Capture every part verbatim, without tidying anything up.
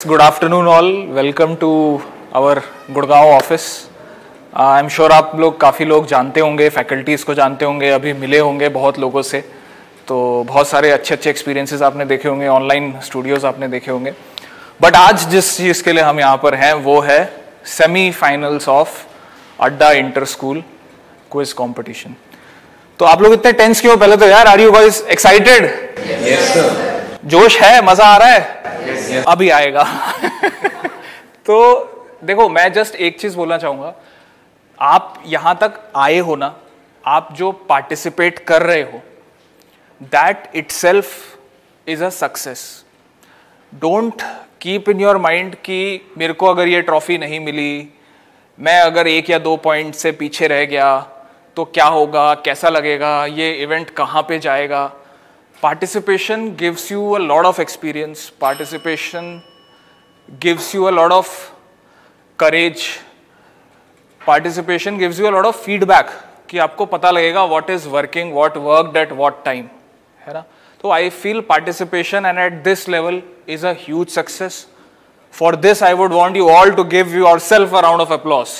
Good afternoon all. Welcome to our Gurgaon office. I am sure आप लोग काफ़ी लोग जानते होंगे, फैकल्टीज़ को जानते होंगे, अभी मिले होंगे बहुत लोगों से, तो बहुत सारे अच्छे अच्छे एक्सपीरियंसेस आपने देखे होंगे, ऑनलाइन स्टूडियोज़ आपने देखे होंगे. बट आज जिस चीज़ के लिए हम यहाँ पर हैं वो है semi finals of Adda inter school quiz competition. तो आप लोग इतने टेंस क्यों? पहले तो यार, are you guys excited? Yes sir. जोश है, मज़ा आ रहा है? Yes, yes. अभी आएगा. तो देखो, मैं जस्ट एक चीज बोलना चाहूंगा. आप यहां तक आए हो ना, आप जो पार्टिसिपेट कर रहे हो, that itself is a success. Don't keep in your mind कि मेरे को अगर ये ट्रॉफी नहीं मिली, मैं अगर एक या दो पॉइंट से पीछे रह गया तो क्या होगा, कैसा लगेगा, ये इवेंट कहाँ पे जाएगा. Participation gives you a lot of experience. Participation gives you a lot of courage. Participation gives you a lot of feedback कि आपको पता लगेगा what is working, what worked at what time, है ना. तो I feel participation and at this level is a huge success. For this I would want you all to give yourself a round of applause.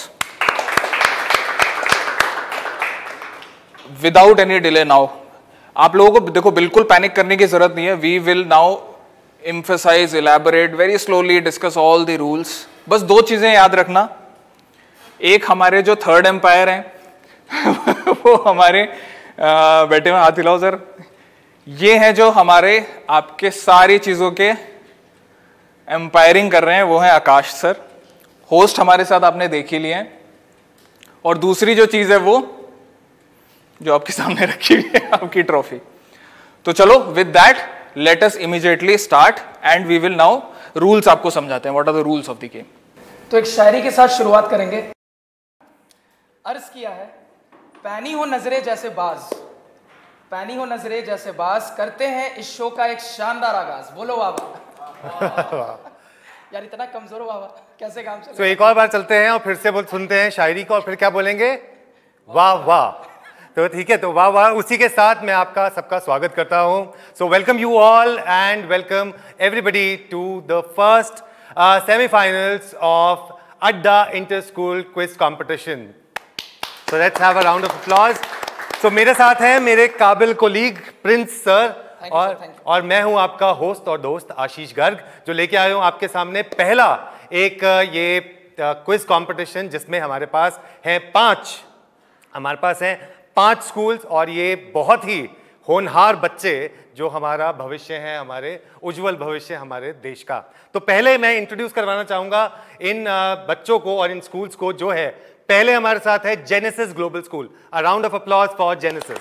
Without any delay now. आप लोगों को देखो, बिल्कुल panic करने की जरूरत नहीं है. We will now emphasise, elaborate, very slowly discuss all the rules. बस दो चीजें याद रखना. एक, हमारे जो थर्ड एम्पायर हैं वो हमारे आ, बेटे में हाथ हिलाओ सर. ये हैं जो हमारे आपके सारी चीजों के एम्पायरिंग कर रहे हैं, वो हैं आकाश सर. होस्ट हमारे साथ आपने देख ही लिए हैं. और दूसरी जो चीज है वो जो आपके सामने रखी हुई है, आपकी ट्रॉफी. तो चलो, with that let us immediately start and we will now rules आपको समझाते हैं. What are the rules of the game. तो एक शायरी के साथ शुरुआत करेंगे. अर्ज किया है, पैनी हो नजरे जैसे बाज, पैनी हो नजरे जैसे बाज, करते हैं इस शो का एक शानदार आगाज. बोलो वाह वाह. यार इतना कमजोर हो बाबा, कैसे काम चले. तो एक और बार चलते हैं और फिर से बोल सुनते हैं शायरी को और फिर क्या बोलेंगे? वाह वाह. तो ठीक है, तो वाह वाह. उसी के साथ मैं आपका सबका स्वागत करता हूं. So welcome you all and welcome everybody to the first semifinals of Adda inter school quiz competition. So let's have a round of applause. So मेरे साथ हैं मेरे काबिल कोलीग प्रिंस सर, और और मैं हूं आपका होस्ट और दोस्त आशीष गर्ग, जो लेके आए हूं आपके सामने पहला एक ये क्विज कॉम्पिटिशन जिसमें हमारे पास है पांच हमारे पास हैं पांच स्कूल्स और ये बहुत ही होनहार बच्चे जो हमारा भविष्य है, हमारे उज्जवल भविष्य हमारे देश का. तो पहले मैं इंट्रोड्यूस करवाना चाहूंगा इन बच्चों को और इन स्कूल्स को, जो है पहले हमारे साथ है Genesis global school. A round of applause for Genesis.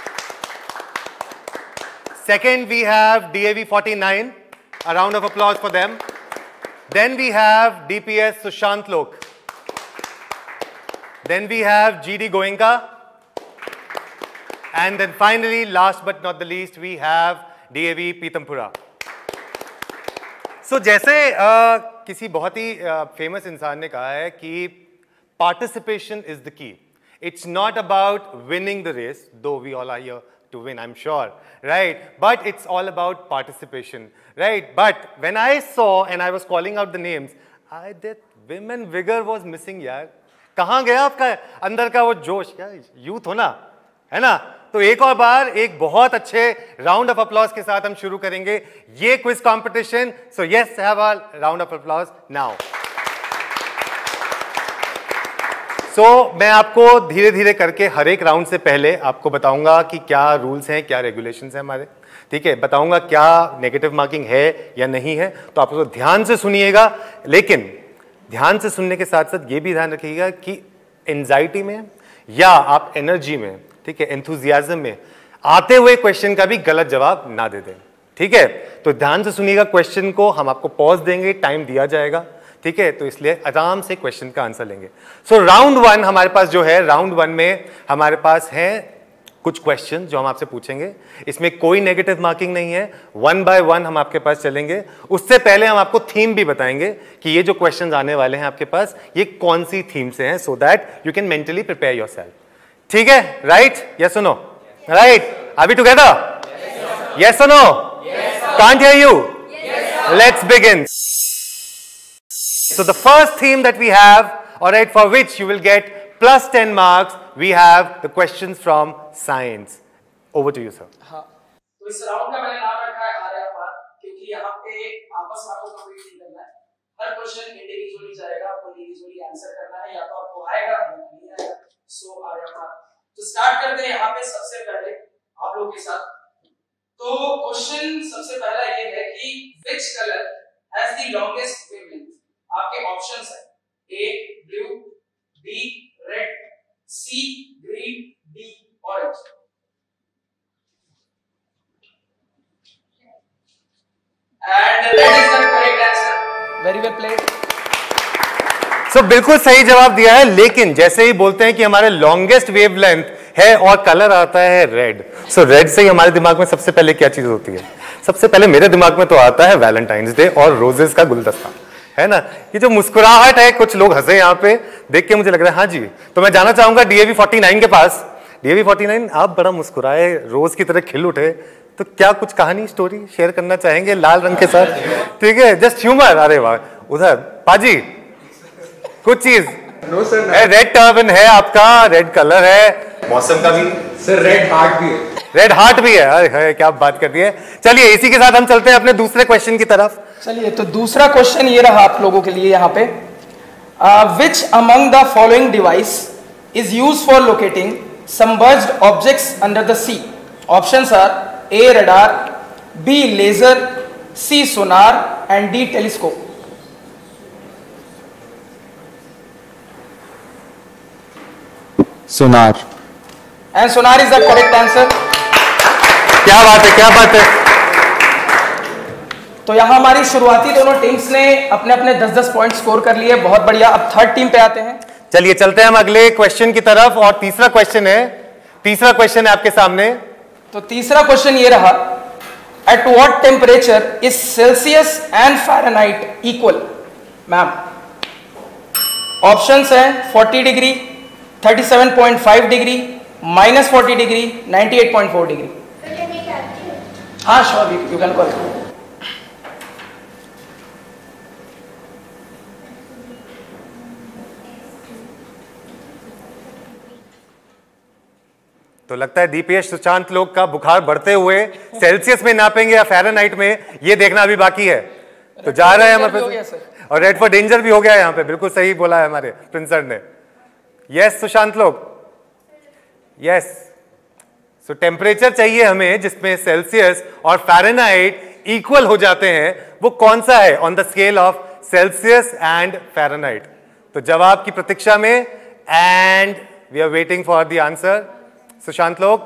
Second we have D A V forty nine. A round of applause for them. Then we have D P S Sushant Lok. Then we have G D Goenka. And then finally, last but not the least, we have D A V Pitampura. So जैसे uh, किसी बहुत ही famous uh, इंसान ने कहा है कि participation is the key. It's not about winning the race, though we all are here to win, I'm sure, right? But it's all about participation, right? But when I saw and I was calling out the names, I that women vigor was missing यार. कहाँ गया आपका अंदर का वो जोश? यार youth हो ना, है ना. तो एक और बार एक बहुत अच्छे राउंड ऑफ अप्लॉज के साथ हम शुरू करेंगे ये quiz competition. So yes, have a round of applause now. So मैं आपको धीरे धीरे करके हर एक राउंड से पहले आपको बताऊंगा कि क्या रूल्स हैं, क्या रेगुलेशंस हैं हमारे. ठीक है, बताऊंगा क्या नेगेटिव मार्किंग है या नहीं है. तो आप लोग ध्यान से सुनिएगा, लेकिन ध्यान से सुनने के साथ साथ ये भी ध्यान रखिएगा कि एंजाइटी में या आप एनर्जी में, ठीक है, एंथुजियाज्म में आते हुए क्वेश्चन का भी गलत जवाब ना दे दें. ठीक है, तो ध्यान से सुनिएगा. क्वेश्चन को हम आपको पॉज देंगे, टाइम दिया जाएगा. ठीक है, तो इसलिए आराम से क्वेश्चन का आंसर लेंगे. सो राउंड वन हमारे पास जो है, राउंड वन में हमारे पास है कुछ क्वेश्चन जो हम आपसे पूछेंगे. इसमें कोई नेगेटिव मार्किंग नहीं है, वन बाय वन हम आपके पास चलेंगे. उससे पहले हम आपको थीम भी बताएंगे कि ये जो क्वेश्चन आने वाले हैं आपके पास, ये कौन सी थीम से हैं, so that you can mentally prepare yourself. ठीक है, राइट? यस और no? Right? Are we together? Yes और no? Can't hear you? Yes, let's begin. So the first theme that we have, all right, for which you will get plus ten marks, we have the questions from science. Over to you, sir. हाँ, तो इस round का मैंने नाम रखा है आर्यपात, क्योंकि यहाँ पे आपस में आपको कंप्लीट नहीं करना है। हर क्वेश्चन इंडिविजुअली जाएगा, आपको इंडिविजुअली आंसर करना है, या तो आपको आएगा या नहीं आएगा। सो आर्यपात। तो स्टार्ट करते हैं यहाँ पे सबसे पहले आप लोगों के साथ। तो क्वेश्चन सबसे पहला ये है कि which color has the longest wavelength? आपके ऑप्शंस है A blue, B red, C green, D orange. And red is the correct answer. Very well played. So बिल्कुल सही जवाब दिया है, लेकिन जैसे ही बोलते हैं कि हमारे लॉन्गेस्ट वेवलेंथ है और कलर आता है रेड, सो रेड से ही हमारे दिमाग में सबसे पहले क्या चीज होती है? सबसे पहले मेरे दिमाग में तो आता है वैलेंटाइंस डे और रोजेस का गुलदस्ता, है ना? ये जो मुस्कुराहट है, कुछ लोग हंसे यहाँ पे देख के मुझे लग रहा है। हाँ जी, तो मैं जाना चाहूंगा D A V forty nine के पास। D A V forty nine, आप बड़ा मुस्कुराए, रोज की तरह खिल उठे, तो क्या कुछ कहानी स्टोरी शेयर करना चाहेंगे लाल रंग के साथ? ठीक है, जस्ट ह्यूमर। अरे वाह, उधर पाजी कुछ चीज। नो सर, रेड टर्बन है आपका, रेड कलर है, मौसम का भी सर रेड हार्ट भी है। रेड हार्ट भी है। अरे क्या बात कर दी है। चलिए इसी के साथ हम चलते हैं अपने दूसरे क्वेश्चन की तरफ। चलिए, तो दूसरा क्वेश्चन ये रहा आप लोगों के लिए यहाँ पे। Which among the following device is use for locating submerged objects under the sea? Options are A radar, B laser, C sonar and D telescope. Sonar. And sonar is the correct answer. क्या बात है, क्या बात है। तो यहां हमारी शुरुआती दोनों टीम्स ने अपने अपने दस दस पॉइंट स्कोर कर लिए, बहुत बढ़िया। अब थर्ड टीम पे आते हैं। चलिए चलते हैं हम अगले क्वेश्चन की तरफ, और तीसरा क्वेश्चन है तीसरा क्वेश्चन है आपके सामने। तो तीसरा क्वेश्चन ये रहा, at what temperature is Celsius and Fahrenheit equal? Ma'am options हैं forty degree, thirty seven point five degree, minus forty degree, ninety eight point four degree. हाँ श्योर, यू कैन कॉल। तो लगता है दीपेश सुशांत लोग का बुखार बढ़ते हुए सेल्सियस में नापेंगे या फ़ारेनहाइट में, ये देखना अभी बाकी है। तो जा रहे हैं हम पे, और रेड फॉर डेंजर भी हो गया है यहाँ पे। बिल्कुल सही बोला है हमारे प्रिंसर ने। यस सुशांत लोग, यस। सो टेम्परेचर चाहिए हमें जिसमें सेल्सियस और फ़ारेनहाइट इक्वल हो जाते हैं, वो कौन सा है on the scale of Celsius and Fahrenheit? तो जवाब की प्रतीक्षा में, and we are waiting for the answer. Sushant Lok,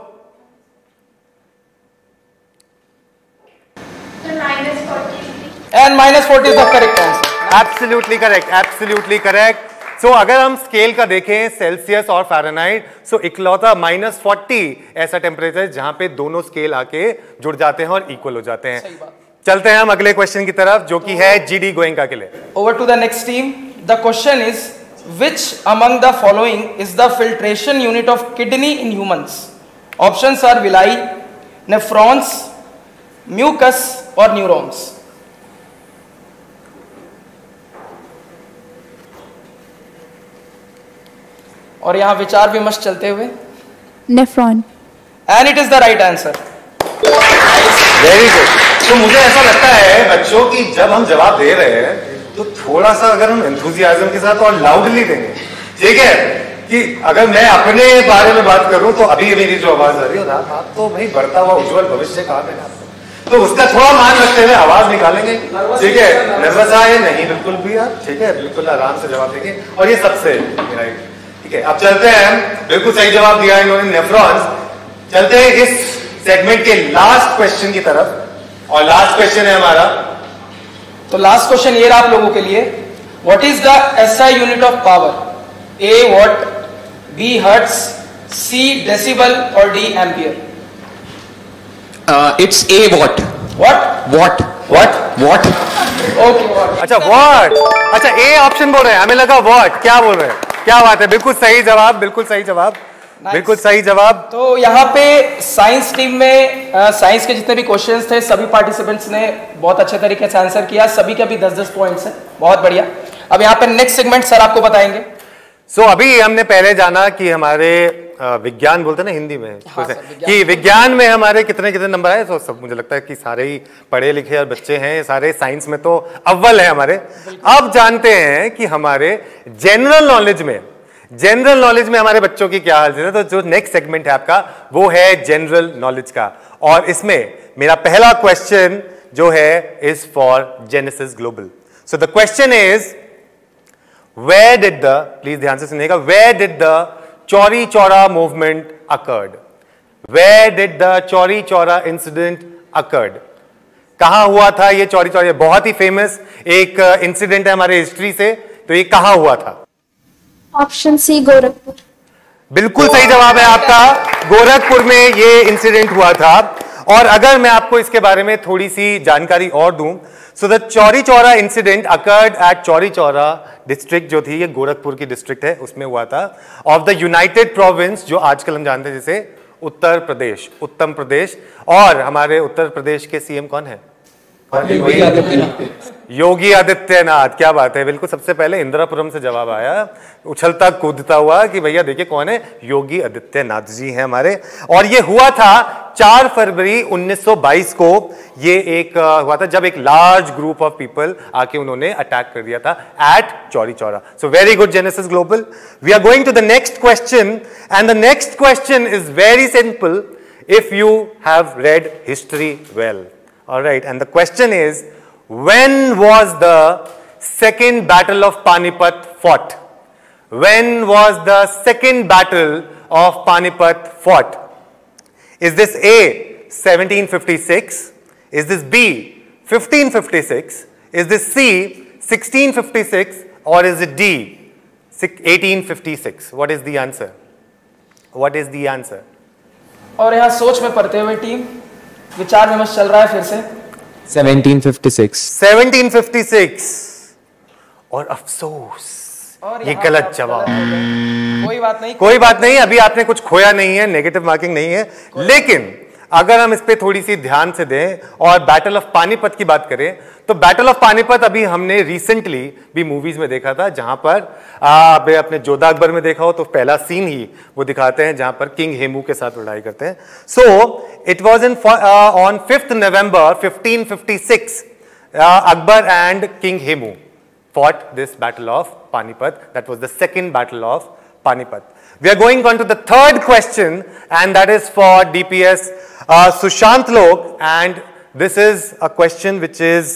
and minus forty is the correct answer. Absolutely correct, absolutely correct. So अगर हम स्केल का देखें सेल्सियस और फ़ारेनहाइट, सो इकलौता माइनस फोर्टी ऐसा टेम्परेचर जहां पे दोनों स्केल आके जुड़ जाते हैं और इक्वल हो जाते हैं। सही बात। चलते हैं हम अगले क्वेश्चन की तरफ, जो कि है जीडी गोयंका के लिए। Over to the next team. The question is which among the following is the filtration unit of kidney in humans? Options are villi, nephrons, mucus or neurons. और यहां विचार विमर्श चलते हुए nephron. And it is the right answer. Very good. तो मुझे ऐसा लगता है बच्चों की जब हम जवाब दे रहे हैं तो थोड़ा सा अगर हम एंथुजियाज्म के साथ और लाउडली देंगे, ठीक है? कि अगर मैं अपने बारे में बात करूं तो अभी मेरी जो आवाज आ रही है, आप, आप तो भाई बढ़ता हुआ उज्जवल भविष्य कहा मैंने आपको, तो उसका थोड़ा मान रखते हुए आवाज निकालेंगे, ठीक है? नर्वस आए नहीं, बिल्कुल भी आप, ठीक है? बिल्कुल आराम से जवाब देंगे, और ये सबसे राइट, ठीक है? अब चलते हैं, बिल्कुल सही जवाब दिया इन्होंने, नेफ्रॉन्स। चलते हैं इस सेगमेंट के लास्ट क्वेश्चन की तरफ, और लास्ट क्वेश्चन है हमारा। तो लास्ट क्वेश्चन ये रहा आप लोगों के लिए, what is the SI unit of power? A watt, B hertz, C decibel और D ampere? It's a watt. What watt what watt okay what. अच्छा व्हाट, अच्छा ए ऑप्शन बोल रहे हैं, हमें लगा व्हाट, क्या बोल रहे हैं? क्या बात है, बिल्कुल सही जवाब, बिल्कुल सही जवाब, बिल्कुल सही जवाब। तो यहाँ पे साइंस टीम में साइंस के जितने भी क्वेश्चंस थे सभी पार्टिसिपेंट्स ने बहुत अच्छे तरीके से आंसर किया, सभी के भी दस दस पॉइंट्स हैं, बहुत बढ़िया। अब यहाँ पे नेक्स्ट सेगमेंट सर आपको बताएंगे। सो so, अभी हमने पहले जाना कि हमारे विज्ञान बोलते हैं ना हिंदी में, हाँ, सर, विज्ञान कि विज्ञान में हमारे कितने कितने नंबर आए। तो सब मुझे लगता है कि सारे ही पढ़े लिखे और बच्चे हैं, सारे साइंस में तो अव्वल है हमारे। अब जानते हैं कि हमारे जनरल नॉलेज में जनरल नॉलेज में हमारे बच्चों की क्या हालत है। तो जो नेक्स्ट सेगमेंट है आपका वो है जनरल नॉलेज का, और इसमें मेरा पहला क्वेश्चन जो है is for Genesis global. So the question is Where did the, please ध्यान से सुनिएगा, where did the Chauri Chaura movement occurred? Where did the Chauri Chaura incident occurred? कहां हुआ था ये चौरी चौरा? बहुत ही फेमस एक इंसिडेंट है हमारे हिस्ट्री से, तो ये कहां हुआ था? Option C Gorakhpur. बिल्कुल सही जवाब है आपका, गोरखपुर में ये इंसिडेंट हुआ था। और अगर मैं आपको इसके बारे में थोड़ी सी जानकारी और दूं, so the Chauri Chaura incident occurred at Chauri Chaura district जो थी, ये गोरखपुर की डिस्ट्रिक्ट है, उसमें हुआ था, ऑफ द यूनाइटेड प्रोविंस, जो आजकल हम जानते हैं जैसे उत्तर प्रदेश, उत्तम प्रदेश। और हमारे उत्तर प्रदेश के सीएम कौन है? योगी आदित्यनाथ। योगी आदित्यनाथ, क्या बात है, बिल्कुल सबसे पहले इंदिरापुरम से जवाब आया, उछलता कूदता हुआ कि भैया देखिए कौन है, योगी आदित्यनाथ जी हैं हमारे। और ये हुआ था चार फरवरी उन्नीस सौ बाईस को, ये एक हुआ था जब एक लार्ज ग्रुप ऑफ पीपल आके उन्होंने अटैक कर दिया था at Chauri Chaura. So very good Genesis global. We are going to the next question, and the next question is very simple if you have read history well. All right, and the question is, when was the second battle of Panipat fought? When was the second battle of Panipat fought? Is this A, seventeen fifty-six? Is this B, fifteen fifty-six? Is this C, sixteen fifty-six? Or is it D, eighteen fifty-six? What is the answer? What is the answer? और यहाँ सोच में पड़ते हुए team विचार विमर्श चल रहा है फिर से। Seventeen fifty six. Seventeen fifty six, और अफसोस और ये यहाँ गलत आप जवाब। गलत हो गए। कोई बात नहीं, कोई बात नहीं, अभी आपने कुछ खोया नहीं है, नेगेटिव मार्किंग नहीं है। लेकिन अगर हम इस पे थोड़ी सी ध्यान से दें और बैटल ऑफ पानीपत की बात करें, तो बैटल ऑफ पानीपत अभी हमने रिसेंटली भी मूवीज में देखा था, जहां पर आप अपने जोधा अकबर में देखा हो तो पहला सीन ही वो दिखाते हैं जहां पर किंग हेमू के साथ लड़ाई करते हैं। So it was in on fifth November fifteen fifty six, Akbar and king Hemu fought this battle of Panipat. That was the second battle of Panipat. We are going on to the third question, and that is for D P S uh, Sushant Lok, and this is a question which is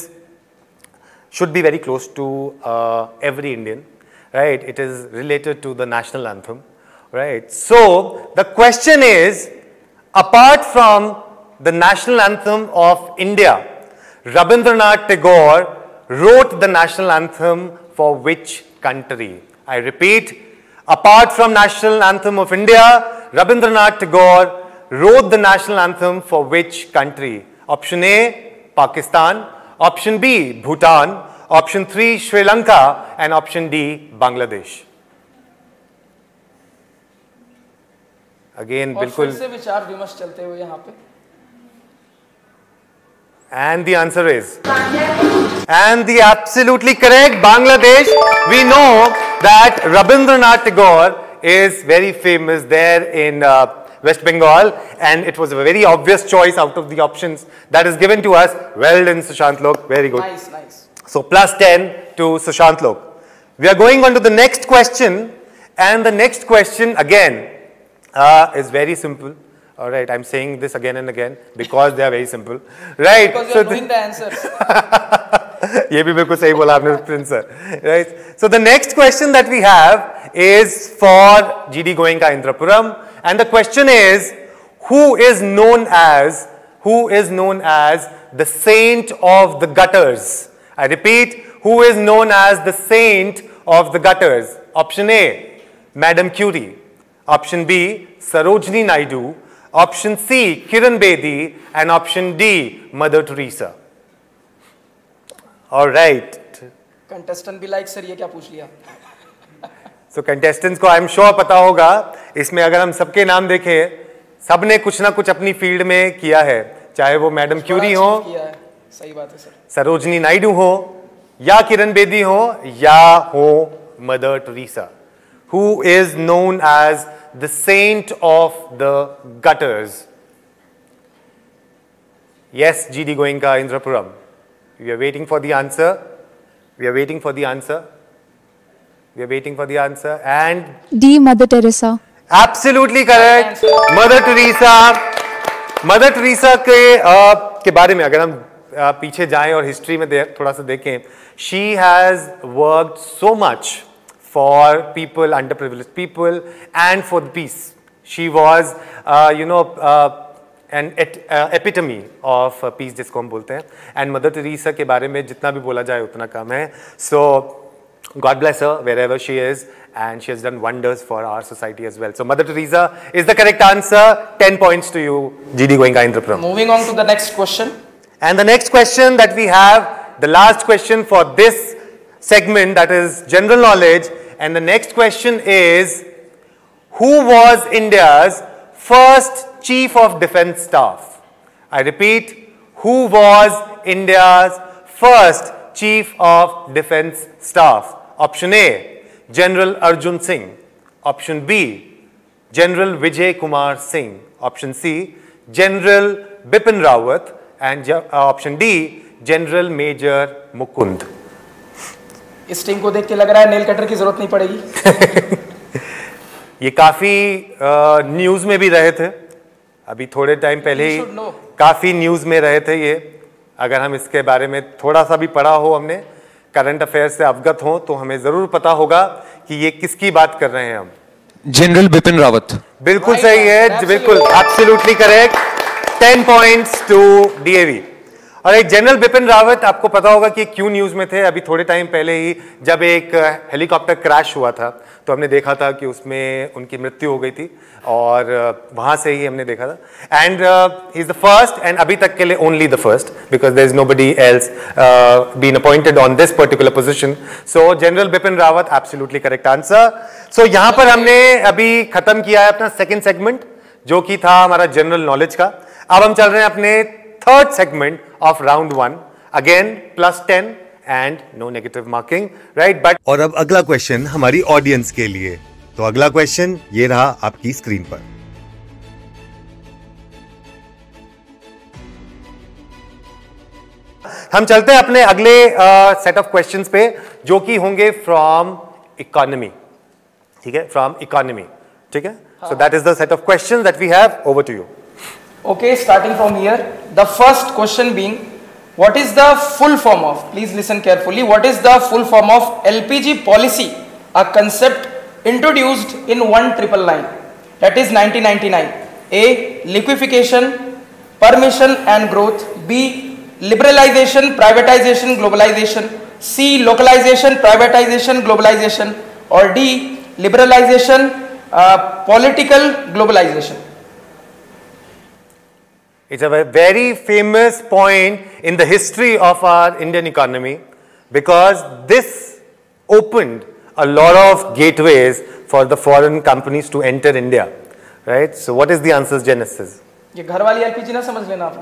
should be very close to uh, every Indian, right? It is related to the national anthem, right? So the question is, apart from the national anthem of India, Rabindranath Tagore wrote the national anthem for which country? I repeat, apart from national anthem of India, Rabindranath Tagore wrote the national anthem for which country? Option A, Pakistan. Option B, Bhutan. Option three, Sri Lanka. And option D, Bangladesh. Again, और बिल्कुल. फिर से विचार विमर्श चलते हुए यहाँ पे। And the answer is, and the absolutely correct, Bangladesh. We know that Rabindranath Tagore is very famous there in uh, West Bengal, and it was a very obvious choice out of the options that is given to us. Well done, Sushant Lok, very good. Nice, nice. So plus ten to Sushant Lok. We are going on to the next question, and the next question again uh, is very simple. All right, I'm saying this again and again because they are very simple, right? Because so you're doing the answers. ये भी बिल्कुल सही बोला आपने Prince sir, right? So the next question that we have is for G D Goenka Indrapuram, and the question is, who is known as who is known as the saint of the gutters? I repeat, who is known as the saint of the gutters? Option A, Madam Curie. Option B, Sarojini Naidu. Option C, Kiran Bedi, and option D, Mother Teresa. All right. Contestant भी like sir ये क्या पूछ लिया? So contestants को आई am sure पता होगा, इसमें अगर हम सबके नाम देखें, सबने कुछ ना कुछ अपनी फील्ड में किया है, चाहे वो मैडम क्यूरी हो, किया है, सही बात है सर, सरोजनी नायडू हो, या किरण बेदी हो या हो Mother Teresa, who is known as the saint of the gutters. Yes, G D Goenka, Indrapuram. We are waiting for the answer. We are waiting for the answer. We are waiting for the answer. And D. Mother Teresa. Absolutely correct. Mother Teresa. Mother Teresa के uh, के बारे में अगर हम uh, पीछे जाएं और history में दे, थोड़ा सा देखें, she has worked so much for people, underprivileged people, and for the peace. She was, uh, you know, uh, an et, uh, epitome of uh, peace जिसको हम बोलते हैं. And Mother Teresa के बारे में जितना भी बोला जाए उतना कम है. So God bless her wherever she is, and she has done wonders for our society as well. So Mother Teresa is the correct answer. ten points to you, G D Goenka Indrapuram. Moving on to the next question. And the next question that we have, the last question for this segment, that is general knowledge. And the next question is, who was India's first Chief of Defence Staff? I repeat, who was India's first Chief of Defence Staff? Option A, General Arjun Singh. Option B, General Vijay Kumar Singh. Option C, General Bipin Rawat. And uh, option D, General Major Mukund. इस team को देख के लग रहा है nail cutter की जरूरत नहीं पड़ेगी. ये काफी न्यूज में भी रहे थे, अभी थोड़े टाइम पहले ही काफी न्यूज में रहे थे ये. अगर हम इसके बारे में थोड़ा सा भी पढ़ा हो, हमने करंट अफेयर से अवगत हो, तो हमें जरूर पता होगा कि ये किसकी बात कर रहे हैं हम. जनरल बिपिन रावत. बिल्कुल सही है, बिल्कुल absolutely correct. Ten points to DAV. और एक जनरल बिपिन रावत, आपको पता होगा कि क्यों न्यूज में थे. अभी थोड़े टाइम पहले ही जब एक हेलीकॉप्टर क्रैश हुआ था, तो हमने देखा था कि उसमें उनकी मृत्यु हो गई थी, और वहां से ही हमने देखा था. And he is the first, एंड अभी तक के लिए only the first, because there is nobody else been appointed on this particular position. So general Bipin Rawat, absolutely correct answer. So यहां पर हमने अभी खत्म किया है अपना सेकेंड सेगमेंट, जो कि था हमारा जनरल नॉलेज का. अब हम चल रहे हैं अपने third segment of round one, again plus ten and no negative marking, right? But और अब अगला क्वेश्चन हमारी ऑडियंस के लिए. तो अगला क्वेश्चन ये रहा आपकी स्क्रीन पर. हम चलते हैं अपने अगले सेट ऑफ क्वेश्चंस पे, जो कि होंगे फ्रॉम इकोनॉमी. ठीक है, फ्रॉम इकोनॉमी. ठीक है, so that is the set of questions that we have. Over to you. Okay, starting from here, the first question being, what is the full form of, please listen carefully, what is the full form of L P G policy, a concept introduced in one triple nine, that is nineteen ninety-nine. A, liquefaction, permission and growth. B, liberalization, privatization, globalization. C, localization, privatization, globalization. Or D, liberalization, uh, political globalization. It's a very famous point in the history of our Indian economy, because this opened a lot of gateways for the foreign companies to enter India, right? So what is the answer's genesis? ये घर वाली LPG ना समझ लेना आप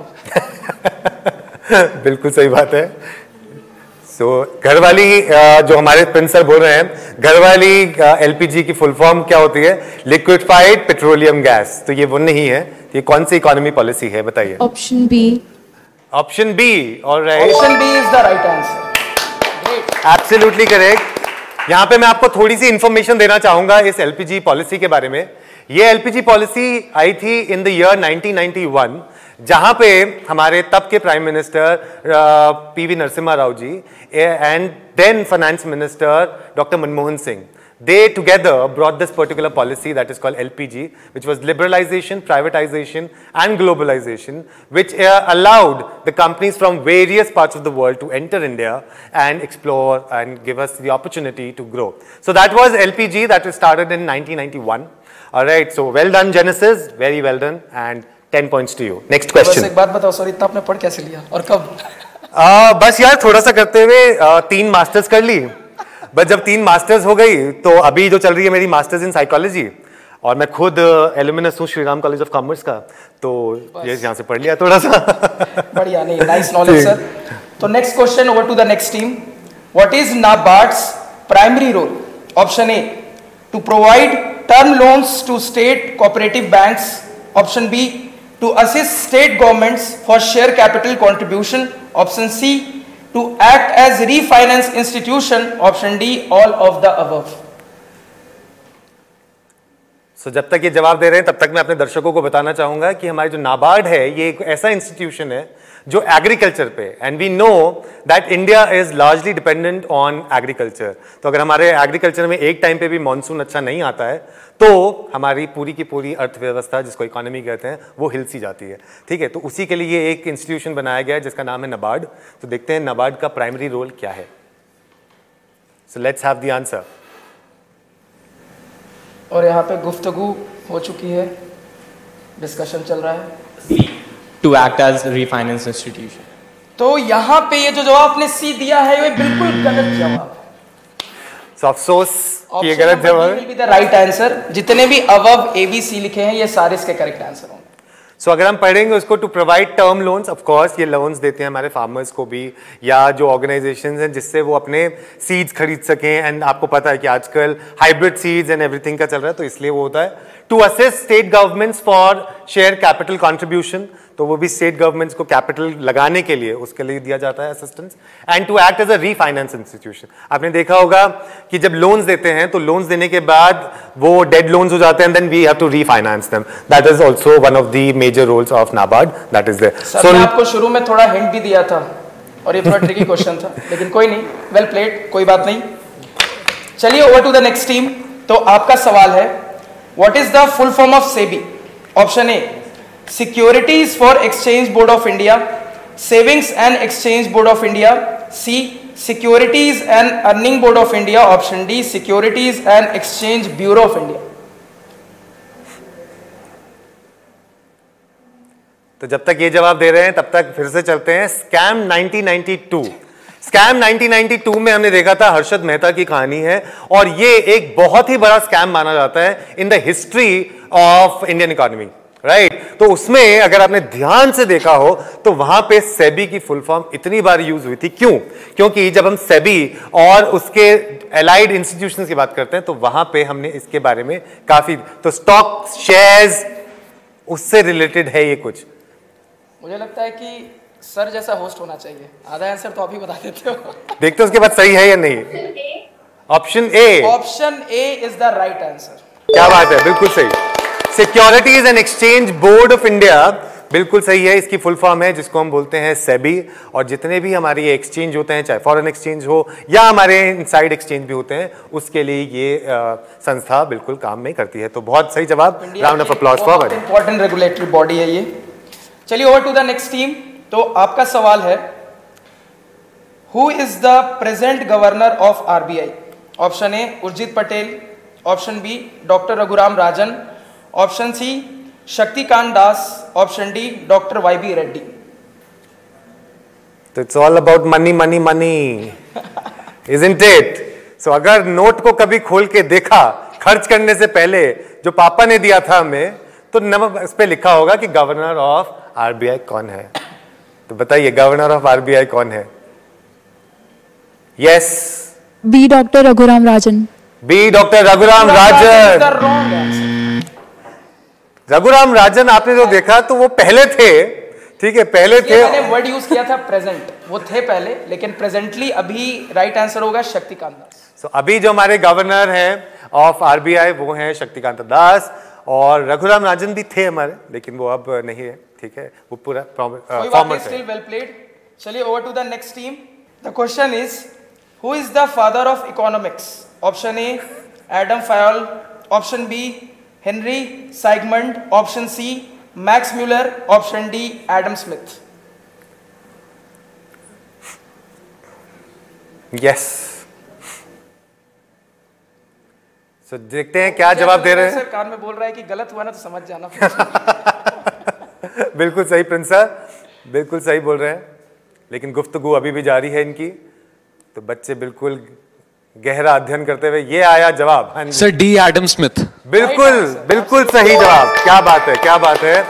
लोग. बिल्कुल सही बात है. तो so, घर वाली जो हमारे प्रिंस सर बोल रहे हैं, घर वाली एलपीजी की फुल फॉर्म क्या होती है? Liquefied petroleum gas. तो ये वो नहीं है. ये कौन सी इकोनॉमी पॉलिसी है, बताइए. Option B. Option B. Alright, option B is the right answer. Absolutely correct. यहां पे मैं आपको थोड़ी सी इंफॉर्मेशन देना चाहूंगा इस एलपीजी पॉलिसी के बारे में. ये एलपीजी पॉलिसी आई थी in the year nineteen ninety one, जहां पे हमारे तब के prime minister PV Narasimha Rao ji and then finance minister doctor Manmohan Singh, they together brought this particular policy that is called L P G, which was liberalization, privatization and globalization, which uh, allowed the companies from various parts of the world to enter India and explore and give us the opportunity to grow. So that was L P G that was started in nineteen ninety-one. All right, so well done Genesis, very well done, and ten points to you. Next question. बस एक बात बताओ, sorry, इतना आपने पढ़ कैसे लिया और कब? uh, बस यार थोड़ा सा करते हुए uh, तीन मास्टर्स कर ली. बस जब तीन मास्टर्स हो गई, तो अभी जो चल रही है मेरी मास्टर्स इन साइकोलॉजी, और मैं खुद एलुमिनस हूँ Shri Ram college of commerce का, तो ये यहाँ से पढ़ लिया थोड़ा सा. बढ़िया, नहीं, नाइस नॉलेज सर. तो next question, over to the next team. What is NABARD's primary role? Option A, to provide term loans to state cooperative banks. Option B, to assist state governments for share capital contribution. Option C, to act as refinance institution. Option D, all of the above. So so, जब तक ये जवाब दे रहे हैं तब तक मैं अपने दर्शकों को बताना चाहूंगा कि हमारी जो नाबार्ड है ये एक ऐसा इंस्टीट्यूशन है जो एग्रीकल्चर पे, and we know that India is largely dependent on agriculture. तो अगर हमारे एग्रीकल्चर में एक टाइम पे भी मॉनसून अच्छा नहीं आता है तो हमारी पूरी की पूरी अर्थव्यवस्था, जिसको इकोनॉमी कहते हैं, वो हिल सी जाती है। ठीक है, तो उसी के लिए एक इंस्टीट्यूशन बनाया गया है जिसका नाम है नाबार्ड। तो देखते हैं नाबार्ड का प्राइमरी रोल क्या है। So let's have the answer. और यहाँ पे गुफ्तगू हो चुकी है, डिस्कशन चल रहा है। To act as refinance institution. तो यहाँ पे ये जो जवाब आपने सी दिया है ये बिल्कुल गलत जवाब है। so, अफसोस कि ये गलत जवाब है। The right answer. जितने भी अबव ए बी सी लिखे हैं ये सारे इसके करेक्ट आंसर होंगे। सो so, अगर हम पढ़ेंगे उसको, to provide term loans, of course ये लोन्स देते हैं हमारे फार्मर्स को भी, या जो ऑर्गेनाइजेशंस हैं जिससे वो अपने सीड्स खरीद सकें। एंड आपको पता है कि आजकल हाइब्रिड सीड्स एंड एवरीथिंग का चल रहा है, तो इसलिए वो होता है। To assist state governments for share capital contribution, तो वो भी स्टेट गवर्नमेंट्स को कैपिटल लगाने के लिए उसके लिए दिया जाता है assistance. And to act as a refinance institution. आपने देखा होगा कि जब लोन्स देते हैं तो लोन्स देने के बाद वो डेड लोन्स हो जाते हैं, then we have to refinance them. That is also one of the major roles of NABARD, that is there. Sir मैं आपको शुरू में थोड़ा हिंट भी दिया था और ये थोड़ा ट्रिकी क्वेश्चन था, लेकिन कोई नहीं, वेल प्लेड, कोई बात नहीं। चलिए over to the next team. तो आपका सवाल है, what is the full form of SEBI? Option A, Securities for Exchange Board of India, Savings and Exchange Board of India. C, Securities and Earning Board of India. Option D, Securities and Exchange Bureau of India. तो जब तक ये जवाब दे रहे हैं तब तक फिर से चलते हैं। Scam nineteen ninety two. Scam nineteen ninety two में हमने देखा था हर्षद मेहता की कहानी है, और ये एक बहुत ही बड़ा स्कैम माना जाता है in the history of Indian economy, right right? तो उसमें अगर आपने ध्यान से देखा हो तो वहां पे सेबी की फुल फॉर्म इतनी बार यूज हुई थी। क्यों? क्योंकि जब हम सेबी और उसके एलाइड इंस्टीट्यूशंस की बात करते हैं तो वहां पे हमने इसके बारे में काफी, तो स्टॉक, शेयर्स, उससे रिलेटेड है ये कुछ। मुझे लगता है कि सर जैसा होस्ट होना चाहिए। आधा आंसर तो आप ही बता देते हो। देखते हो उसके बाद सही है या नहीं। Option A. Option A is the right answer. क्या बात है, बिल्कुल सही। Securities and exchange board of India, बिल्कुल सही है। इसकी फुल फॉर्म है जिसको हम बोलते हैं सेबी। और जितने भी हमारे ये एक्सचेंज होते हैं, चाहे फॉरेन एक्सचेंज हो या हमारे इनसाइड एक्सचेंज भी होते हैं, उसके लिए ये आ, संस्था बिल्कुल काम में करती है। तो बहुत सही जवाब, round of applause for. Important regulatory body है ये। चलिए over to the next team. तो आपका सवाल है, who is the present governor of RBI? Option A, Urjit Patel. Option B, doctor Raghuram Rajan. Option C, Shaktikanta Das. Option D, doctor Y B Reddy. तो it's all about money money money, isn't it? So अगर note को कभी खोल के देखा खर्च करने से पहले जो पापा ने दिया था हमें, तो नंबर इस पे लिखा होगा कि गवर्नर ऑफ आरबीआई कौन है। तो बताइए गवर्नर ऑफ आरबीआई कौन है? Yes, B doctor Raghuram Rajan. B doctor Raghuram Rajan. Raghuram Rajan आपने जो देखा तो वो पहले थे, ठीक है, पहले थे। मैंने वर्ड यूज किया था प्रेजेंट, वो थे पहले, लेकिन प्रेजेंटली अभी राइट आंसर होगा शक्तिकांत दास। सो so, अभी जो हमारे गवर्नर हैं ऑफ आरबीआई वो हैं शक्तिकांत दास, और रघुराम राजन भी थे हमारे, लेकिन वो अब नहीं है, ठीक है, वो पूरा फॉर्मर है। Still well played. चलिए over to the next team. The question is, who is the father of economics? Option A, Adam Fayol. Option B, Henry Sigmund. Option C, Max Muller. Option D, Adam Smith. Yes. So देखते हैं क्या जवाब दे रहे हैं। Sir कान में बोल रहा है कि गलत हुआ ना तो समझ जाना। बिल्कुल सही प्रिंस सर, बिल्कुल सही बोल रहे हैं, लेकिन गुफ्तगू अभी भी जारी है इनकी। तो बच्चे बिल्कुल गहरा अध्ययन करते हुए, ये आया जवाब। हाँ सर, डी एडम स्मिथ। बिल्कुल बिल्कुल सही जवाब। क्या बात है, क्या बात है।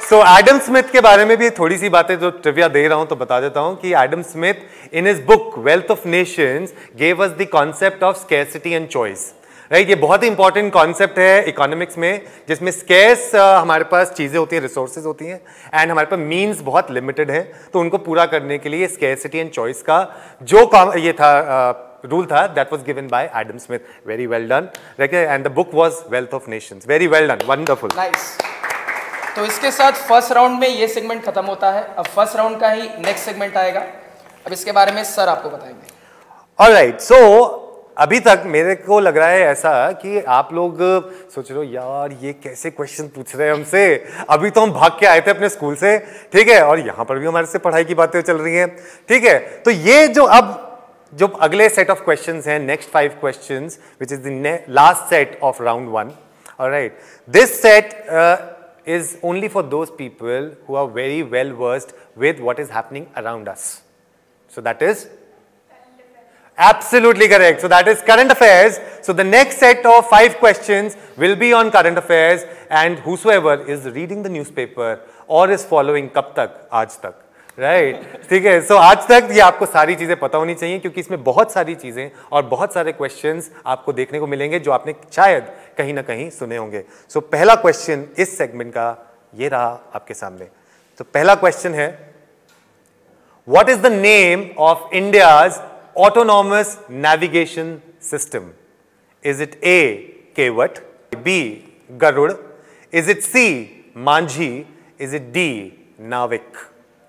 सो एडम स्मिथ के बारे में भी थोड़ी सी बातें जो ट्रिविया दे रहा हूं तो बता देता हूं कि Adam Smith in his book Wealth of Nations gave us the concept of scarcity and choice. Right, ये बहुत ही इंपॉर्टेंट कॉन्सेप्ट है इकोनॉमिक्स में, जिसमें स्केर्स हमारे पास चीजें होती हैं, रिसोर्सेज होती हैं, एंड हमारे पास मीन्स बहुत लिमिटेड है, तो उनको पूरा करने के लिए स्कैरसिटी एंड चॉइस का जो ये था रूल था, that was given by Adam Smith. Very well done, and the book was Wealth of Nations. Very well done, wonderful, nice. तो इसके साथ फर्स्ट राउंड में ये सेगमेंट खत्म होता है। अब फर्स्ट राउंड का ही नेक्स्ट सेगमेंट आएगा। अब इसके बारे में सर आपको बताएंगे। ऑलराइट, सो अभी तक मेरे को लग रहा है ऐसा कि आप लोग सोच रहे हो यार ये कैसे क्वेश्चन पूछ रहे हैं हमसे, अभी तो हम भाग के आए थे अपने स्कूल से, ठीक है, और यहां पर भी हमारे से पढ़ाई की बातें चल रही हैं, ठीक है। तो ये जो अब जो अगले सेट ऑफ क्वेश्चंस हैं, next five questions which is the last set of round one, alright, this set is only for those people who are very well versed with what is happening around us, so that is absolutely correct. So that is current affairs. So the next set of five questions will be on current affairs, and whosoever is reading the newspaper or is following कब तक, आज तक, right? ठीक है, so आज तक ये आपको सारी चीजें पता होनी चाहिए, क्योंकि इसमें बहुत सारी चीजें और बहुत सारे questions आपको देखने को मिलेंगे जो आपने शायद कहीं ना कहीं सुने होंगे। So पहला question इस segment का ये रहा आपके सामने। तो पहला question है, what is the name of India's autonomous navigation system? Is it A, Kevat, B, Garud, is it C, Manjhi, is it D, Navik?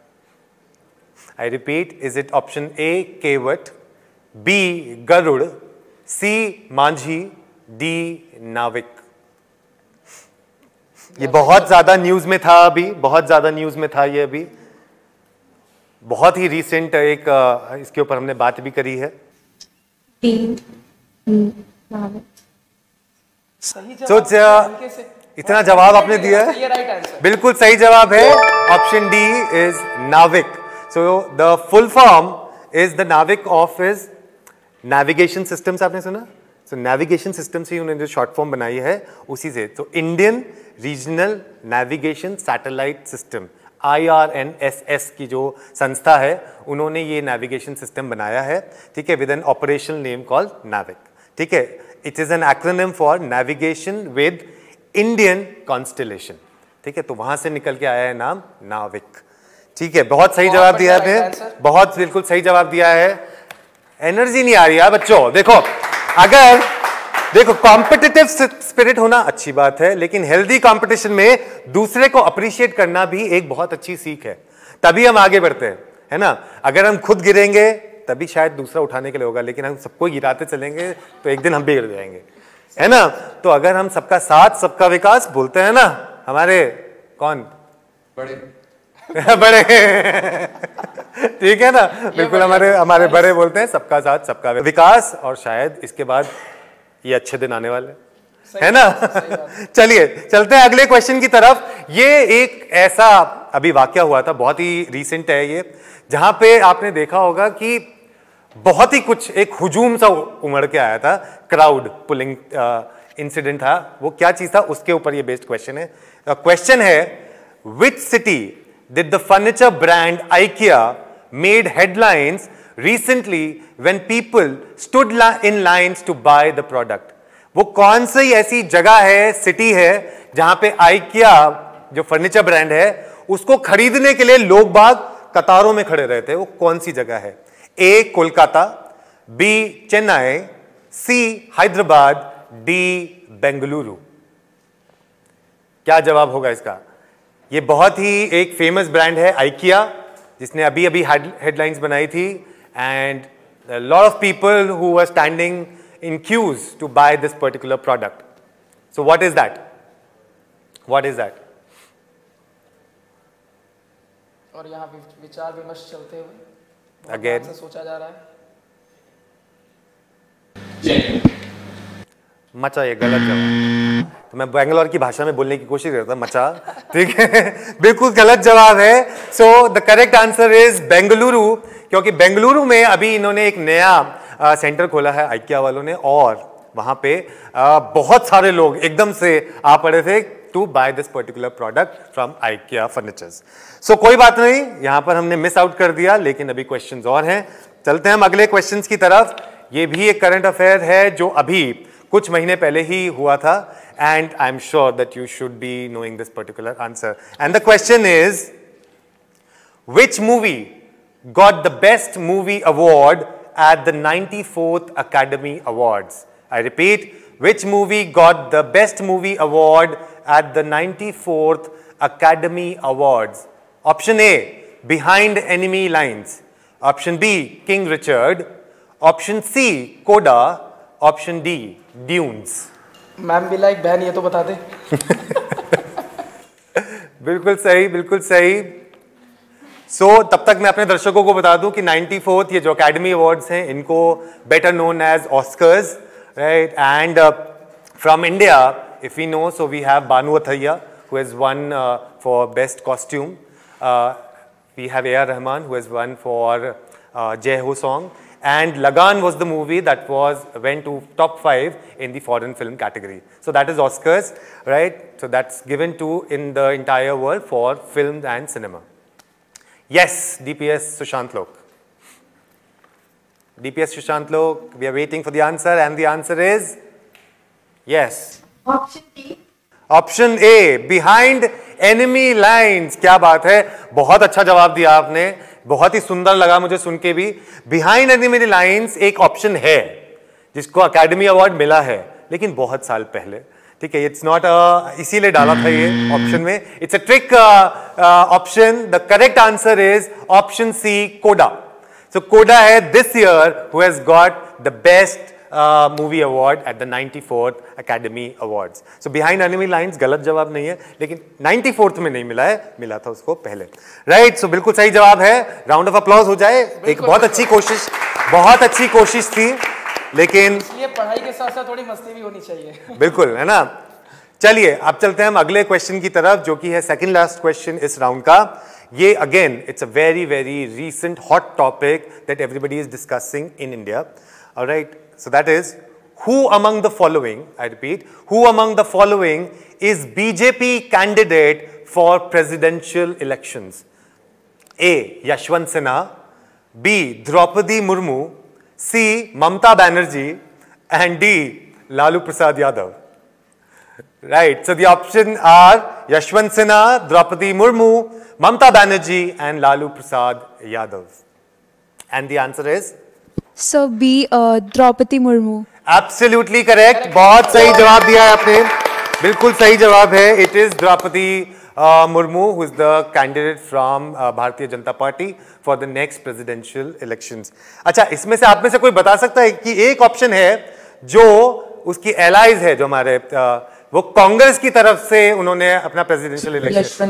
I repeat, is it option A, Kevat, B, Garud, C, Manjhi, D, Navik? ये बहुत ज्यादा news में था अभी, बहुत ज्यादा news में था ये अभी, बहुत ही रिसेंट एक इसके ऊपर हमने बात भी करी है। तो इतना जवाब आपने दिया है, बिल्कुल सही जवाब है, option D is NavIC. So the full form is the NavIC of is navigation systems, आपने सुना? सो नेविगेशन सिस्टम से उन्होंने जो शॉर्ट फॉर्म बनाई है उसी से, तो Indian regional navigation satellite system, I R N S S की जो संस्था है उन्होंने ये नेविगेशन सिस्टम बनाया है, ठीक है, with an operational name called NavIC, ठीक है। It is an acronym for navigation with Indian constellation, ठीक है, तो वहां से निकल के आया है नाम नाविक, ठीक है। बहुत सही जवाब दिया आपने, बहुत बिल्कुल सही जवाब दिया है। एनर्जी नहीं आ रही है बच्चों, देखो अगर देखो कॉम्पिटिटिव स्पिरिट होना अच्छी बात है, लेकिन हेल्दी कंपटीशन में दूसरे को अप्रिशिएट करना भी एक बहुत अच्छी सीख है, तभी हम आगे बढ़ते हैं, है ना। अगर हम खुद गिरेंगे तभी शायद दूसरा उठाने के लिए होगा, लेकिन हम सबको गिराते चलेंगे तो एक दिन हम भी गिर जाएंगे, है ना। तो अगर हम सबका साथ सबका विकास बोलते हैं ना, हमारे कौन बड़े बड़े ठीक है ना, बिल्कुल हमारे हमारे बड़े बोलते हैं सबका साथ सबका विकास, और शायद इसके बाद ये अच्छे दिन आने वाले, है ना। चलिए चलते हैं अगले क्वेश्चन की तरफ। ये एक ऐसा अभी वाकया हुआ था, बहुत ही रीसेंट है ये, जहां पे आपने देखा होगा कि बहुत ही कुछ एक हुजूम सा उमड़ के आया था, क्राउड पुलिंग इंसिडेंट था। वो क्या चीज था उसके ऊपर ये बेस्ड क्वेश्चन है। क्वेश्चन है, which city did the furniture brand IKEA made headlines recently when people stood in lines to buy the product? वो कौन सी ऐसी जगह है, सिटी है, जहां पे IKEA जो फर्नीचर ब्रांड है उसको खरीदने के लिए लोग बाग कतारों में खड़े रहते हैं? वो कौन सी जगह है? A Kolkata, B Chennai, C Hyderabad, D Bengaluru. क्या जवाब होगा इसका? ये बहुत ही एक फेमस ब्रांड है IKEA, जिसने अभी अभी हेडलाइंस बनाई थी, and a lot of people who were standing in queues to buy this particular product. So what is that? What is that? और यहाँ विचार विमर्श चलते हुए अगेन सोचा जा रहा है। मचा, ये गलत जवाब। तो मैं बेंगलोर की भाषा में बोलने की कोशिश करता मचा, ठीक है, बिल्कुल गलत जवाब है। So the correct answer is Bengaluru, क्योंकि बेंगलुरु में अभी इन्होंने एक नया आ, सेंटर खोला है IKEA वालों ने, और वहां पे आ, बहुत सारे लोग एकदम से आ पड़े थे to buy this particular product from IKEA Furnitures. So कोई बात नहीं, यहां पर हमने मिस आउट कर दिया, लेकिन अभी क्वेश्चंस और हैं. चलते हैं हम अगले क्वेश्चंस की तरफ. ये भी एक करंट अफेयर है जो अभी कुछ महीने पहले ही हुआ था, and I'm sure that you should be knowing this particular answer. And the question is, which movie got the Best Movie Award at the ninety-fourth Academy Awards? I repeat, which movie got the Best Movie Award at the ninety-fourth Academy Awards? Option A, Behind Enemy Lines. Option B, King Richard. Option C, Coda. Option D, Dunes. Ma'am भी like बहन, ये तो बता दे. बिल्कुल सही, बिल्कुल सही. सो so, तब तक मैं अपने दर्शकों को बता दूं कि ninety-fourth ये जो अकेडमी अवार्ड्स हैं, इनको better known as Oscars, right? And uh, from India, if we know, so we have Banu Athaiya, who has won uh, for best costume. Uh, we have A R Rahman, who has won for uh, Jai Ho song. And Lagan was the movie that was went to top five in the foreign film category. So that is Oscars, right? So that's given to in the entire world for film and cinema. Yes, D P S Sushant Lok. D P S Sushant Lok, we are waiting for the answer, and the answer is yes. Option D. Option A, Behind Enemy Lines. क्या बात है, बहुत अच्छा जवाब दिया आपने, बहुत ही सुंदर लगा मुझे सुन के भी. Behind Enemy Lines एक ऑप्शन है जिसको अकेडमी अवार्ड मिला है, लेकिन बहुत साल पहले. ठीक है, इट्स नॉट इसीलिए डाला था ये ऑप्शन में. It's a trick option. The correct answer is option C, Coda. So Coda है this year who has got the best uh, movie award at the ninety-fourth Academy Awards. So Behind Enemy Lines गलत जवाब नहीं है, लेकिन ninety-fourth में नहीं मिला है, मिला था उसको पहले. Right? So बिल्कुल सही जवाब है. Round of applause हो जाए. एक बहुत अच्छी कोशिश, बहुत अच्छी कोशिश थी, लेकिन ये पढ़ाई के साथ साथ थोड़ी मस्ती भी होनी चाहिए. बिल्कुल, है ना. चलिए अब चलते हैं हम अगले क्वेश्चन की तरफ, जो कि है सेकंड लास्ट क्वेश्चन इस राउंड का. ये again it's a very very recent hot topic that everybody is discussing in India. Alright, so that is, who among the following, I repeat, who among the following is BJP candidate for presidential elections? A, Yashwant Sinha. B, Droupadi Murmu. C, Mamata Banerjee. And D, Lalu Prasad Yadav. Right, so the option are Yashwant Sinha, Draupadi Murmu, Mamta Banerjee and Lalu Prasad Yadav. And the answer is? So B, uh, Draupadi Murmu. Absolutely correct. बहुत सही जवाब दिया है आपने. बिल्कुल सही जवाब है. It is Draupadi uh, Murmu, who is the candidate from uh, Bharatiya Janata Party for the next presidential elections. अच्छा, इसमें से आप में से कोई बता सकता है कि एक ऑप्शन है जो उसकी एलाइज है, जो हमारे uh, वो कांग्रेस की तरफ से उन्होंने अपना प्रेसिडेंशियल इलेक्शन.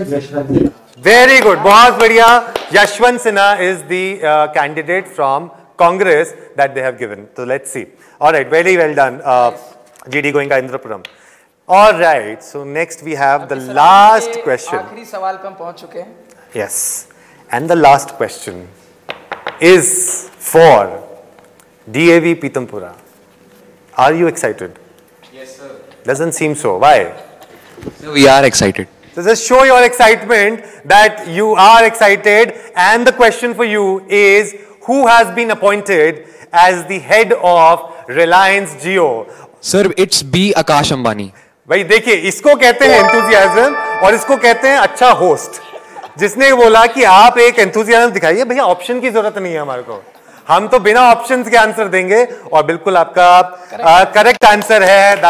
वेरी गुड, बहुत बढ़िया. Yashwant Sinha is the candidate from Congress that they have given. तो let's see. Alright, very well done GD Goenka Indirapuram. Alright, so next we have the last question. आखिरी सवाल पे हम पहुंच चुके हैं. Yes, and the last question is for DAV Pitampura. Are you excited? Doesn't seem so. Why? So we are excited. So just show your excitement that you are excited. And the question for you is, who has been appointed as the head of Reliance Jio? Sir, it's B. Akash Ambani. भाई देखिए, इसको कहते हैं enthusiasm और इसको कहते हैं अच्छा होस्ट. जिसने बोला कि आप एक enthusiasm दिखाइए, भैया ऑप्शन की जरूरत नहीं है हमारे को, हम तो बिना ऑप्शंस के आंसर देंगे. और बिल्कुल आपका करेक्ट आंसर है.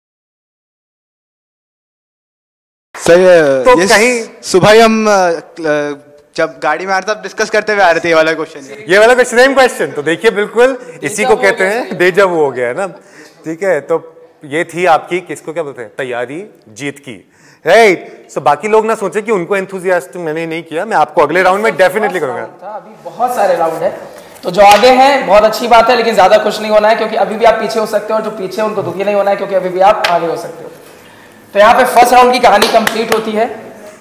सर, तो ये कहीं सुबह ही हम जब गाड़ी में आ रहे थे डिस्कस करते हुए आ रहे थे ये वाला क्वेश्चन. ये वाला क्वेश्चन, सेम क्वेश्चन. तो देखिए, बिल्कुल इसी को कहते हैं डेजा वू हो गया है ना. ठीक है, तो ये थी आपकी, किसको क्या बोलते हैं, तैयारी जीत की. राइट. सो बाकी लोग ना सोचे कि उनको एंथुसियास्ट मैंने नहीं किया. मैं आपको अगले राउंड में डेफिनेटली करूंगा. अभी बहुत सारे राउंड है, तो जो आगे हैं बहुत अच्छी बात है, लेकिन ज्यादा खुश नहीं होना है, क्योंकि अभी भी आप पीछे हो सकते हो, और जो पीछे उनको दुखी नहीं होना है, क्योंकि अभी भी आप आगे हो सकते हो. तो यहाँ पे फर्स्ट राउंड की कहानी कंप्लीट होती है.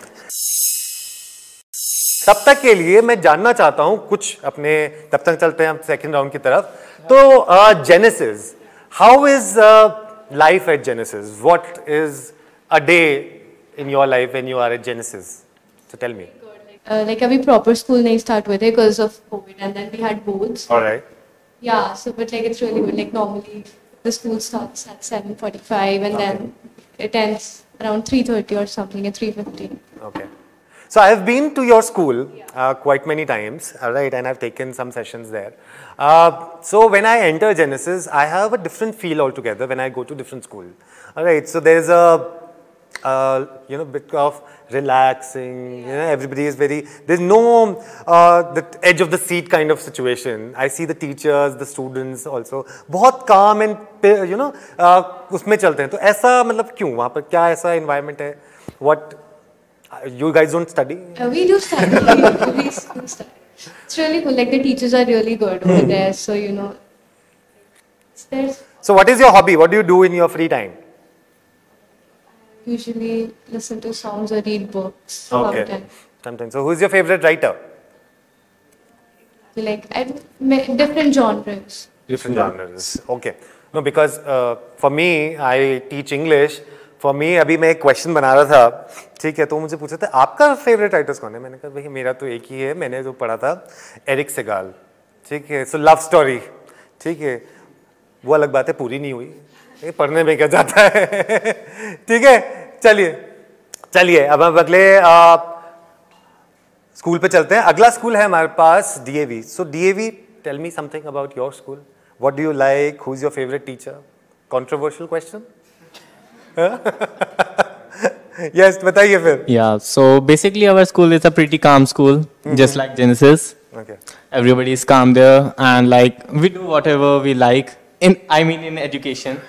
तब तक के लिए मैं जानना चाहता हूं कुछ अपने, तब तक चलते हैं हम सेकंड राउंड की तरफ. तो Genesis, how is life at Genesis? What is a day in your life when you are at Genesis? So tell me. Uh, like अभी proper school नहीं start हुए थे because of COVID and then we had boards. All right. Yeah, so but like it's really good. Like normally the school starts at seven forty-five and Okay. then it ends around three thirty or something at three fifteen. Okay. So I have been to your school uh, quite many times, all right, and I've taken some sessions there. Uh, so when I enter Genesis, I have a different feel altogether when I go to different school. All right, so there's a uh, you know bit of relaxing. You know, everybody is very. There's no uh, the edge of the seat kind of situation. I see the teachers, the students also बहुत calm and you know uh, उसमें चलते हैं. तो ऐसा मतलब क्यों वहाँ पर क्या ऐसा environment है? What you guys don't study? Uh, we do study. we do study. It's really cool. Like the teachers are really good over Hmm. there. So you know. There's So what is your hobby? What do you do in your free time? usually listen to songs or read books. Okay. Sometimes. Sometimes. So who is your favorite writer? Like I, ma- different genres. Different genres. Okay. No, because uh, for me, I teach English. For me, अभी मैं एक question बना रहा था, ठीक है, तो मुझे पूछा था आपका फेवरेट राइटर्स कौन है? मैंने कहा भाई मेरा तो एक ही है, मैंने जो पढ़ा था एरिक सेगाल, ठीक है, सो लव स्टोरी, ठीक है, वो अलग बात है, पूरी नहीं हुई, ये पढ़ने में क्या जाता है, ठीक है, चलिए चलिए अब हम अगले स्कूल पे चलते हैं. अगला स्कूल है हमारे पास DAV. So DAV, tell me something about your school. What do you like? Who is your favourite teacher? Controversial question. Yes, बताइए फिर. Yeah, so basically our school is a pretty calm school, mm-hmm. just like Genesis. Okay. Everybody is calm there, and like we do whatever we like. In I mean in education.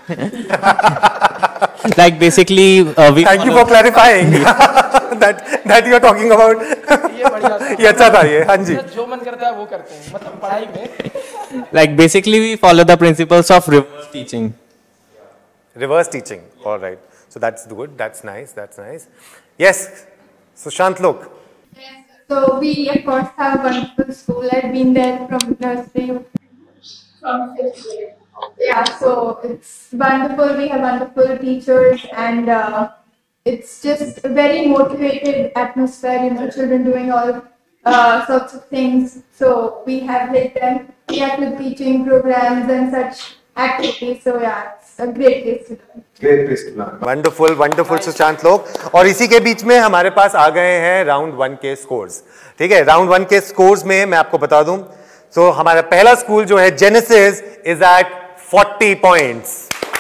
Like basically uh, we. Thank you for clarifying that that you are talking about. ये बढ़िया था. ये अच्छा था ये. हाँ जी. जो मन करता है वो करते हैं. मतलब पढ़ाई में. Like basically we follow the principles of reverse teaching. Reverse teaching. All right. So that's good. That's nice. That's nice. Yes. Sushant, look. Yes. So we of course have a wonderful school. I've been there from nursery from fifth grade. Yeah. So it's wonderful. We have wonderful teachers and uh, it's just a very motivated atmosphere. You know, children doing all uh, sorts of things. So we have like them. We have the teaching programs and such activities. So yeah, it's a great place to learn. Great place to learn. Wonderful, wonderful Sushant लोग. और इसी के बीच में हमारे पास आ गए हैं round one के scores. ठीक है, राउंड वन के स्कोर्स में मैं आपको बता दूं, तो हमारा पहला स्कूल जो है Genesis is at forty points.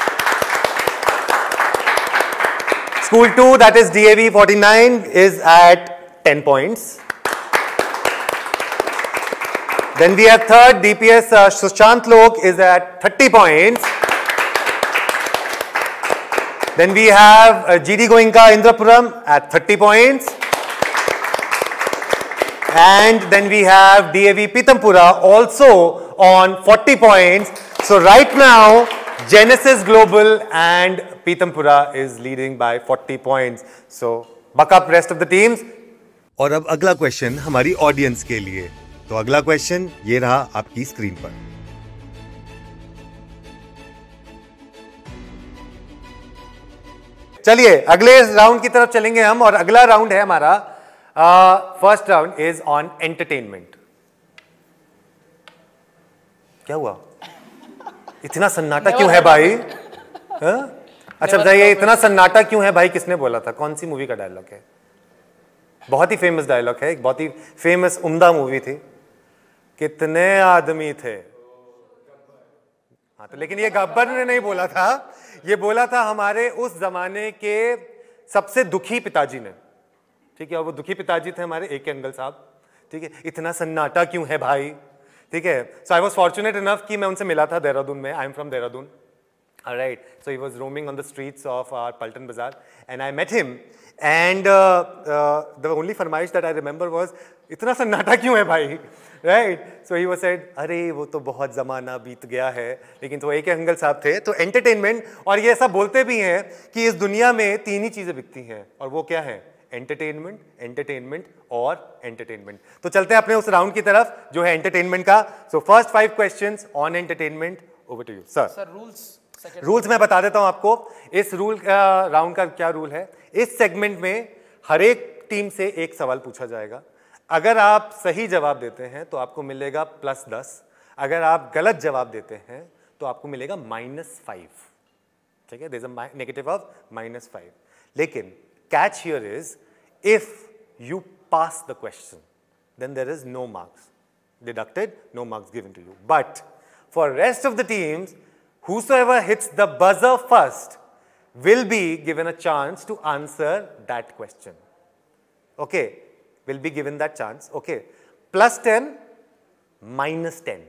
School two, that is D A V forty-nine, is at ten points. Then we have third D P S uh, Sushant Lok is at thirty points. Then we have uh, G D Goenka Indrapuram at thirty points. And then we have D A V Pitampura also on forty points. So right now, Genesis Global and Pitampura is leading by forty points. So buck up rest of the teams. और अब अगला question हमारी audience के लिए. तो अगला question ये रहा आपकी स्क्रीन पर. चलिए अगले राउंड की तरफ चलेंगे हम, और अगला राउंड है हमारा first round is on entertainment. क्या हुआ? इतना सन्नाटा क्यों है भाई? हा? अच्छा बताइए, इतना सन्नाटा क्यों है भाई? किसने बोला था? कौन सी मूवी का डायलॉग है? बहुत ही फेमस डायलॉग है, एक बहुत ही फेमस उम्दा मूवी थी. कितने आदमी थे? हाँ, तो लेकिन ये गब्बर ने नहीं बोला था, ये बोला था हमारे उस जमाने के सबसे दुखी पिताजी ने. ठीक है, और वो दुखी पिताजी थे हमारे ए के अंकल साहब. ठीक है, इतना सन्नाटा क्यों है भाई? ठीक है. So I was fortunate enough कि मैं उनसे मिला था देहरादून में. I am from Dehradun. Right. So he was roaming on the streets of our Paltan Bazaar and I met him. And the only फरमाइश दैट आई रिमेंबर वॉज, इतना सन्नाटा क्यों है भाई? Right. So he was said, अरे वो तो बहुत ज़माना बीत गया है. लेकिन तो एक अंकल साहब थे. तो एंटरटेनमेंट, और ये ऐसा बोलते भी हैं कि इस दुनिया में तीन ही चीज़ें बिकती हैं, और वो क्या है? एंटरटेनमेंट, एंटरटेनमेंट और एंटरटेनमेंट. तो चलते हैं अपने उस राउंड की तरफ जो है एंटरटेनमेंट का. So first five questions on entertainment. Over to you sir. Sir rules rules मैं बता देता हूं आपको. इस रूल राउंड का क्या रूल है? इस सेगमेंट में हर एक टीम से एक सवाल पूछा जाएगा। अगर आप सही जवाब देते हैं तो आपको मिलेगा प्लस दस, अगर आप गलत जवाब देते हैं तो आपको मिलेगा माइनस फाइव। ठीक है, there is a negative of minus five. लेकिन catch here is if you pass the question then there is no marks deducted, no marks given to you. But for rest of the teams, whosoever hits the buzzer first will be given a chance to answer that question. Okay, will be given that chance. Okay, plus ten, minus ten.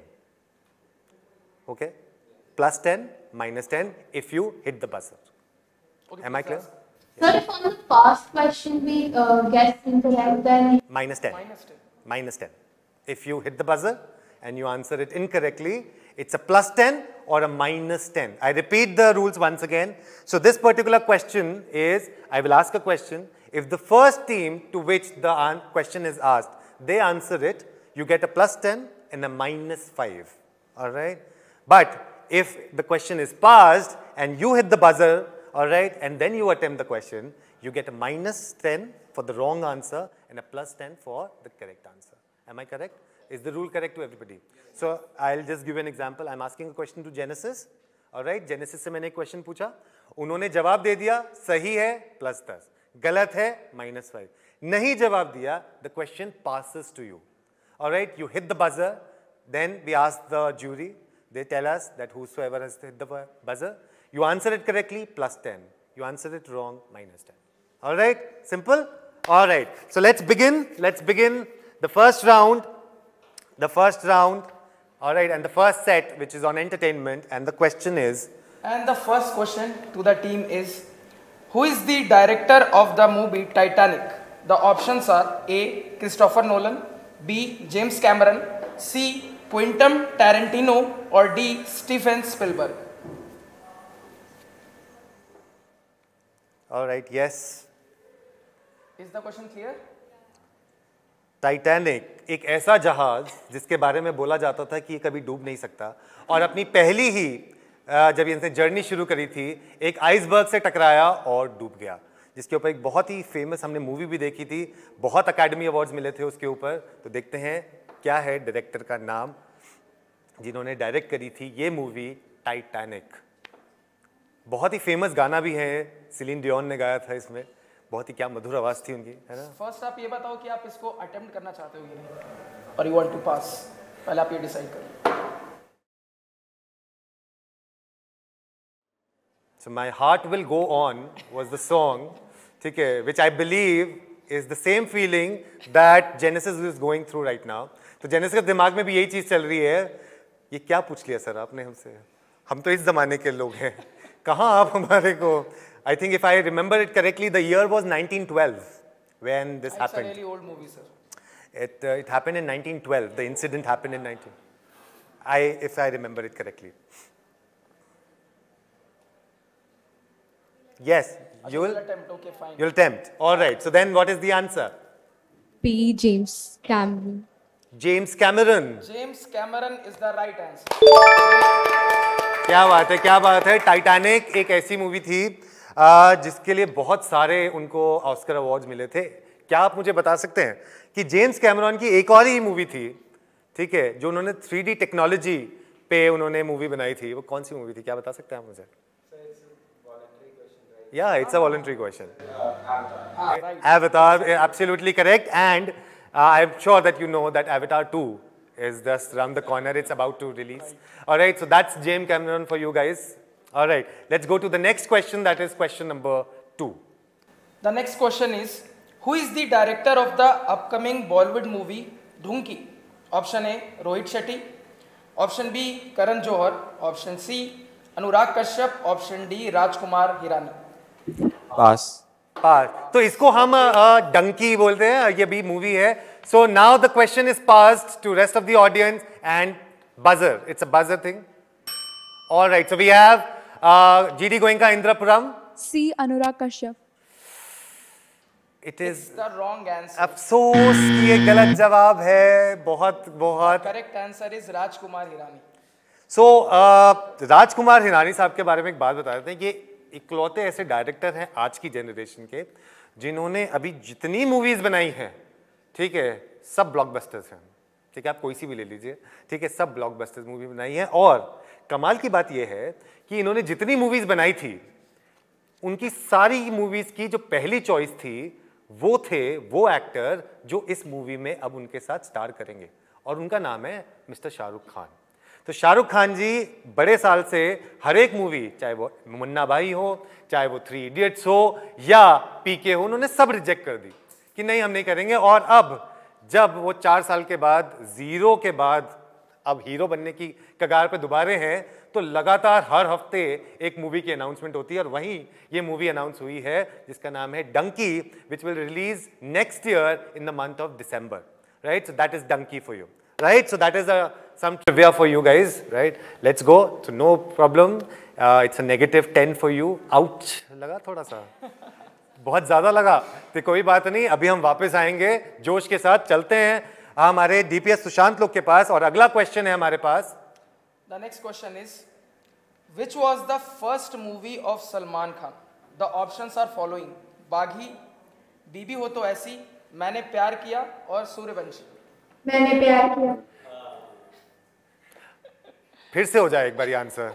Okay, plus ten, minus ten if you hit the buzzer. Okay, am I clear? Sir, if on the past question we uh, guess incorrect, then minus ten. Minus ten. Minus ten. If you hit the buzzer and you answer it incorrectly, it's a plus ten or a minus ten. I repeat the rules once again. So this particular question is, I will ask a question. If the first team to which the question is asked, they answer it, you get a plus ten and a minus five. All right? But if the question is passed and you hit the buzzer, all right, and then you attempt the question, you get a minus ten for the wrong answer and a plus ten for the correct answer. Am I correct? Is the rule correct to everybody? So I'll just give you an example. I'm asking a question to Genesis. All right, Genesis से मैंने एक question पूछा, उन्होंने जवाब दे दिया, सही है plus दस, गलत है माइनस फाइव, नहीं जवाब दिया, the question passes to you. All right, you hit the buzzer, then we ask the jury, they tell us that whosoever has hit the buzzer, you answer it correctly, plus ten. You answer it wrong, minus ten. All right, simple? All right, so let's begin. Let's begin the first round. The first round, all right, and the first set, which is on entertainment, and the question is. And the first question to the team is, who is the director of the movie Titanic? The options are A. Christopher Nolan, B. James Cameron, C. Quentin Tarantino, or D. Steven Spielberg. All right, yes. Is the question clear? Titanic एक ऐसा जहाज जिसके बारे में बोला जाता था कि ये कभी डूब नहीं सकता, और अपनी पहली ही जब इनसे जर्नी शुरू करी थी एक आइसबर्ग से टकराया और डूब गया, जिसके ऊपर एक बहुत ही फेमस हमने मूवी भी देखी थी, बहुत अकेडमी अवार्ड्स मिले थे उसके ऊपर। तो देखते हैं क्या है डायरेक्टर का नाम जिन्होंने डायरेक्ट करी थी ये मूवी टाइटैनिक। बहुत ही फेमस गाना भी है, सिलीन डियोन ने गाया था इसमें, बहुत ही क्या मधुर आवाज थी उनकी, है ना। फर्स्ट आप ये बताओ कि आप इसको अटेम्प्ट करना चाहते हो या नहीं, और यू वांट टू पास, पहले आप ये डिसाइड करो। So my heart will go on was the song, ठीक है, which I believe is the same feeling that Genesis is going through right now. तो Genesis के दिमाग में भी यही चीज चल रही है, ये क्या पूछ लिया सर आपने हमसे, हम तो इस जमाने के लोग हैं, कहाँ आप हमारे को। I think if I remember it correctly, the year was nineteen twelve when this It's happened. It's a really old movie, sir. It uh, it happened in nineteen twelve. The incident happened in nineteen. I, if I remember it correctly. Yes, you will. Attempt. Okay, fine. You'll attempt. All right. So then, what is the answer? B. James Cameron. James Cameron. James Cameron is the right answer. क्या बात है, क्या बात है। Titanic एक ऐसी movie थी जिसके लिए बहुत सारे उनको ऑस्कर अवार्ड्स मिले थे। क्या आप मुझे बता सकते हैं कि जेम्स कैमरॉन की एक और ही मूवी थी, ठीक है, जो उन्होंने थ्री डी टेक्नोलॉजी पे उन्होंने मूवी बनाई थी, वो कौन सी मूवी थी, क्या बता सकते हैं आप मुझे? Yeah, it's a voluntary question. Avatar, absolutely correct, and uh, I'm sure that you know that Avatar two is just around the corner. It's about to release. All right, so that's James Cameron for you guys. All right, let's go to the next question. That is question number two. The next question is, who is the director of the upcoming Bollywood movie Dhunki? Option A, Rohit Shetty. Option B, Karan Johar. Option C, Anurag Kashyap. Option D, Rajkumar Hirani. पास पास तो इसको हम डंकी बोलते हैं, ये भी movie है. So now the question is passed to rest of the audience and buzzer. It's a buzzer thing. All right. So we have uh, G D Goenka Indrapuram. C. Anurag Kashyap. It is It's the wrong answer. अफसोस कि ये गलत जवाब है. बहुत बहुत. Correct answer is Rajkumar Hirani. So uh, Rajkumar Hirani साहब के बारे में एक बात बता देते हैं कि इकलौते ऐसे डायरेक्टर हैं आज की जनरेशन के जिन्होंने अभी जितनी मूवीज बनाई हैं, ठीक है, सब ब्लॉकबस्टर्स हैं, ठीक है, आप कोई सी भी ले लीजिए, ठीक है, सब ब्लॉकबस्टर्स मूवी बनाई है। और कमाल की बात यह है कि इन्होंने जितनी मूवीज बनाई थी उनकी सारी मूवीज की जो पहली चॉइस थी वो थे वो एक्टर जो इस मूवी में अब उनके साथ स्टार करेंगे, और उनका नाम है मिस्टर शाहरुख खान। तो शाहरुख खान जी बड़े साल से हर एक मूवी, चाहे वो मुन्ना भाई हो, चाहे वो थ्री इडियट्स हो या पीके हो, उन्होंने सब रिजेक्ट कर दी कि नहीं हम नहीं करेंगे। और अब जब वो चार साल के बाद, जीरो के बाद अब हीरो बनने की कगार पे दोबारे हैं, तो लगातार हर हफ्ते एक मूवी की अनाउंसमेंट होती है, और वहीं ये मूवी अनाउंस हुई है जिसका नाम है Dunki, which will release next year in the month of December, right? So that is Dunki for you, right? So that is a some trivia for you guys, right? Let's go. So no problem. Uh, it's a negative ten for you. Ouch. लगा थोड़ा सा, बहुत ज़्यादा लगा, तो कोई बात नहीं, अभी हम वापस आएंगे जोश के साथ। चलते हैं हमारे डीपीएस सुशांत लोग के पास, और अगला क्वेश्चन है हमारे पास। The next question is, which was the first movie of Salman Khan? The options are following: बागी, बीबी हो तो ऐसी, मैंने प्यार किया, और सूर्यवंशी। मैंने प्यार किया। फिर से हो जाए एक बार आंसर।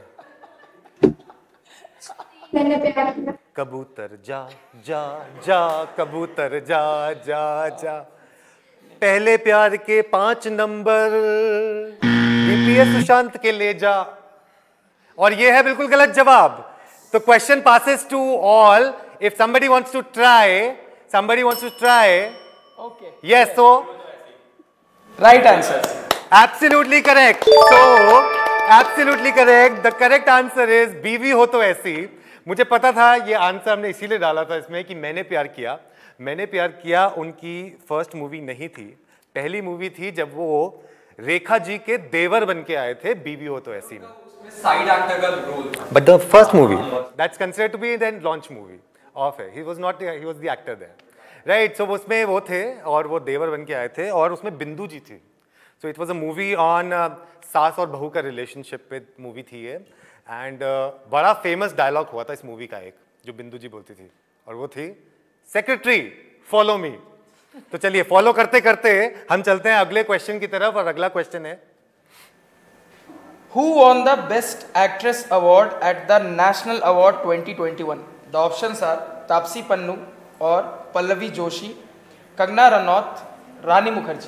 मैंने प्यार किया। कबूतर जा जा जा, कबूतर जा जा जा, पहले प्यार के पांच नंबर डीपीएस सुशांत के ले जा, और ये है बिल्कुल गलत जवाब। तो question passes to all, if somebody wants to try, somebody wants to try, okay, yes, so right answer, absolutely correct, so absolutely correct, the correct answer is बीवी हो तो ऐसी। मुझे पता था ये आंसर हमने इसीलिए डाला था इसमें कि मैंने प्यार किया, मैंने प्यार किया उनकी फर्स्ट मूवी नहीं थी, पहली मूवी थी जब वो रेखा जी के देवर बन के आए थे बीवी हो तो ऐसी में, साइड एक्टर का role, but the first movie that's considered to be then launch movie of है, he was not, he was the actor there, right? So उसमें वो थे और वो देवर बन के आए थे, और उसमें बिंदु जी थी। So it was a movie on सास और बहू का रिलेशनशिप पे मूवी थी ये, एंड uh, बड़ा फेमस डायलॉग हुआ था इस मूवी का एक, जो बिंदु जी बोलती थी, और वो थी सेक्रेटरी फॉलो मी। तो चलिए फॉलो करते करते हम चलते हैं अगले क्वेश्चन की तरफ, और अगला क्वेश्चन है, Who won the Best Actress Award at the National Award twenty twenty-one? The options are Taapsee Pannu और पल्लवी जोशी, कंगना रनौत, रानी Mukherjee.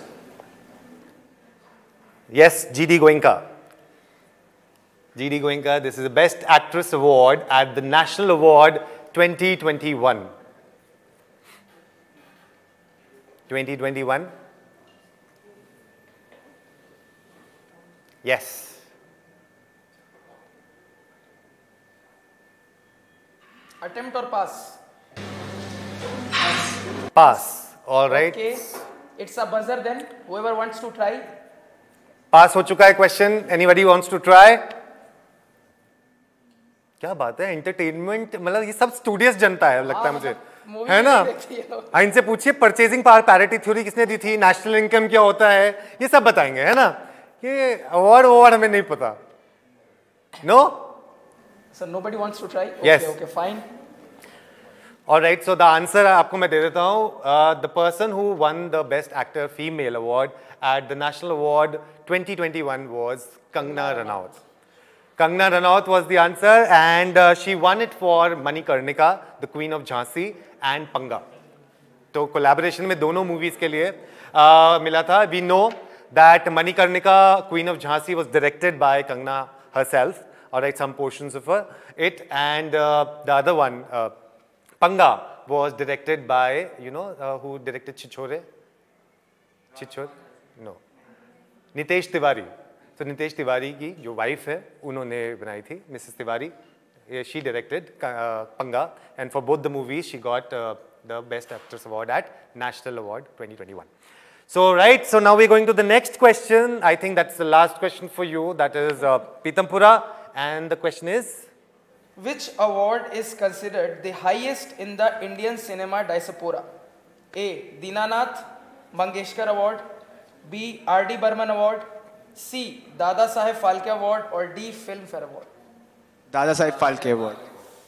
Yes, G D Goenka. G D Goenka, this is the Best Actress Award at the National Award twenty twenty-one. twenty twenty-one. Yes. Attempt or pass? Pass. All right. Okay, it's a buzzer then. Whoever wants to try. पास हो चुका है question, anybody wants to try? क्या बात है, entertainment, मतलब ये सब studious जनता है लगता है मुझे, है ना? हाँ, इनसे पूछिए परचेजिंग पावर पैरिटी थ्योरी किसने दी थी, नेशनल इनकम क्या होता है, ये सब बताएंगे, है ना? ये अवार्ड अवार्ड हमें नहीं पता। No? So nobody wants to try? Okay, Yes. okay, fine. All right, so the answer आपको मैं दे देता हूँ। uh, the person who won the best actor female award at the national award twenty twenty-one was Kangna Ranaut. Kangna Ranaut was the answer, and uh, she won it for Manikarnika, the Queen of Jhansi, and Panga. तो collaboration में दोनों movies के लिए uh, मिला था। We know that Manikarnika, Queen of Jhansi, was directed by Kangna herself. All right, some portions of her, it, and uh, the other one, uh, Panga, was directed by, you know, uh, who directed Chichore? Chichore? No. Nitesh Tiwari. So Nitesh Tiwari की जो wife है, उन्होंने बनाई थी, Missus Tiwari. She directed uh, Panga, and for both the movies, she got uh, the Best Actress Award at National Award twenty twenty-one. So right, so now we're going to the next question. I think that's the last question for you. That is uh, Pitampura, and the question is, which award is considered the highest in the Indian cinema diaspora? A. Dinanath Mangeshkar Award, B. R D Burman Award, C. Dada Saheb Phalke Award, or D. Filmfare Award? Dada Saheb Phalke Award.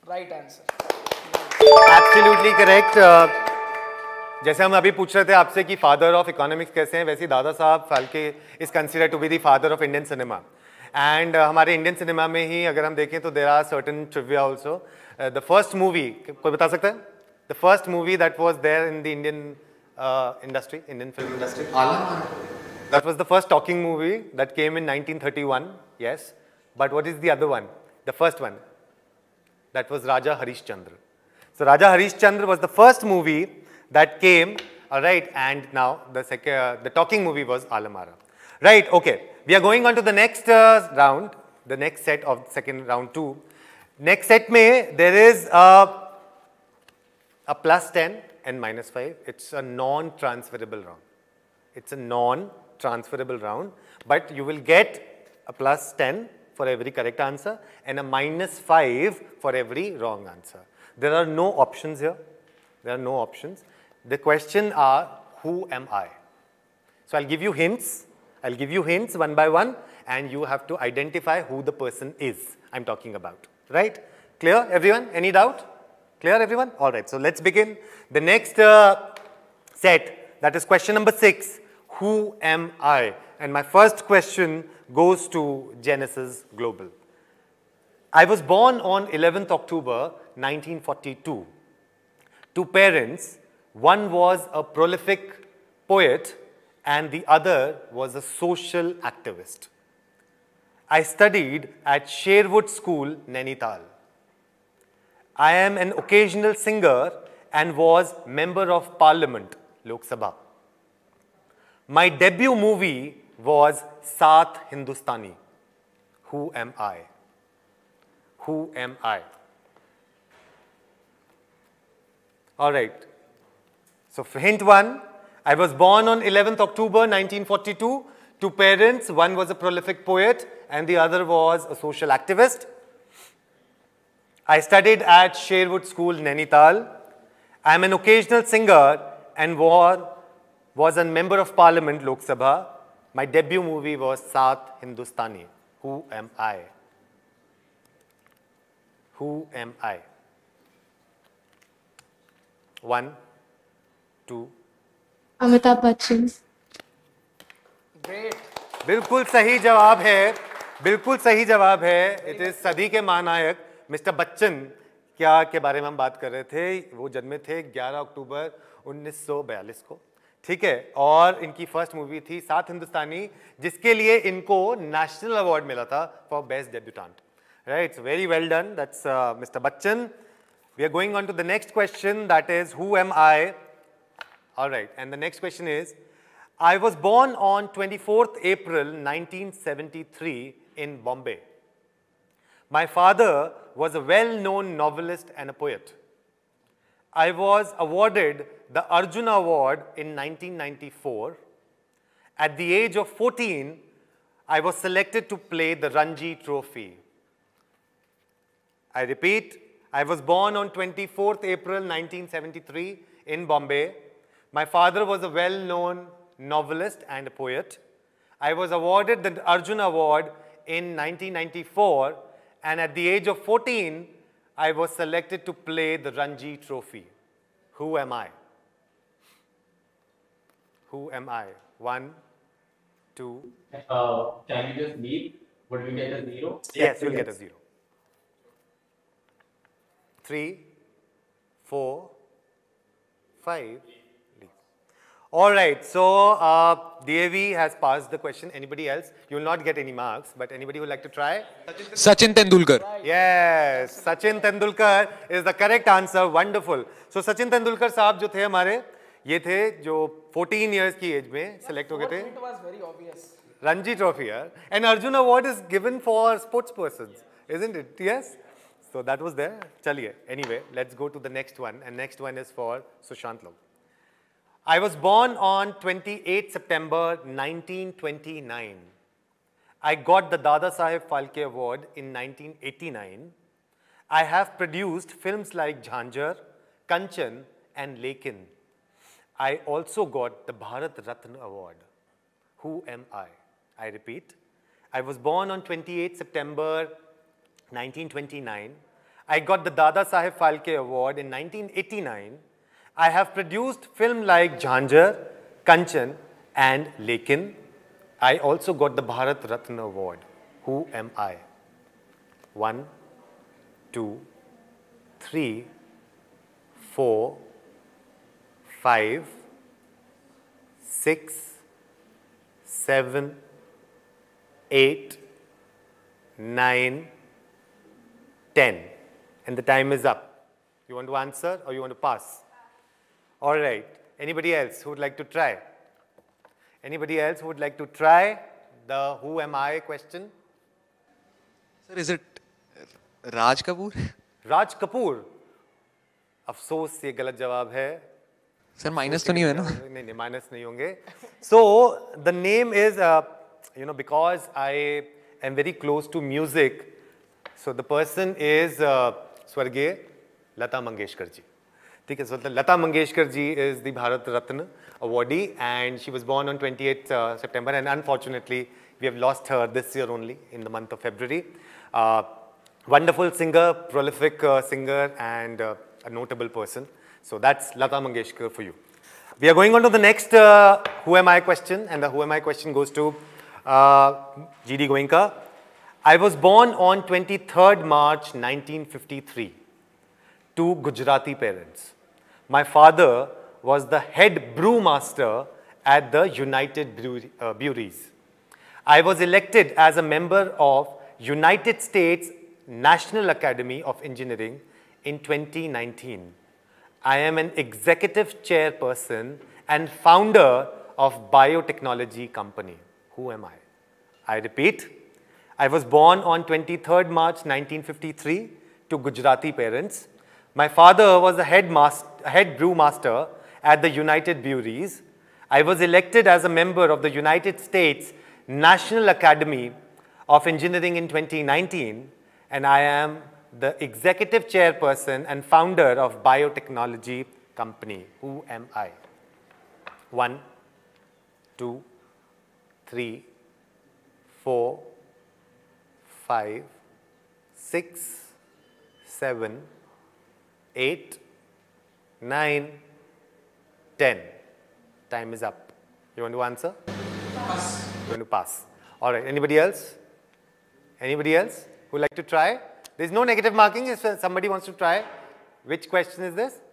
Right answer. Absolutely correct. जैसे हम अभी पूछ रहे थे आपसे कि father of economics कैसे हैं, वैसे Dada Saheb Phalke is considered to be the father of Indian cinema. And हमारे इंडियन सिनेमा में ही अगर हम देखें तो there are certain trivia also. The first movie, कोई बता सकता है? The first movie that was there in the Indian industry, Indian film industry. That was the first talking movie that came in nineteen thirty-one, yes. But what is the other one? The first one. That was Raja Harishchandra. So Raja Harishchandra was the first movie that came, all right, and now the second, uh, the talking movie was Alamara. Right, okay. We are going on to the next uh, round, the next set of second round two. Next set mein, there is a, a plus ten and minus five. It's a non-transferable round. It's a non-transferable round, but you will get a plus ten for every correct answer and a minus five for every wrong answer. There are no options here. There are no options. The question are, who am I? So I'll give you hints. I'll give you hints one by one, and you have to identify who the person is I'm talking about. Right? Clear, everyone? Any doubt? Clear, everyone? All right. So let's begin. The next uh, set, that is question number six. Who am I? And my first question goes to Genesis Global. I was born on eleventh October nineteen forty-two. Two parents, one was a prolific poet and the other was a social activist. I studied at Sherwood School, Nainital. I am an occasional singer and was Member of Parliament, Lok Sabha. My debut movie was Saath Hindustani. Who am I? Who am I? All right. So for hint one, I was born on eleventh October nineteen forty-two. Two parents, one was a prolific poet and the other was a social activist. I studied at Sherwood School, Nainital. I am an occasional singer and was, was a member of Parliament, Lok Sabha. My debut movie was Saath Hindustani. Who am I? Who am I? One, two. Amitabh Bachchan. Great. बिल्कुल सही जवाब है. बिल्कुल सही जवाब है. It is सदी के महानायक मिस्टर बच्चन क्या के बारे में हम बात कर रहे थे. वो जन्मे थे ग्यारह अक्टूबर उन्नीस सौ बयालीस को. ठीक है. और इनकी फर्स्ट मूवी थी सात हिंदुस्तानी, जिसके लिए इनको नेशनल अवार्ड मिला था for best debutant. Right. Very well done. That's mister Bachchan. We are going on to the next question, that is, who am I? All right, and the next question is, I was born on twenty-fourth April nineteen seventy-three in Bombay. My father was a well-known novelist and a poet. I was awarded the Arjuna Award in nineteen ninety-four. At the age of fourteen, I was selected to play the Ranji Trophy. I repeat, I was born on twenty-fourth April nineteen seventy-three in Bombay. My father was a well-known novelist and a poet. I was awarded the Arjuna Award in nineteen ninety-four, and at the age of fourteen, I was selected to play the Ranji Trophy. Who am I? Who am I? One, two. Uh, can you just leave? Would we get a zero? Yes, you'll get a zero. Three, four, five. All right, so uh, D A V has passed the question. Anybody else? You will not get any marks, but anybody who would like to try? Sachin Tendulkar. Yes, Sachin Tendulkar is the correct answer. Wonderful. So Sachin Tendulkar साहब जो थे हमारे, ये थे जो fourteen years की age में select हो गए थे. It was very obvious. Ranji Trophy, yeah? And Arjuna Award is given for sports persons, isn't it? Yes. So that was there. Chaliye. Anyway, let's go to the next one, and next one is for Sushant Log. I was born on twenty-eighth September nineteen twenty-nine. I got the Dada Saheb Phalke Award in nineteen eighty-nine. I have produced films like Jhanjar, Kanchan and Lekin. I also got the Bharat Ratna Award. Who am I? I repeat, I was born on twenty-eighth September nineteen twenty-nine. I got the Dada Saheb Phalke Award in nineteen eighty-nine. I have produced film like Jhanjhar, Kanchan and Lekin. I also got the Bharat Ratna Award. Who am I? One, two, three, four, five, six, seven, eight, nine, ten. And the time is up. You want to answer or you want to pass? All right. Anybody else who would like to try? Anybody else who would like to try the who am I question? Sir, is it Raj Kapoor? Raj Kapoor. अफसोस ये गलत जवाब है. Sir, minus तो नहीं है ना? नहीं नहीं minus नहीं होंगे. So the name is, uh, you know, because I am very close to music. So the person is uh, Swargay Lata Mangeshkar ji. ठीक है, so Lata Mangeshkar ji is the Bharat Ratna awardee and she was born on twenty-eighth uh, September and unfortunately we have lost her this year only in the month of February. Uh, wonderful singer, prolific uh, singer and uh, a notable person. So that's Lata Mangeshkar for you. We are going on to the next uh, who am I question and the who am I question goes to uh, G D Goenka. I was born on twenty-third March nineteen fifty-three to Gujarati parents. My father was the head brewmaster at the United Brewery, uh, Breweries. I was elected as a member of United States National Academy of Engineering in twenty nineteen. I am an executive chairperson and founder of biotechnology company. Who am I? I repeat, I was born on twenty-third March nineteen fifty-three to Gujarati parents. My father was a head, master, head brewmaster at the United Breweries. I was elected as a member of the United States National Academy of Engineering in twenty nineteen, and I am the executive chairperson and founder of biotechnology company. Who am I? One, two, three, four, five, six, seven, eight, nine, ten. Time is up. You want to answer? Pass. You want to pass. All right. Anybody else? Anybody else who would like to try? There is no negative marking if somebody wants to try. Which question is this?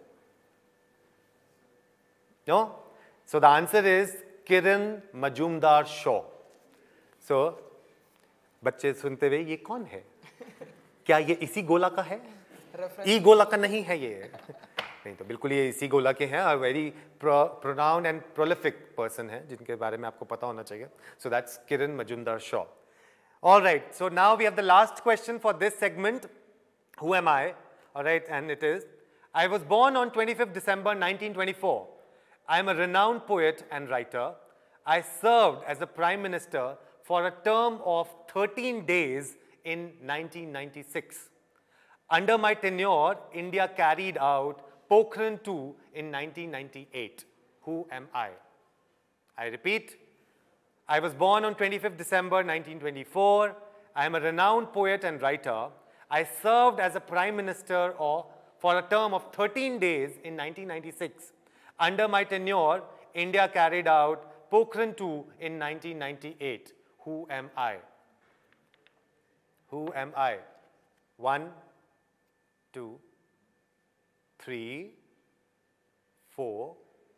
No? So the answer is Kiran Majumdar Shaw. So, बच्चे सुनते हुए ये कौन है? क्या ये इसी गोला का है? ई गोला का नहीं है ये. नहीं तो बिल्कुल ये इसी गोला के हैं. A very pronoun and prolific person है जिनके बारे में आपको पता होना चाहिए. So that's Kiran Majumdar Shaw. All right, so now we have the last question for this segment. Who am I? All right, and it is, I was born on twenty-fifth December nineteen twenty-four. I am a renowned poet and writer. I served as a prime minister for a term of thirteen days in nineteen ninety-six. Under my tenure, India carried out Pokhran two in nineteen ninety-eight. Who am I? I repeat, I was born on twenty-fifth December nineteen twenty-four. I am a renowned poet and writer. I served as a prime minister or for a term of thirteen days in nineteen ninety-six. Under my tenure, India carried out Pokhran two in nineteen ninety-eight. Who am I? Who am I? One, two, three, four,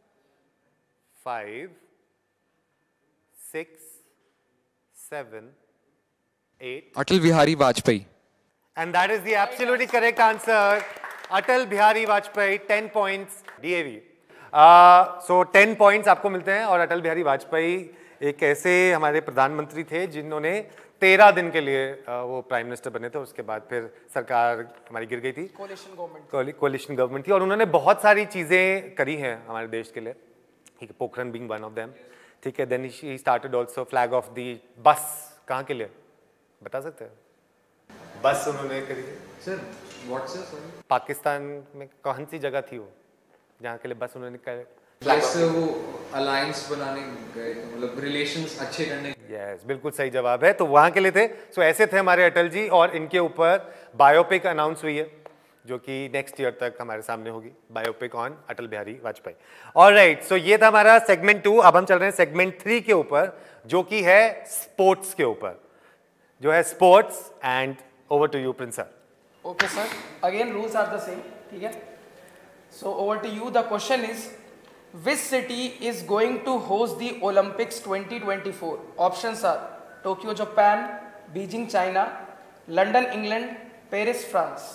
five, six, seven, eight. Atal Bihari Vajpayee. And that is the absolutely correct answer. Atal Bihari Vajpayee, ten points, D A V. Uh, so ten points आपको मिलते हैं और अटल बिहारी वाजपेयी एक ऐसे हमारे प्रधानमंत्री थे जिन्होंने तेरह दिन के लिए वो प्राइम मिनिस्टर बने थे. उसके बाद फिर सरकार हमारी गिर गई थी. कोलिशन गवर्नमेंट कोलिशन गवर्नमेंट थी और उन्होंने बहुत सारी चीज़ें करी हैं हमारे देश के लिए. ठीक है, Pokhran being one of them. ठीक है, then he started also flag off the bus. कहाँ के लिए बता सकते हैं? बस उन्होंने करी सर. व्हाट्सएप सर पाकिस्तान में कौन सी जगह थी वो जहाँ के लिए बस उन्होंने करे? जैसे वो अलायंस बनाने गए, मतलब रिलेशंस अच्छे करने. यस, बिल्कुल सही जवाब है. तो वहाँ के लिए थे. सो so, ऐसे थे हमारे अटल जी और इनके ऊपर बायोपिक अनाउंस हुई है. जो कि नेक्स्ट ईयर तक हमारे सामने होगी, biopic on Atal Bihari Vajpayee. Alright, so ये था हमारा सेगमेंट टू। अब हम चल रहे हैं सेगमेंट थ्री के ऊपर, जो कि है स्पोर्ट्स के ऊपर, जो है sports. And over to you Prince sir. Okay sir, again rules are the same, ठीक है। So over to you, the question is which city is going to host the Olympics twenty twenty-four? Options are Tokyo, Japan, Beijing, China, London, England, Paris, France.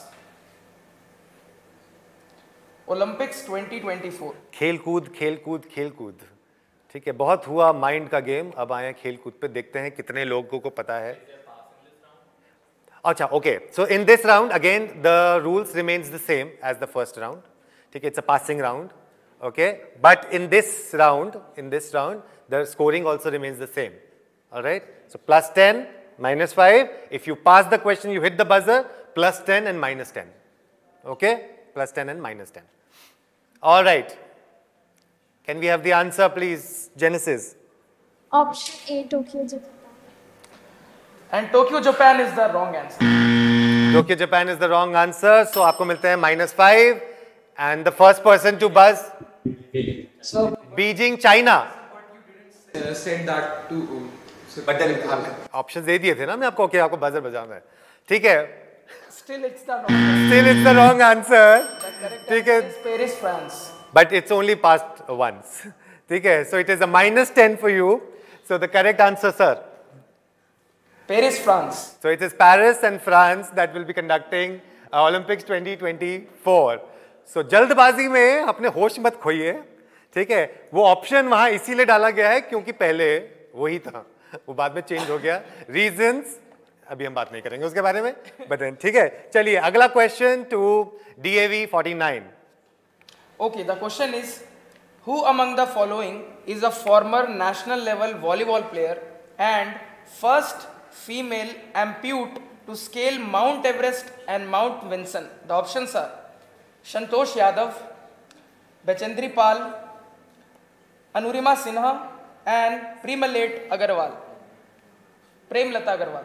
Olympics twenty twenty-four. खेल कूद खेल कूद खेल कूद, ठीक है, बहुत हुआ माइंड का गेम, अब आए खेल कूद पे, देखते हैं कितने लोगों को पता है। अच्छा, okay, so in this round again the rules remains the same as the first round, ठीक है, it's a passing round, okay, but in this round in this round the scoring also remains the same. All right, so plus ten, minus five, if you pass the question you hit the buzzer, plus ten and minus ten, okay, plus ten and minus ten. All right, can we have the answer please, Genesis? Option A, Tokyo, Japan. And Tokyo, Japan is the wrong answer. Tokyo, Japan is the wrong answer, so आपको मिलते हैं minus five, and the first person to buzz, so Beijing, China. Uh, said that to so but then option दे दिए थे ना मैं आपको, कि आपको बजर बजाना है, ठीक है। Still it's the wrong answer. Still it's the wrong answer, ठीक है, Paris, France. but it's only passed once, ठीक है, so it is a minus ten for you. So the correct answer, sir? Paris, France. So it is Paris and France that will be conducting uh, Olympics twenty twenty-four. So जल्दबाजी में अपने होश मत खोइए, ठीक है, वो ऑप्शन वहां इसीलिए डाला गया है क्योंकि पहले वही था, वो बाद में चेंज हो गया, रीजंस अभी हम बात नहीं करेंगे उसके बारे में, बट ठीक है। चलिए अगला question to D A V forty nine. Okay, the question is who among the following is a former national level volleyball player and first female amputee to scale Mount Everest and Mount Vinson? The options are Santosh Yadav, Bachendri Pal, Arunima Sinha and Premlata Agarwal, Premlata Agarwal.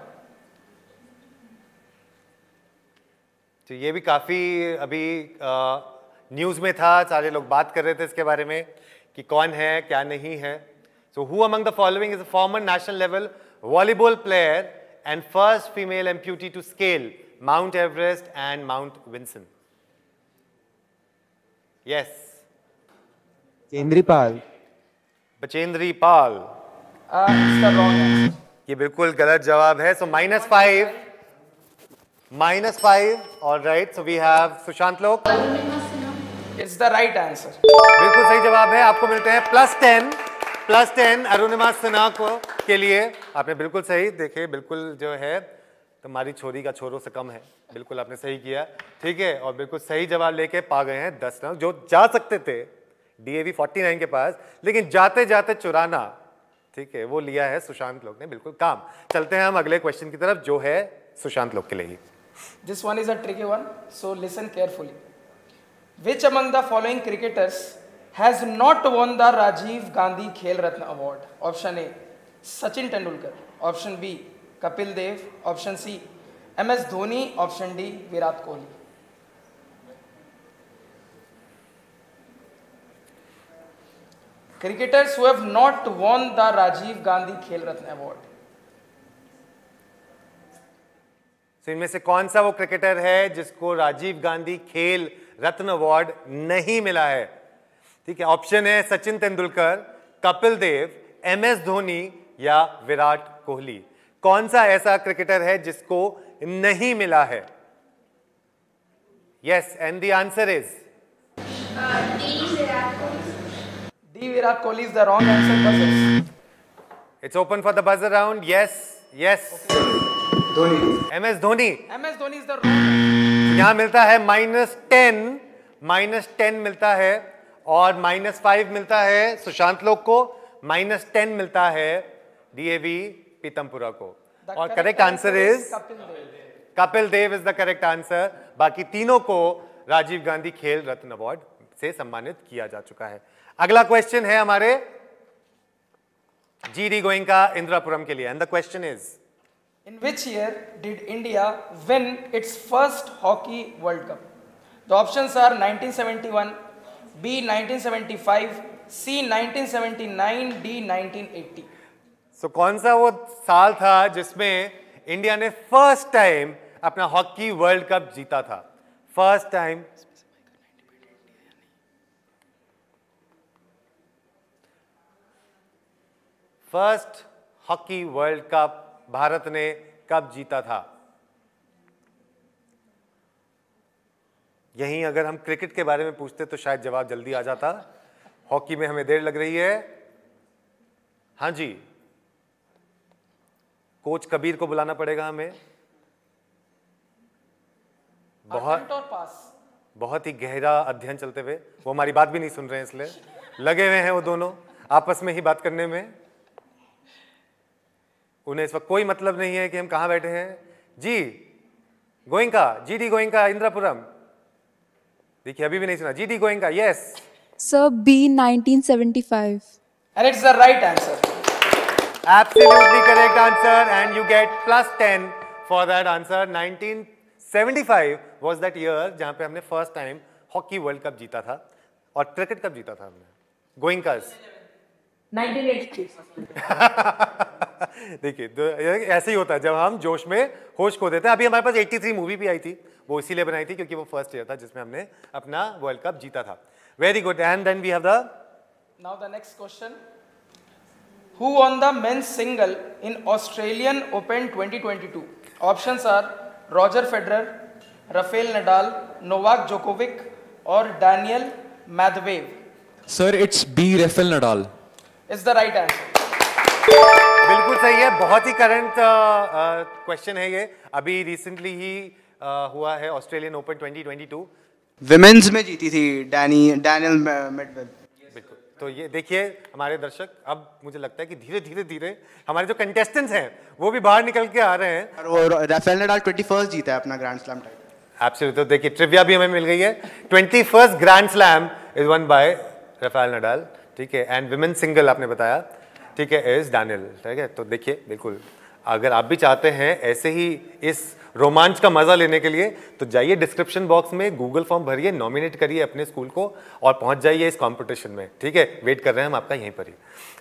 तो ये भी काफी अभी news में था, सारे लोग बात कर रहे थे इसके बारे में कि कौन है क्या नहीं है। So who among the following is a former national level volleyball player and first female amputee to scale Mount Everest and Mount Vinson? Yes. Bachendri Pal. Bachendri Pal ये बिल्कुल गलत जवाब है, so minus five, minus five. All right, so we have Sushant Lok. It's the right answer, बिल्कुल सही जवाब है, आपको मिलते हैं plus ten, plus ten Arunima Sinha को के लिए। आपने बिल्कुल सही देखे, बिल्कुल जो है तुम्हारी छोरी का छोरों से कम है, बिल्कुल आपने सही किया, ठीक है, और बिल्कुल सही जवाब लेके पा गए हैं दस रन, जो जा सकते थे D A V forty nine के पास, लेकिन जाते जाते चुराना, ठीक है, वो लिया है सुशांत लोक ने, बिल्कुल काम। चलते हैं हम अगले क्वेश्चन की तरफ, जो है सुशांत लोक के लिए ही। This one is a tricky one, so listen carefully. Which among the following cricketers has not won the Rajiv Gandhi Khel Ratna award? Option A Sachin Tendulkar, option B Kapil Dev, option C M S Dhoni, option D Virat Kohli. Cricketers who have not won the Rajiv Gandhi खेल Ratna award. so, इनमें से कौन सा वो cricketer है जिसको Rajiv Gandhi Khel Ratna award नहीं मिला है? ठीक है, ऑप्शन है सचिन तेंदुलकर, कपिल देव, एम एस धोनी या विराट कोहली। कौन सा ऐसा क्रिकेटर है जिसको नहीं मिला है? Yes, and the answer is D Virat Kohli is the wrong answer. Buzzers. It's open for the buzzer round. Yes, yes. Dhoni. M S Dhoni. M S Dhoni is the wrong answer. यहाँ मिलता है minus ten, minus ten मिलता है, और minus five मिलता है सुशांत लोक को, माइनस टेन मिलता है डीएवी पीतमपुरा को, और correct answer is Kapil Dev is the correct answer. बाकी तीनों को राजीव गांधी खेल रत्न अवार्ड से सम्मानित किया जा चुका है। अगला क्वेश्चन है हमारे जी डी गोइंका इंदिरापुरम के लिए, and the question is in which year did India win its first hockey World Cup? The options are nineteen seventy-one, B nineteen seventy-five, C nineteen seventy-nine, D nineteen eighty. So कौन सा वो साल था जिसमें India ने first time अपना hockey World Cup जीता था? First time first hockey World Cup Bharat ने कब जीता था? यहीं अगर हम क्रिकेट के बारे में पूछते तो शायद जवाब जल्दी आ जाता। हॉकी में हमें देर लग रही है। हाँ जी, कोच कबीर को बुलाना पड़ेगा हमें। बहुत बहुत ही गहरा अध्ययन चलते हुए, वो हमारी बात भी नहीं सुन रहे हैं, इसलिए लगे हुए हैं वो दोनों आपस में ही बात करने में। उन्हें इस वक्त कोई मतलब नहीं है कि हम कहां बैठे हैं। G Goenka, G D Goenka, Indrapuram. देखिए अभी भी नहीं सुना। G D Goenka, yes sir, B nineteen seventy five. And it's the right answer. Absolutely correct answer, and you get plus ten for that answer. nineteen seventy-five was that year जहां पे हमने first time hockey World Cup जीता था। और cricket कब जीता था हमने? Goenkas nineteen eighty three. देखिए तो ऐसे ही होता है जब हम जोश में होश खो देते हैं। अभी हमारे पास तिरासी मूवी भी आई थी, वो इसीलिए बनाई थी क्योंकि वो फर्स्ट ईयर था जिसमें हमने अपना वर्ल्ड कप जीता था। Very good. And then we have the Now the next question. Who won the men's single in Australian Open twenty twenty-two? Options are Roger Federer, Rafael Nadal, Novak Djokovic or Daniel Medvedev. Sir, it's B. Rafael Nadal. It's the right answer. बिल्कुल सही है। बहुत ही current question है ये। अभी recently ही uh, हुआ है Australian Open twenty twenty two. Women's में जीती थी डैनी डैनियल मेडवेडेव। बिल्कुल। तो ये देखिए हमारे दर्शक, अब मुझे लगता है कि धीरे धीरे धीरे हमारे जो कंटेस्टेंट्स हैं वो भी बाहर निकल के आ रहे हैं। और राफेल नडाल ट्वेंटी फर्स्ट जीता है अपना ग्रैंड स्लैम टाइटल। एब्सोल्युटली। तो देखिए ट्रिविया भी हमें मिल गई है। Twenty first grand slam is won by Rafael Nadal, ठीक है। एंड विमेन सिंगल आपने बताया, ठीक है, इज डैनियल, ठीक है। तो देखिए बिल्कुल, अगर आप भी चाहते हैं ऐसे ही इस रोमांच का मजा लेने के लिए तो जाइए डिस्क्रिप्शन बॉक्स में गूगल फॉर्म भरिए, नॉमिनेट करिए अपने स्कूल को और पहुंच जाइए इस कंपटीशन में, ठीक है। वेट कर रहे हैं हम आपका यहीं पर ही।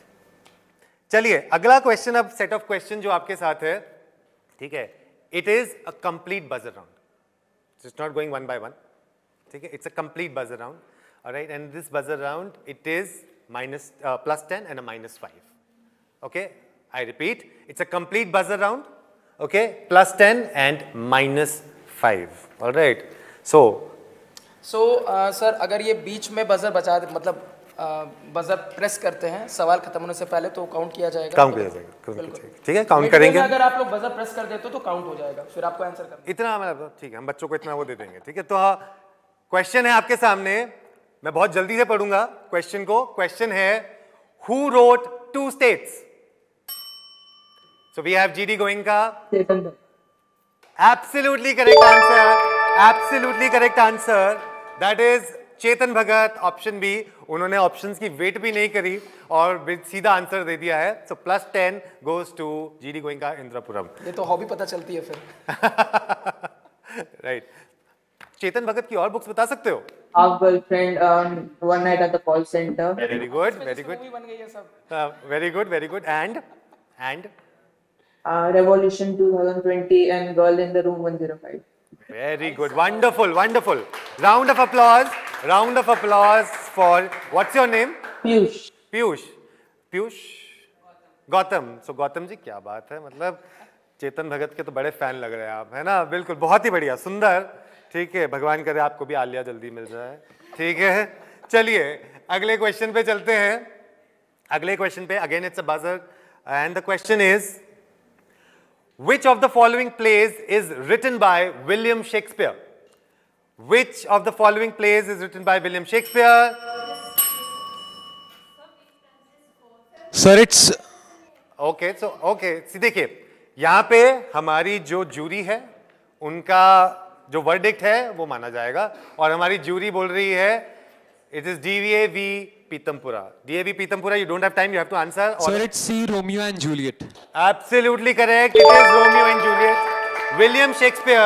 चलिए अगला क्वेश्चन, अब सेट ऑफ क्वेश्चन जो आपके साथ है, ठीक है। It is a complete buzzer round, it's not going one by one, ठीक है। It's a complete buzzer round, all right. And this buzzer round it is minus plus ten and a minus five, okay. I repeat, it's a complete buzzer round, okay, plus ten and minus five, all right. So so uh, sir, अगर ये बीच में buzzer बचा दे, मतलब buzzer uh, press करते हैं सवाल खत्म होने से पहले, तो काउंट किया जाएगा? काउंट किया जाएगा, ठीक है, काउंट करेंगे। अगर आप लोग बजर प्रेस कर देते हो तो काउंट हो जाएगा, फिर आपको आंसर करना इतना, मतलब ठीक है, हम बच्चों को इतना वो दे देंगे, ठीक है। तो क्वेश्चन है आपके सामने, मैं बहुत जल्दी से पढ़ूंगा क्वेश्चन को। क्वेश्चन है, who wrote two states? So we have G D Goenka. Absolutely correct answer. Absolutely correct answer. That is Chetan Bhagat, option B. उन्होंने ऑप्शंस की वेट भी नहीं करी और सीधा आंसर दे दिया है। So plus ten goes to G D Goenka Indrapuram. ये तो हॉबी पता चलती है फिर। Right right. चेतन भगत की और बुक्स बता सकते हो? Our girlfriend, um, one night at the call center. Very good, very good. बन गई है सब। uh, very good, very good. And and Uh, Revolution twenty twenty and Girl in the Room one oh five. Very good, wonderful, wonderful. Round of applause, round of applause for, what's your name? Piyush. Piyush, Piyush, Gautam. So Gautam जी, क्या बात है, मतलब चेतन भगत के तो बड़े fan लग रहे हैं आप, है ना? बिल्कुल, बहुत ही बढ़िया, सुंदर, ठीक है। भगवान करे आपको भी आलिया जल्दी मिल जाए, ठीक है। चलिए अगले क्वेश्चन पे चलते हैं। अगले क्वेश्चन पे again it's a buzzer and the question is, which of the following plays is written by William Shakespeare? Which of the following plays is written by William Shakespeare? Sir, it's okay. So okay, see देखिए यहाँ पे हमारी जो jury है उनका जो verdict है वो माना जाएगा और हमारी जूरी बोल रही है it is D A V Pitampura. D A V Pitampura, you don't have time, you have to answer. Sir, it's C. Romeo and Juliet. Absolutely correct. It is Romeo and Juliet. William Shakespeare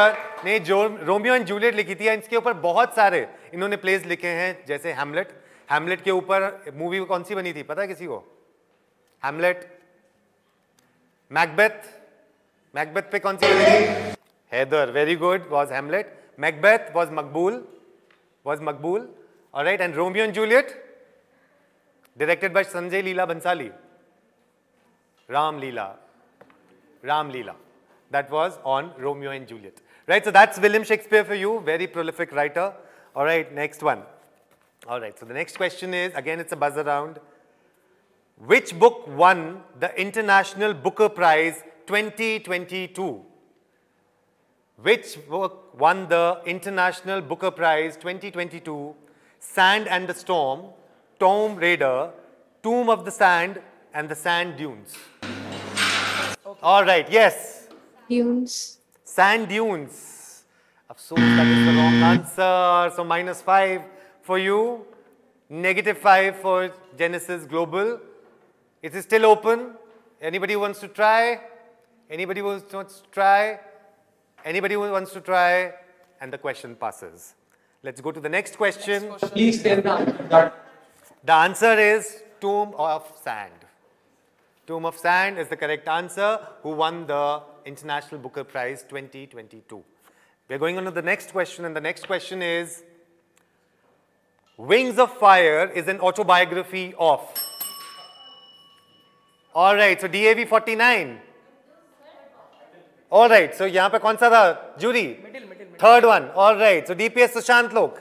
नहीं, जो Romeo and Juliet लिखी थी, इसके ऊपर बहुत सारे इन्होंने place लिखे हैं, जैसे हैमलेट। हैमलेट के ऊपर मूवी कौन सी बनी थी पता है किसी को? हैमलेट। मैकबेथ, मैकबेथ पे कौन सी बनी थी? Haider, very good, was Hamlet. Macbeth was Maqbool, was Maqbool, all right. And Romeo and Juliet directed by Sanjay Leela Bhansali, Ram Leela, Ram Leela, that was on Romeo and Juliet, right? So that's William Shakespeare for you, very prolific writer. All right, next one. All right, so the next question is, again it's a buzzer round. Which book won the International Booker Prize twenty twenty-two? Which book won the International Booker Prize twenty twenty-two? Sand and the Storm, Tomb Raider, Tomb of the Sand, and the Sand Dunes. Okay. All right, yes. Dunes. Sand Dunes. Afsoos, that is the wrong answer. So minus five for you. Negative five for Genesis Global. It is still open. Anybody who wants to try? Anybody who wants to try? Anybody who wants to try? And the question passes. Let's go to the next question. Next question. Please tell the answer. The answer is Tomb of Sand. Tomb of Sand is the correct answer. Who won the International Booker Prize twenty twenty-two? We're going on to the next question, and the next question is, Wings of Fire is an autobiography of. All right, so D A V forty-nine. All right, so यहाँ पे कौन सा था? Jury. Third one. All right, so D P S Sushant Lok.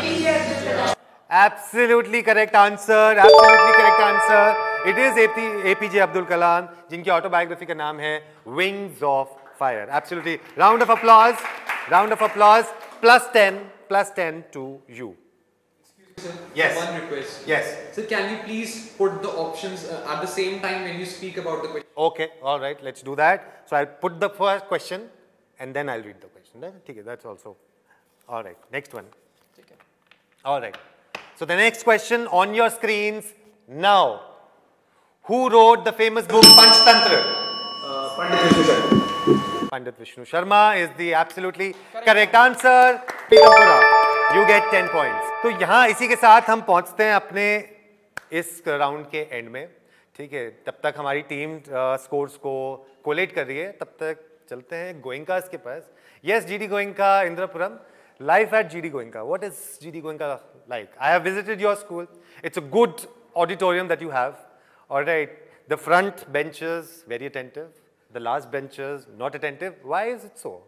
Absolutely correct answer. Absolutely correct answer. It is A P J Abdul Kalam, जिनकी autobiography का नाम है Wings of Fire. Absolutely. Round of applause. Round of applause. Plus ten. Plus ten to you. Sir, Yes. One request. Yes. Sir, can you please put the options uh, at the same time when you speak about the question? Okay. All right. Let's do that. So I'll put the first question and then I'll read the question. Okay, that's also. All right. Next one. All right. So the next question on your screens now. Who wrote the famous book Panchtantra? Uh, Pandit Vishnu Sharma. Pandit Vishnu Sharma is the absolutely correct, correct answer. Pitampura, you get ten points. तो यहाँ इसी के साथ हम पहुँचते हैं अपने इस राउंड के एंड में, ठीक है? तब तक हमारी टीम स्कोर्स को कोलेट कर रही है, तब तक चलते हैं गोयंकास के पास. Yes, G D Goenka, Indrapuram. Life at G D Goenka. What is G D Goenka like? I have visited your school. It's a good auditorium that you have. All right. The front benches, very attentive. The last benches, not attentive. Why is it so?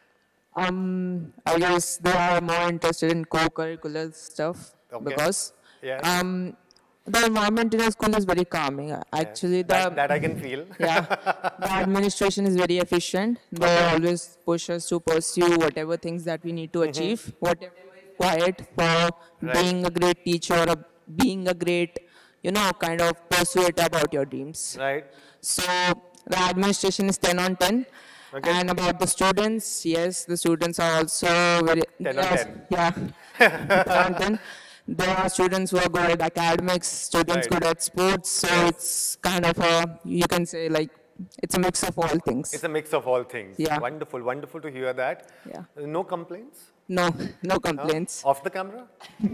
Um, I guess they are more interested in co-curricular stuff Okay. because Yeah. um, the environment in a school is very calming. Actually, the That, that I can feel. yeah, the administration is very efficient. They Okay. always push us to pursue whatever things that we need to Mhm. achieve, whatever is required for Right. being a great teacher or being a great, you know, kind of pursuit about your dreams. Right. So the administration is ten on ten. Okay. And about the students, yes, the students are also very ten on yes, ten. Yeah, ten on ten. There are students who are good at academics, students Right. good at sports, so it's kind of a, you can say like, it's a mix of all things. It's a mix of all things. Yeah. Wonderful, wonderful to hear that. Yeah. No complaints? No, no complaints. Huh? Off the camera?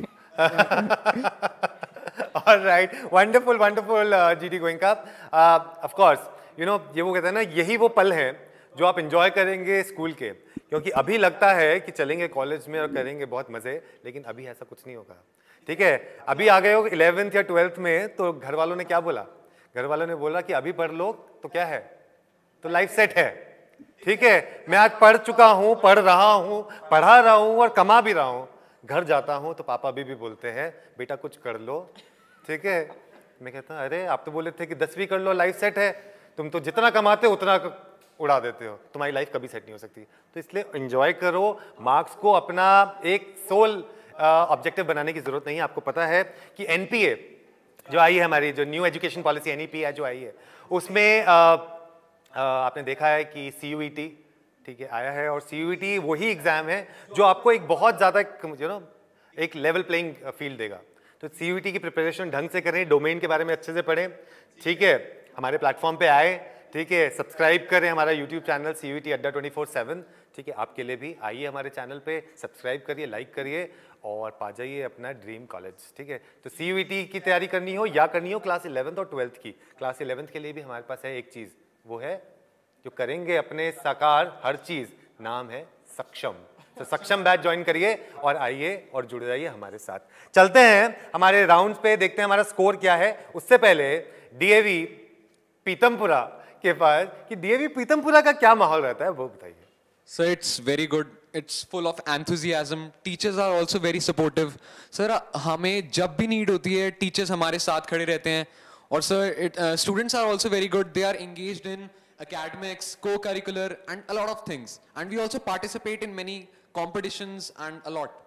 All right. Wonderful, wonderful, uh, G D Goenka. Uh, of course, you know, ये वो कहते हैं ना, यही वो पल हैं जो आप enjoy करेंगे स्कूल के, क्योंकि अभी लगता है कि चलेंगे कॉलेज में और करेंगे बहुत मजे, लेकिन अभी ऐसा कुछ नहीं होगा. ठीक है? अभी आ गए हो इलेवेंथ या ट्वेल्थ में, तो घर वालों ने क्या बोला? घर वालों ने बोला कि अभी पढ़ लो तो क्या है, तो लाइफ सेट है. ठीक है? मैं आज पढ़ चुका हूँ, पढ़ रहा हूँ, पढ़ा रहा हूँ और कमा भी रहा हूँ. घर जाता हूँ तो पापा भी भी बोलते हैं बेटा कुछ कर लो. ठीक है? मैं कहता हूँ अरे आप तो बोले थे कि दसवीं कर लो लाइफ सेट है, तुम तो जितना कमाते हो उतना उड़ा देते हो, तुम्हारी लाइफ कभी सेट नहीं हो सकती. तो इसलिए एंजॉय करो, मार्क्स को अपना एक सोल ऑब्जेक्टिव बनाने की जरूरत नहीं है. आपको पता है कि एनपीए जो आई है, हमारी जो न्यू एजुकेशन पॉलिसी एनईपी है जो आई है, उसमें आ, आ, आपने देखा है कि सीयूईटी, ठीक है, आया है. और सीयूईटी वही एग्जाम है जो आपको एक बहुत ज़्यादा यू नो एक लेवल प्लेइंग फील्ड देगा. तो सीयूईटी की प्रिपरेशन ढंग से करें, डोमेन के बारे में अच्छे से पढ़ें. ठीक है? हमारे प्लेटफॉर्म पे आए, ठीक है, सब्सक्राइब करें हमारा YouTube channel C U T Adda twenty four seven. ठीक है, आपके लिए भी आइए हमारे चैनल पे, सब्सक्राइब करिए, लाइक करिए और पा जाइए अपना ड्रीम कॉलेज। ठीक है, तो सी यू टी की तैयारी करनी हो या करनी हो क्लास इलेवेंथ और ट्वेल्थ की, क्लास इलेवेंथ के लिए भी हमारे पास है एक चीज़, वो है जो करेंगे अपने साकार हर चीज़, नाम है सक्षम। तो सक्षम बैच ज्वाइन करिए और आइए और जुड़ जाइए हमारे साथ। चलते हैं हमारे राउंड्स पे, देखते हैं हमारा स्कोर क्या है। उससे पहले डीएवी पीतमपुरा के पास कि डीएवी पीतमपुरा का क्या माहौल रहता है वो बताइए। Sir, it's very good. It's full of enthusiasm. Teachers are also very supportive. Sir, हमें जब भी need होती है teachers हमारे साथ खड़े रहते हैं और sir, it, uh, students are also very good. They are engaged in academics, co-curricular and a lot of things. And we also participate in many competitions and a lot.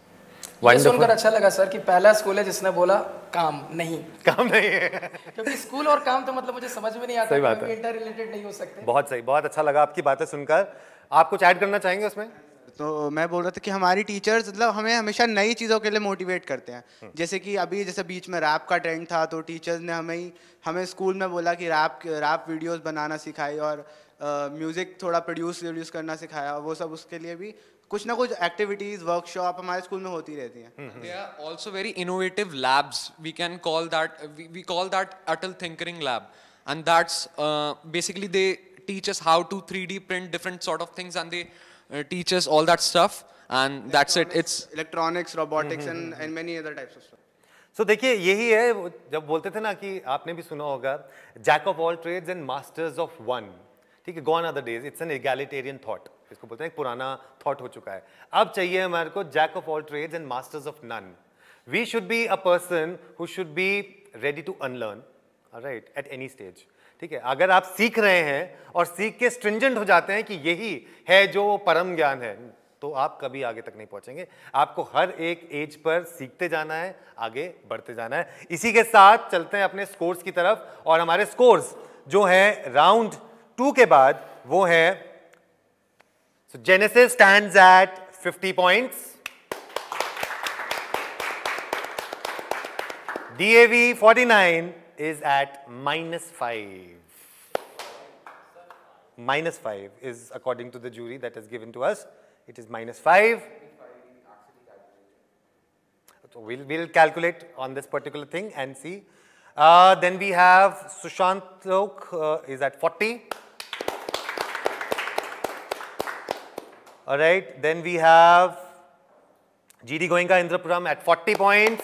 ये सुनकर अच्छा लगा सर कि पहला स्कूल है जिसने बोला काम नहीं काम नहीं है क्योंकि स्कूल और काम तो मतलब मुझे समझ में नहीं आता, सही बात है, इंटर रिलेटेड नहीं हो सकते। बहुत सही, बहुत अच्छा लगा आपकी बातें सुनकर। आप कुछ ऐड करना चाहेंगे उसमें? तो मैं बोल रहा था कि हमारी टीचर्स मतलब हमें हमेशा नई चीज़ों के लिए मोटिवेट करते हैं। जैसे कि अभी जैसे बीच में रैप का ट्रेंड था तो टीचर्स ने हमें हमें स्कूल में बोला कि रैप रैप वीडियोस बनाना सिखाई और म्यूज़िक थोड़ा प्रोड्यूस प्रोड्यूस करना सिखाया। वो सब उसके लिए भी कुछ ना कुछ एक्टिविटीज वर्कशॉप हमारे स्कूल में होती रहती हैं। They are also very innovative labs. We can call that we, we call that Atal Tinkering Lab, and that's uh, basically they teach us how to three D print different sort of things, and they uh, teach us all that stuff, and that's it. It's electronics, robotics, and and many other types of stuff. So so, देखिए यही है जब बोलते थे ना कि आपने भी सुना होगा jack of all trades and masters of one. ठीक है, gone are the days, it's an egalitarian thought, इसको बोलते हैं एक पुराना थॉट हो चुका है। अब चाहिए हमारे को jack of all trades and masters of none. We should be a person who should be ready to unlearn, right, at any stage. ठीक है, अगर आप सीख रहे हैं और सीख के स्ट्रिंजेंट हो जाते हैं कि यही है जो परम ज्ञान है, तो आप कभी आगे तक नहीं पहुंचेंगे। आपको हर एक एज पर सीखते जाना है, आगे बढ़ते जाना है। इसी के साथ चलते हैं अपने स्कोर्स की तरफ, और हमारे स्कोर्स जो है राउंड टू के बाद वो है, so Genesis stands at fifty points, D A V forty-nine is at minus five. Minus five is according to the jury that is given to us. It is minus five. So we'll, we'll calculate on this particular thing and see. Uh, then we have Sushant Lok uh, is at forty. All right. Then we have G D Goenka Indrapuram at forty points.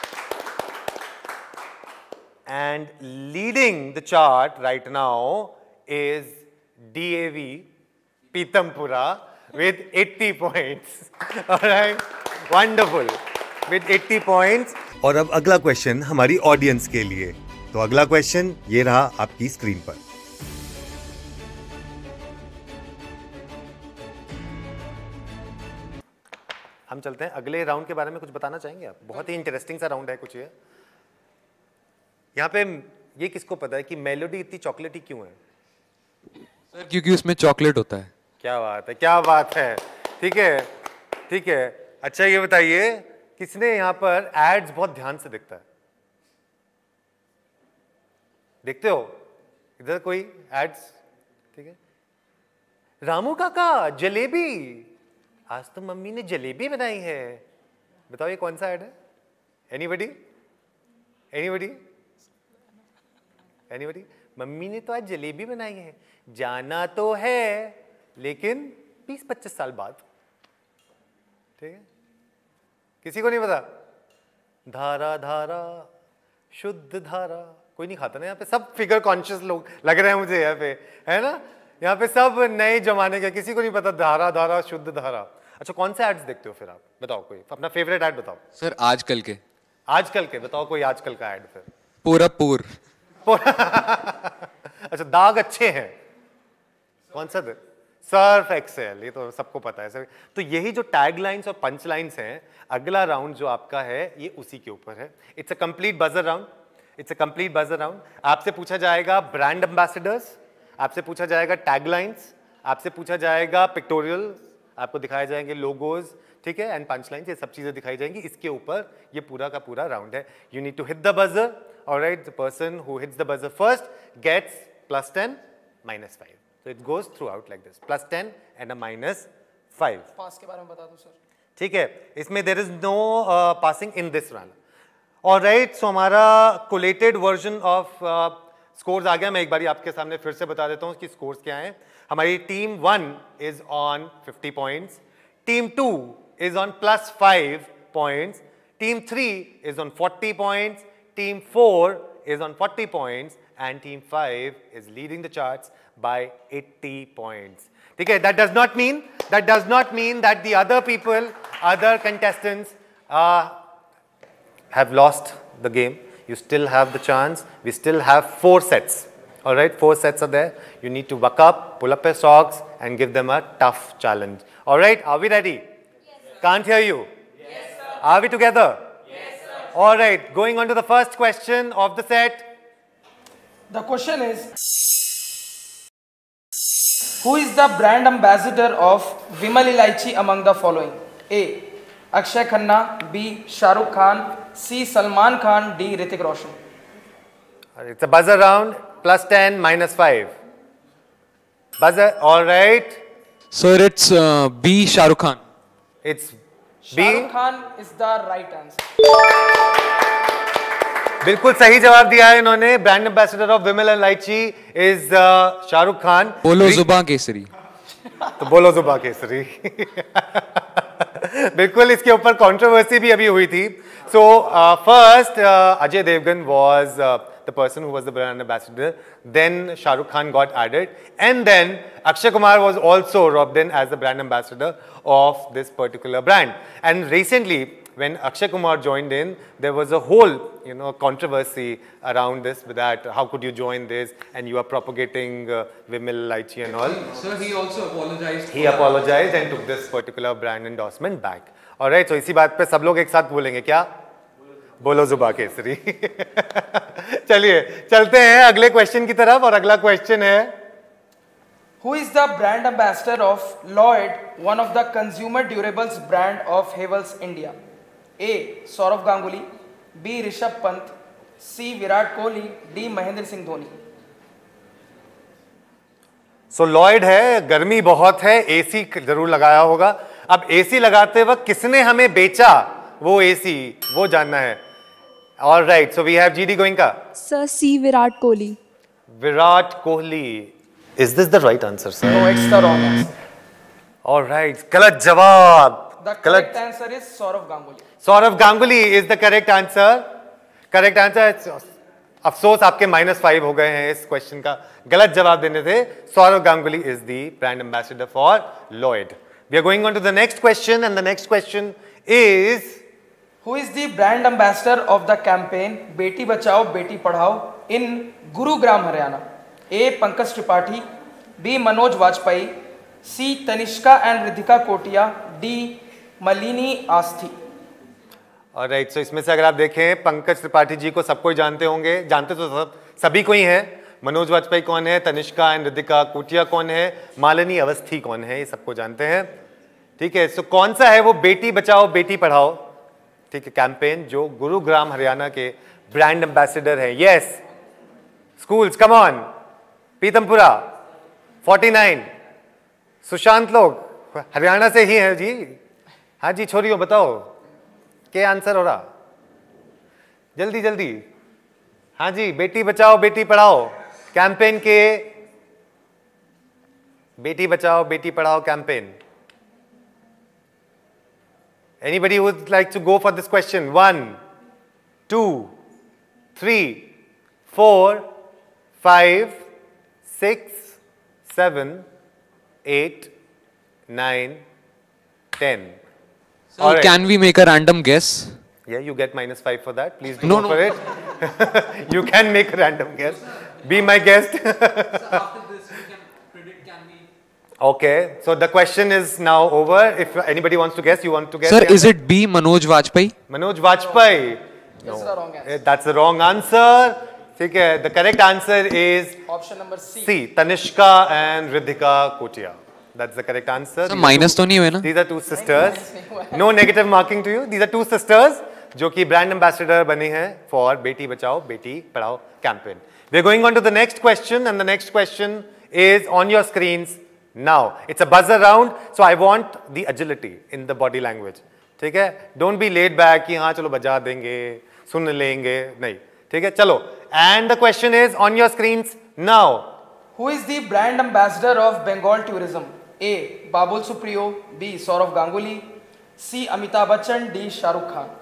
And leading the chart right now is D A V Pitampura with eighty points. All right. Wonderful. With eighty points. और अब अगला question हमारी audience के लिए। तो अगला question ये रहा आपकी स्क्रीन पर। हम चलते हैं अगले राउंड के बारे में। कुछ बताना चाहेंगे आप? बहुत ही इंटरेस्टिंग सा राउंड है कुछ ये। यहाँ पे ये किसको पता है कि मेलोडी इतनी चॉकलेटी क्यों है? सर क्योंकि उसमें चॉकलेट होता है। क्या बात है, क्या बात है। ठीक है, ठीक है। अच्छा ये बताइए, किसने यहाँ पर एड्स बहुत ध्यान से देखता है? देखते हो इधर कोई एड्स? ठीक है। रामू काका जलेबी, आज तो मम्मी ने जलेबी बनाई है। बताओ ये कौन सा ऐड है? एनीबडी? एनीबडी? एनीबडी? मम्मी ने तो आज जलेबी बनाई है। जाना तो है लेकिन बीस पच्चीस साल बाद। ठीक है, किसी को नहीं पता? धारा धारा शुद्ध धारा, कोई नहीं खाता ना यहाँ पे। सब फिगर कॉन्शियस लोग लग रहे हैं मुझे यहाँ पे, है ना? यहाँ पे सब नए जमाने के, किसी को नहीं पता धारा धारा शुद्ध धारा। अच्छा कौन से एड्स देखते हो फिर आप? बताओ कोई अपना फेवरेट ऐड बताओ। सर आजकल के। आजकल के बताओ कोई आजकल का ऐड फिर। पूरा पूर। अच्छा दाग अच्छे हैं, कौन सा? सर्फ एक्सेल, ये तो सबको पता है सर। तो यही जो टैग लाइंस और पंच लाइंस हैं, अगला राउंड जो आपका है ये उसी के ऊपर है। It's a complete buzzer round. It's a complete buzzer round. आपसे पूछा जाएगा ब्रांड एम्बेसडर्स, आपसे पूछा जाएगा टैग लाइंस, आपसे पूछा जाएगा पिक्टोरियल, आपको दिखाए जाएंगे लोगोज, ठीक है, एंड पंच लाइंस, ये सब चीजें दिखाई जाएंगी। इसके ऊपर ये पूरा का पूरा राउंड है। You need to hit the buzzer, all right. The person who hits the buzzer first gets plus ten, minus five. So it goes throughout like this, plus ten and a minus five. पास के बारे में बता दूं sir. ठीक है, इसमें there is no uh, passing in this run. All right, so हमारा collated version of uh, scores आ गया. मैं एक बारी आपके सामने फिर से बता देता हूँ कि scores क्या हैं. हमारी team one is on fifty points, team two is on plus five points, team three is on forty points, team four is on forty points, and team five is leading the charts by eighty points. Okay, that does not mean that does not mean that the other people, other contestants, uh, have lost the game. You still have the chance. We still have four sets. All right, four sets are there. You need to buck up, pull up your socks, and give them a tough challenge. All right, are we ready? Yes, sir. Can't hear you. Yes, sir. Are we together? Yes, sir. All right, going on to the first question of the set. The question is, who is the brand ambassador of Vimal Ilaichi among the following? A. Akshay Khanna, B. Shah Rukh Khan, C. Salman Khan, D. Hrithik Roshan. All right, it's a buzzer round. Plus ten, minus five. Buzzer, all right. Sir, it's uh, B. Shah Rukh Khan. It's Shah B. Rukh Khan is the right answer. बिल्कुल सही जवाब दिया है इन्होंने. Brand ambassador of विमल इलायची is Shahrukh Khan. बोलो जुबां केसरी. तो बोलो जुबां केसरी. बिल्कुल इसके ऊपर कंट्रोवर्सी भी अभी हुई थी. So first Ajay Devgan was the person who was the brand ambassador, then Shah Rukh Khan got added, and then Akshay Kumar was also robbed in as the brand ambassador of this particular brand. And recently, when Akshay Kumar joined in, there was a whole, you know, controversy around this, with that, how could you join this, and you are propagating uh, Vimal Ilaichi and all. Sir, he also apologized. He apologized and took this particular brand endorsement back. All right, so इसी बात पे सब लोग एक साथ बोलेंगे क्या? बोलो जुबा केसरी. चलिए चलते हैं अगले क्वेश्चन की तरफ, और अगला क्वेश्चन है, Who is the brand ambassador of Lloyd, one of the consumer durables brand of Havells India? A. Saurav Ganguly, B. Rishabh Pant, C. Virat Kohli, D. Mahendra Singh Dhoni. So Lloyd है, गर्मी बहुत है, AC जरूर लगाया होगा. अब AC लगाते वक्त किसने हमें बेचा वो एसी, वो जानना है. All right, so we have G D Goenka. Sir, C. Virat Kohli. Virat Kohli. Is this the right answer, sir? No, it's the wrong answer. All right, गलत जवाब. The correct answer is Saurav Ganguly. Saurav Ganguly is the correct answer. Correct answer. अफसोस आपके minus five हो गए हैं इस question का. गलत जवाब देने थे. Saurav Ganguly is the brand ambassador for Lloyd. We are going on to the next question, and the next question is, who is the brand ambassador of the campaign Beti Bachao Beti Padhao in Gurugram, Haryana? A. Pankaj Tripathi, B. Manoj Vajpayee, C. Tanishka and Riddhika Kotia, D. Malini Asthi. All right, so इसमें से अगर आप देखें, पंकज त्रिपाठी जी को सबको जानते होंगे, जानते तो सब सभी को ही हैं. मनोज वाजपेयी कौन है, तनिष्का एंड रिद्धिका कोटिया कौन है, मालिनी अवस्थी कौन है, ये सबको जानते हैं. ठीक है, सो कौन सा है वो बेटी बचाओ बेटी पढ़ाओ, ठीक है, कैंपेन जो गुरुग्राम हरियाणा के ब्रांड एम्बेसडर है. Yes, schools come on. Pitampura उनचास, सुशांत लोग हरियाणा से ही हैं जी. हाँ जी छोरियों बताओ क्या आंसर हो रहा, जल्दी जल्दी. हाँ जी, बेटी बचाओ बेटी पढ़ाओ कैंपेन के, बेटी बचाओ बेटी पढ़ाओ campaign. Anybody who would like to go for this question? One, two, three, four, five, six, seven, eight, nine, ten. So right. Can we make a random guess? Yeah, you get minus five for that. Please do no, go no. for it. You can make a random guess. Be my guest. So after this, we can predict, can we? Okay, so the question is now over. If anybody wants to guess, you want to guess? Sir, is it B. Manoj Vajpayee? Manoj Vajpayee. No. That's the wrong answer. That's the wrong answer. Okay, the correct answer is option number C. C. Tanishka and Riddhika Kotia. That's the correct answer. So minus तो नहीं हुए ना? These are two sisters. No negative marking to you. These are two sisters जो कि brand ambassador बनी हैं for बेटी बचाओ बेटी पढ़ाओ campaign. We are going on to the next question, and the next question is on your screens now. It's a buzzer round, so I want the agility in the body language. ठीक है? Don't be laid back कि हाँ चलो बजा देंगे, सुन लेंगे, नहीं. ठीक है? चलो. And the question is on your screens now. Who is the brand ambassador of Bengal tourism? A. Babul Supriyo. B. Saurav Ganguly. C. Amitabh Bachchan. D. Shah Rukh Khan.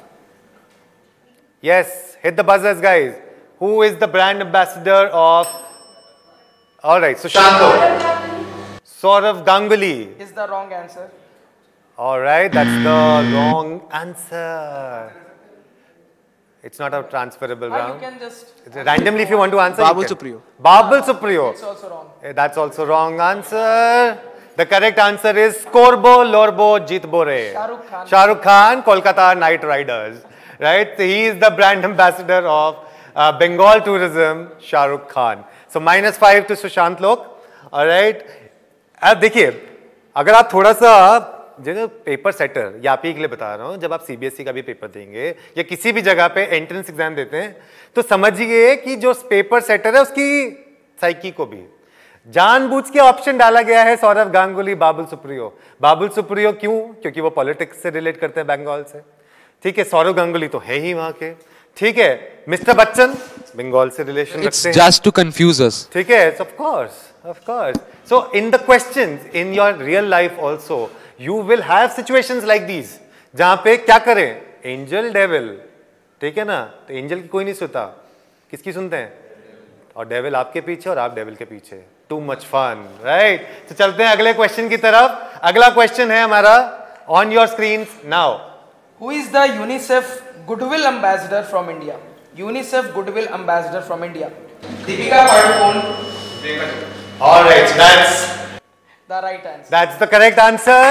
Yes, hit the buzzers, guys. Who is the brand ambassador of? All right, Sushanto. Saurav Ganguly is the wrong answer. All right, that's the wrong answer. It's not a transferable Ah, round. you can just randomly, if you want to answer. Babul Supriyo. Babul Supriyo. It's also wrong. That's also wrong answer. The correct answer is Scorbo Lorbo Jitbore. Shah Rukh Khan. Shah Rukh Khan, Kolkata Knight Riders. Right? So he is the brand ambassador of uh, Bengal tourism, Shah Rukh Khan. So minus five to Sushant Lok. All right. अब देखिए, अगर आप थोड़ा सा जो paper setter, या आप ही के लिए बता रहा हूँ, जब आप सीबीएसई का भी पेपर देंगे या किसी भी जगह पे एंट्रेंस एग्जाम देते हैं, तो समझिए कि जो पेपर सेटर है उसकी साइकी को भी जानबूझ के ऑप्शन डाला गया है सौरव गांगुली, बाबुल सुप्रियो. बाबुल सुप्रियो क्यों? क्योंकि वो पॉलिटिक्स से रिलेट करते हैं बंगाल से. ठीक है, सौरव गांगुली तो है ही वहां के. ठीक है, मिस्टर बच्चन बंगाल से रिलेशन रखते हैं. Just to confuse us. ठीक है, of course, of course. So in the questions in your real life also you will have situations like these, जहां पे क्या करें, एंजल डेविल. ठीक है ना, तो एंजल की कोई नहीं सुनता, किसकी सुनते हैं? और डेविल आपके पीछे और आप डेविल के पीछे. Too much fun, right? तो चलते हैं अगले क्वेश्चन की तरफ. अगला क्वेश्चन है हमारा on your screen now. Who is the UNICEF Goodwill Ambassador from India? UNICEF Goodwill Ambassador from India. Deepika Padukone. All right, that's the right answer. That's the correct answer.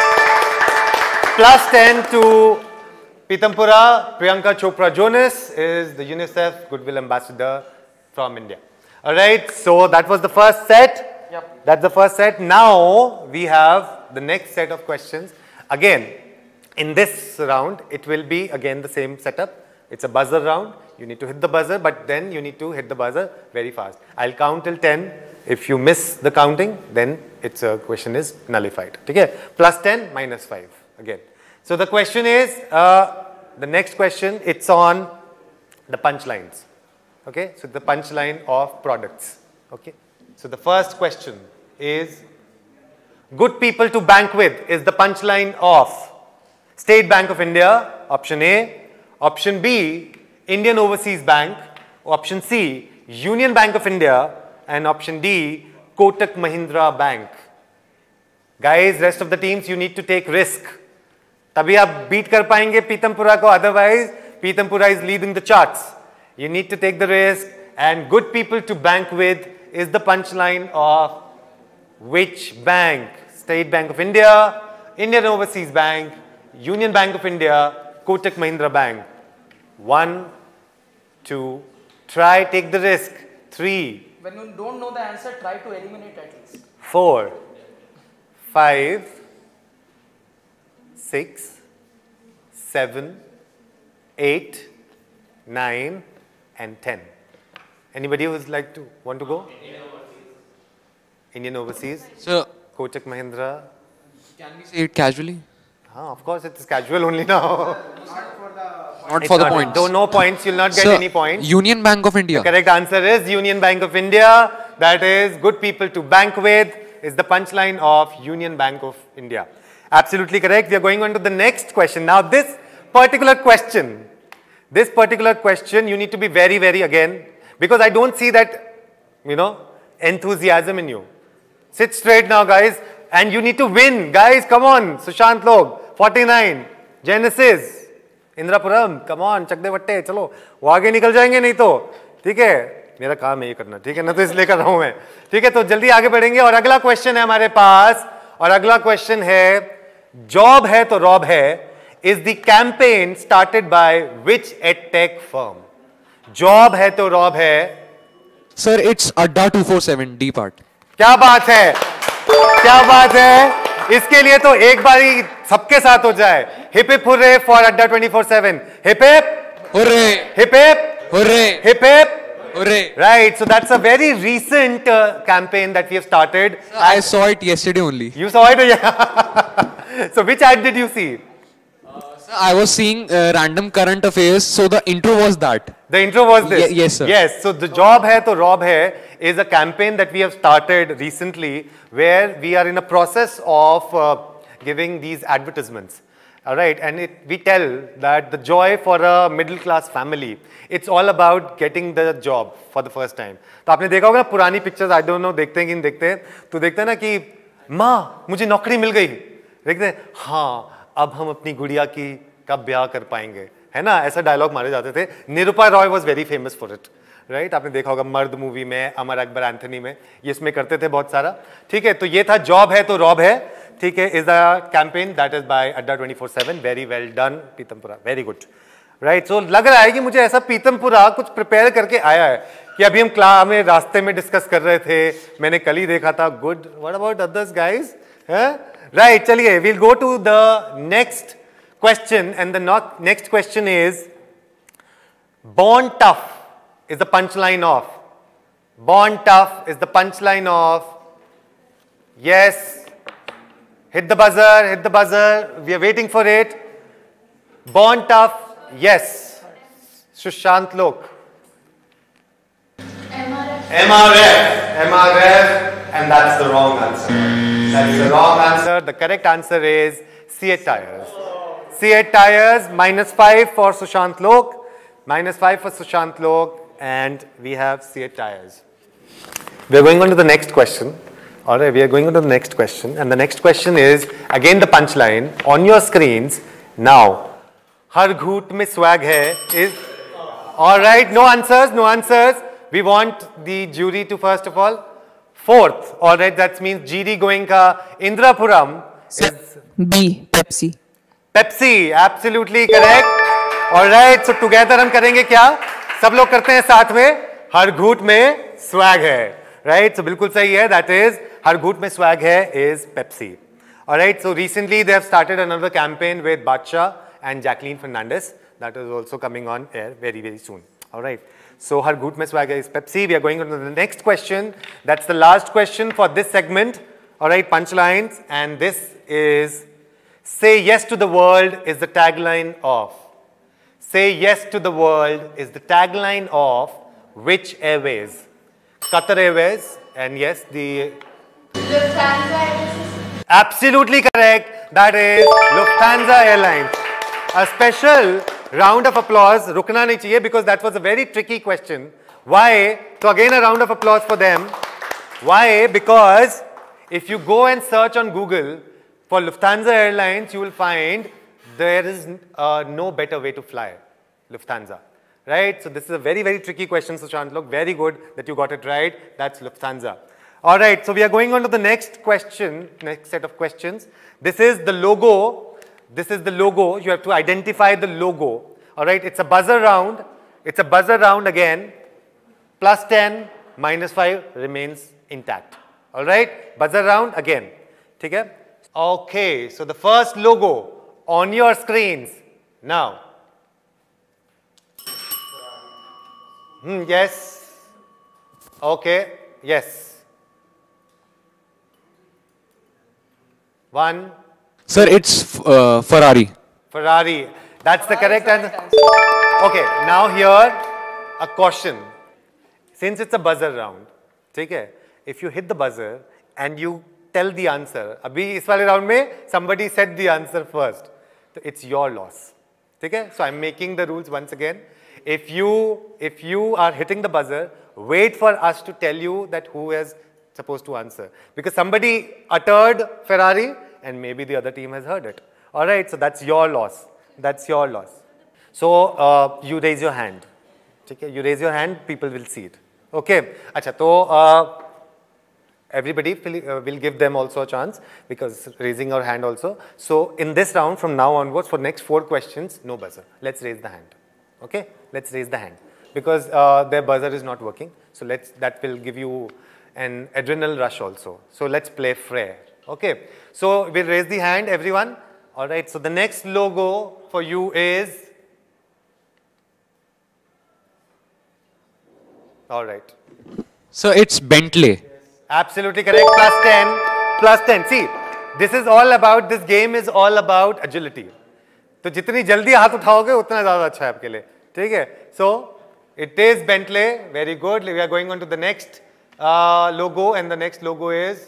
Plus ten to Pitampura. Priyanka Chopra Jonas is the UNICEF Goodwill Ambassador from India. All right, so that was the first set. Yep. That's the first set. Now we have the next set of questions. Again, in this round, it will be again the same setup. It's a buzzer round. You need to hit the buzzer, but then you need to hit the buzzer very fast. I'll count till ten. If you miss the counting, then its a question is nullified. Okay? Plus ten, minus five again. So the question is, uh, the next question, it's on the punchlines. Okay? So the punchline of products. Okay? So the first question is, good people to bank with is the punchline of State Bank of India, option A. Option B, Indian Overseas Bank. Option C, Union Bank of India. And option D, Kotak Mahindra Bank. Guys, rest of the teams, you need to take risk. तभी आप beat कर पाएंगे पीतमपुरा को, otherwise Pitampura is leading the charts. You need to take the risk, and good people to bank with is the punchline of which bank? State Bank of India, Indian Overseas Bank, Union Bank of India, Kotak Mahindra Bank. One, two, try, take the risk. Three. When you don't know the answer, try to eliminate at least. Four, five, six, seven, eight, nine, and ten. Anybody who would like to want to go? Indian Overseas. Indian Overseas. So, Kotak Mahindra. Can we say it casually? Ah, of course, it's casual only now. Not It's for the not, points. No, no points. You'll not get Sir, any points. Union Bank of India. The correct answer is Union Bank of India. That is good people to bank with is the punchline of Union Bank of India. Absolutely correct. We are going on to the next question. Now, this particular question, this particular question, you need to be very, very again, because I don't see that, you know, enthusiasm in you. Sit straight now, guys. And you need to win. Guys, come on. Sushant Log, forty-nine. Genesis. Indirapuram, come on, चकदे वट्टे, चलो, वो आगे निकल जाएंगे नहीं तो, ठीक है, मेरा काम है ये करना, ठीक है ना, तो इसलिए कर रहा हूं मैं, ठीक है, तो जल्दी आगे बढ़ेंगे. और अगला क्वेश्चन है हमारे पास, और अगला क्वेश्चन है, जॉब है तो रॉब है, is the campaign started by which edtech firm? Job है तो रॉब है. Sir, it's Adda two forty-seven, D part. क्या बात है, क्या बात है. इसके लिए तो एक बारी सबके साथ हो जाए. Hip hip hurray for Adda twenty forty-seven. Hip hip hurray, hip hip hurray, hip hip Hooray. Right, so that's a very recent uh, campaign that we have started. I saw it yesterday only. You saw it? Yeah. So which ad did you see? Sir, I was seeing uh, random current affairs, so the intro was that. The intro was this? Ye yes, sir. Yes, so the Job Hai To Rob Hai is a campaign that we have started recently where we are in a process of uh, giving these advertisements. All right, and it, we tell that the joy for a middle class family, it's all about getting the job for the first time. तो आपने देखा होगा ना पुरानी pictures, I don't know देखते हैं कि नहीं देखते हैं, तो देखते हैं ना कि माँ मुझे नौकरी मिल गई, देखते हैं हाँ अब हम अपनी गुड़िया की कब ब्याह कर पाएंगे, है ना, ऐसा डायलॉग मारे जाते थे. Nirupa Roy was very famous for it, right. आपने देखा होगा मर्द मूवी में, अमर अकबर एंथनी में, ये इसमें करते थे बहुत सारा. ठीक है, तो ये था जॉब है तो रॉब है. ठीक है, is the campaign that is by Adda twenty four seven. Very well done Pitampura, very good. Right, so लग रहा है कि मुझे ऐसा पीतमपुरा कुछ प्रिपेयर करके आया है कि अभी हम क्लास में रास्ते में डिस्कस कर रहे थे, मैंने कल ही देखा था. Good. What about others guys? Right, चलिए we'll go to the next question, and the next question is born tough is the punchline of. Born tough is the punchline of. Yes, hit the buzzer, hit the buzzer, we are waiting for it. Born tough, yes. Sushant Lok. M R F. M R F, M R F, and that's the wrong answer. That's the wrong answer. The correct answer is Seat Tires. Seat Tires, minus five for Sushant Lok, minus five for Sushant Lok, and we have Seat Tires. We are going on to the next question. All right, we are going on to the next question, and the next question is again the punchline on your screens now. Har ghoot mein swag hai is. All right, no answers, no answers. We want the jury to first of all. Fourth, all right, that means G D Goenka, Indrapuram is B, Pepsi. Pepsi, absolutely correct. All right, so together हम करेंगे क्या? सब लोग करते हैं साथ में. हर घूट में swag है, right? So बिल्कुल सही है. That is हर घूट में swag है is Pepsi. All right, so recently they have started another campaign with Badsha and Jacqueline Fernandez. That is also coming on air very very soon. All right, so हर घूट में swag है is Pepsi. We are going on to the next question. That's the last question for this segment. All right, punchlines, and this is. Say yes to the world is the tagline of. Say yes to the world is the tagline of which airways? Qatar Airways, and yes, the Lufthansa Airlines. Absolutely correct. That is Lufthansa Airlines. A special round of applause. Rukna nahi chahiye because that was a very tricky question. Why? So again a round of applause for them. Why? Because if you go and search on Google for Lufthansa Airlines, you will find there is uh, no better way to fly Lufthansa, right? So this is a very, very tricky question, Sushant. Look, very good that you got it right. That's Lufthansa. All right, so we are going on to the next question, next set of questions. This is the logo. This is the logo. You have to identify the logo. All right, it's a buzzer round. It's a buzzer round again. Plus ten, minus five remains intact. All right, buzzer round again. Okay? Okay, so the first logo on your screens now. Hmm, yes. Okay, yes. One. Sir, it's uh, Ferrari. Ferrari. That's the correct answer. Okay, now here a caution. Since it's a buzzer round, okay, if you hit the buzzer and you tell the answer, abhi is wale round mein somebody said the answer first, so it's your loss. Okay? So I'm making the rules once again. If you if you are hitting the buzzer, wait for us to tell you that who is supposed to answer, because somebody uttered Ferrari and maybe the other team has heard it. All right, so that's your loss. That's your loss. So uh, you raise your hand. Okay? You raise your hand, people will see it. Okay. Acha, so uh, everybody will, uh, will give them also a chance because raising your hand also. So in this round, from now onwards, for next four questions, no buzzer. Let's raise the hand. Okay? Let's raise the hand because uh, their buzzer is not working. So let's that will give you an adrenal rush also. So let's play fair. Okay? So we'll raise the hand, everyone. All right. So the next logo for you is All right. So it's Bentley. Absolutely correct. Plus ten. Plus ten. See, this is all about, this game is all about agility. तो जितनी जल्दी हाथ उठाओगे उतना ज़्यादा अच्छा है आपके लिए. ठीक है? So, it is Bentley. Very good. We are going on to the next uh, logo, and the next logo is?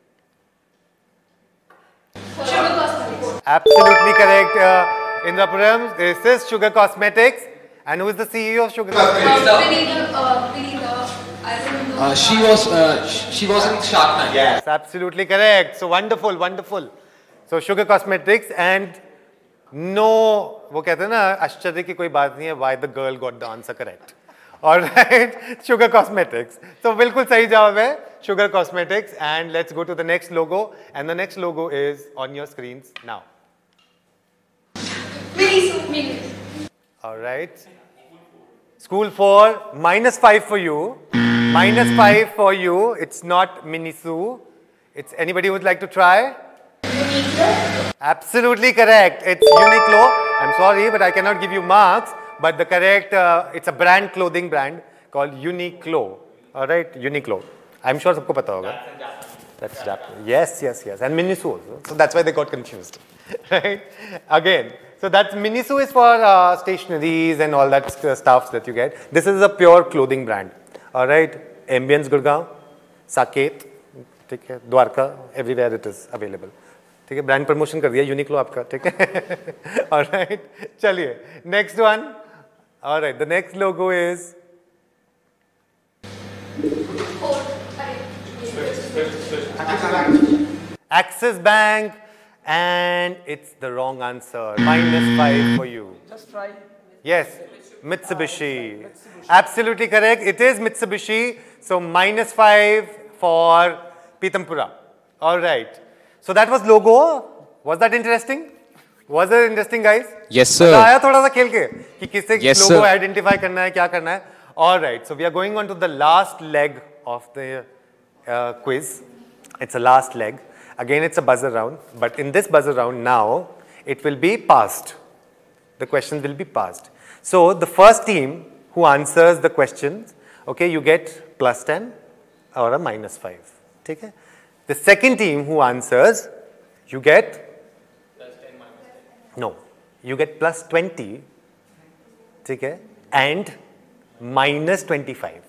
Sugar Cosmetics. Absolutely correct. Uh, Indrapuram, this is Sugar Cosmetics. And who is the C E O of Sugar Cosmetics? Uh, Vinita, uh, Vinita, I don't know. Uh, she was uh, she was in Shark Tank. Yes, absolutely correct. So wonderful, wonderful. So Sugar Cosmetics, and no, वो कहते हैं ना आश्चर्य की कोई बात नहीं है. Why the girl got the answer correct? All right, Sugar Cosmetics. So बिल्कुल सही जवाब है Sugar Cosmetics. And let's go to the next logo. And the next logo is on your screens now. Miniso. Miniso. All right. School four, minus five for you. Minus five for you. It's not Miniso. It's anybody who would like to try? Uniqlo. Absolutely correct. It's Uniqlo. I'm sorry, but I cannot give you marks. But the correct, uh, it's a brand, clothing brand called Uniqlo. All right, Uniqlo. I'm sure सबको पता होगा. That's Japanese. Yes, yes, yes. And Miniso also. So that's why they got confused. Right? Again. So that's Miniso is for uh, stationeries and all that uh, stuff that you get. This is a pure clothing brand. All right. Ambience Gurgaon, Saket, ठीक है, Dwarka, everywhere it is available. ठीक है, brand promotion कर दिया Uniqlo आपका, ठीक है. All right. चलिए, next one. All right. The next logo is. Axis Bank. And it's the wrong answer. Minus five for you. Just try. Yes, Mitsubishi. Mitsubishi. Absolutely correct. It is Mitsubishi. So minus five for Pitampura. All right. So that was logo. Was that interesting? Was it interesting, guys? Yes, sir. मजा आया थोड़ा सा खेल के कि किससे yes, logo sir. identify करना है, क्या करना है. All right. So we are going on to the last leg of the uh, quiz. It's a last leg. Again, it's a buzzer round, but in this buzzer round now, it will be passed. The questions will be passed. So the first team who answers the questions, okay, you get plus ten or a minus five. Okay? The second team who answers, you get plus ten minus ten. No, you get plus twenty. Okay? And minus twenty-five.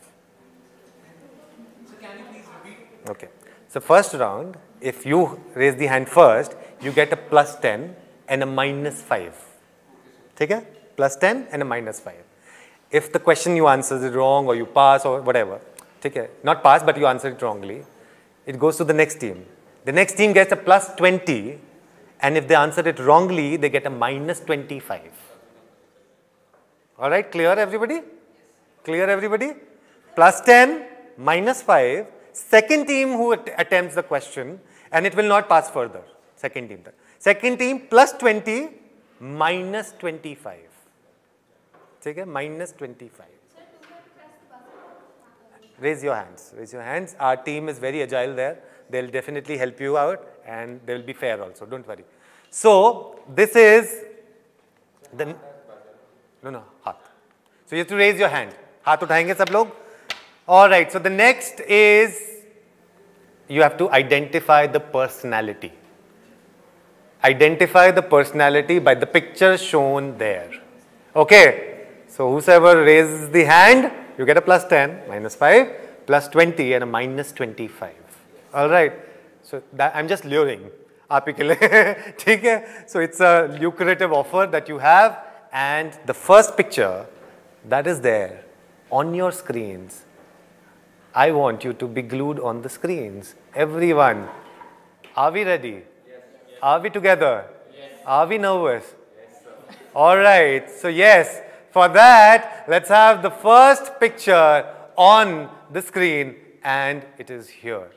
So can you please repeat? Okay. So first round, if you raise the hand first, you get a plus ten and a minus five. Okay? Plus ten and a minus five. If the question you answer is wrong or you pass or whatever, okay? Not pass, but you answer it wrongly, it goes to the next team. The next team gets a plus twenty, and if they answer it wrongly, they get a minus twenty-five. All right? Clear, everybody? Clear, everybody? Plus ten, minus five. Second team who att attempts the question, and it will not pass further. Second team. Second team plus twenty, minus twenty-five. Okay? Minus twenty-five. Raise your hands. Raise your hands. Our team is very agile there. They'll definitely help you out, and they will be fair also. Don't worry. So this is the no no हाथ. So you have to raise your hand. हाथ उठाएंगे सब लोग. All right. So the next is you have to identify the personality. Identify the personality by the picture shown there. Okay. So whosoever raises the hand, you get a plus ten, minus five, plus twenty, and a minus twenty-five. All right. So that I'm just luring. आप ही के लिए, ठीक है? So it's a lucrative offer that you have, and the first picture that is there on your screens, I want you to be glued on the screens. Everyone, are we ready? Yes. Are we together? Yes. Are we nervous? Yes, sir. All right. So yes, for that, let's have the first picture on the screen, and it is here.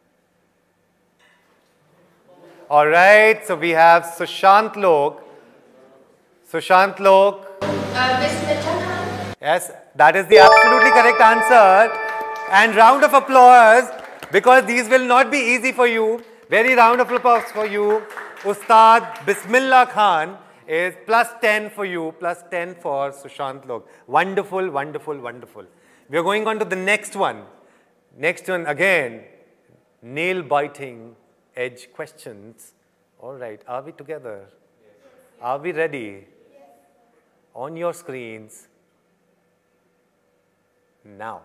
All right. So we have Sushant Lok. Sushant Lok. Uh, yes, that is the absolutely correct answer. And round of applause, because these will not be easy for you. Very round of applause for you. Ustad Bismillah Khan is plus ten for you, plus ten for Sushant Lok. Wonderful, wonderful, wonderful. We are going on to the next one. Next one again, nail-biting edge questions. All right, are we together? Are we ready? On your screens now.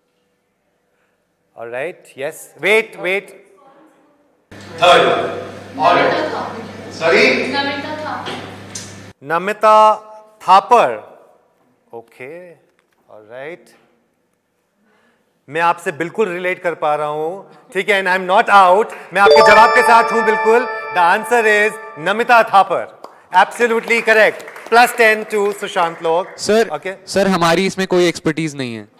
All right, yes. Wait, wait. Third one. All right. Sorry? Namita Thapar. Namita Thapar. Okay. All right. मैं आपसे बिल्कुल relate कर पा रहा हूं, ठीक है, and I am not out. मैं आपके जवाब के साथ हूं बिल्कुल. The answer is Namita Thapar. Absolutely correct. Plus ten to Sushant Lok. Sir okay sir, हमारी इसमें कोई एक्सपर्टीज नहीं है.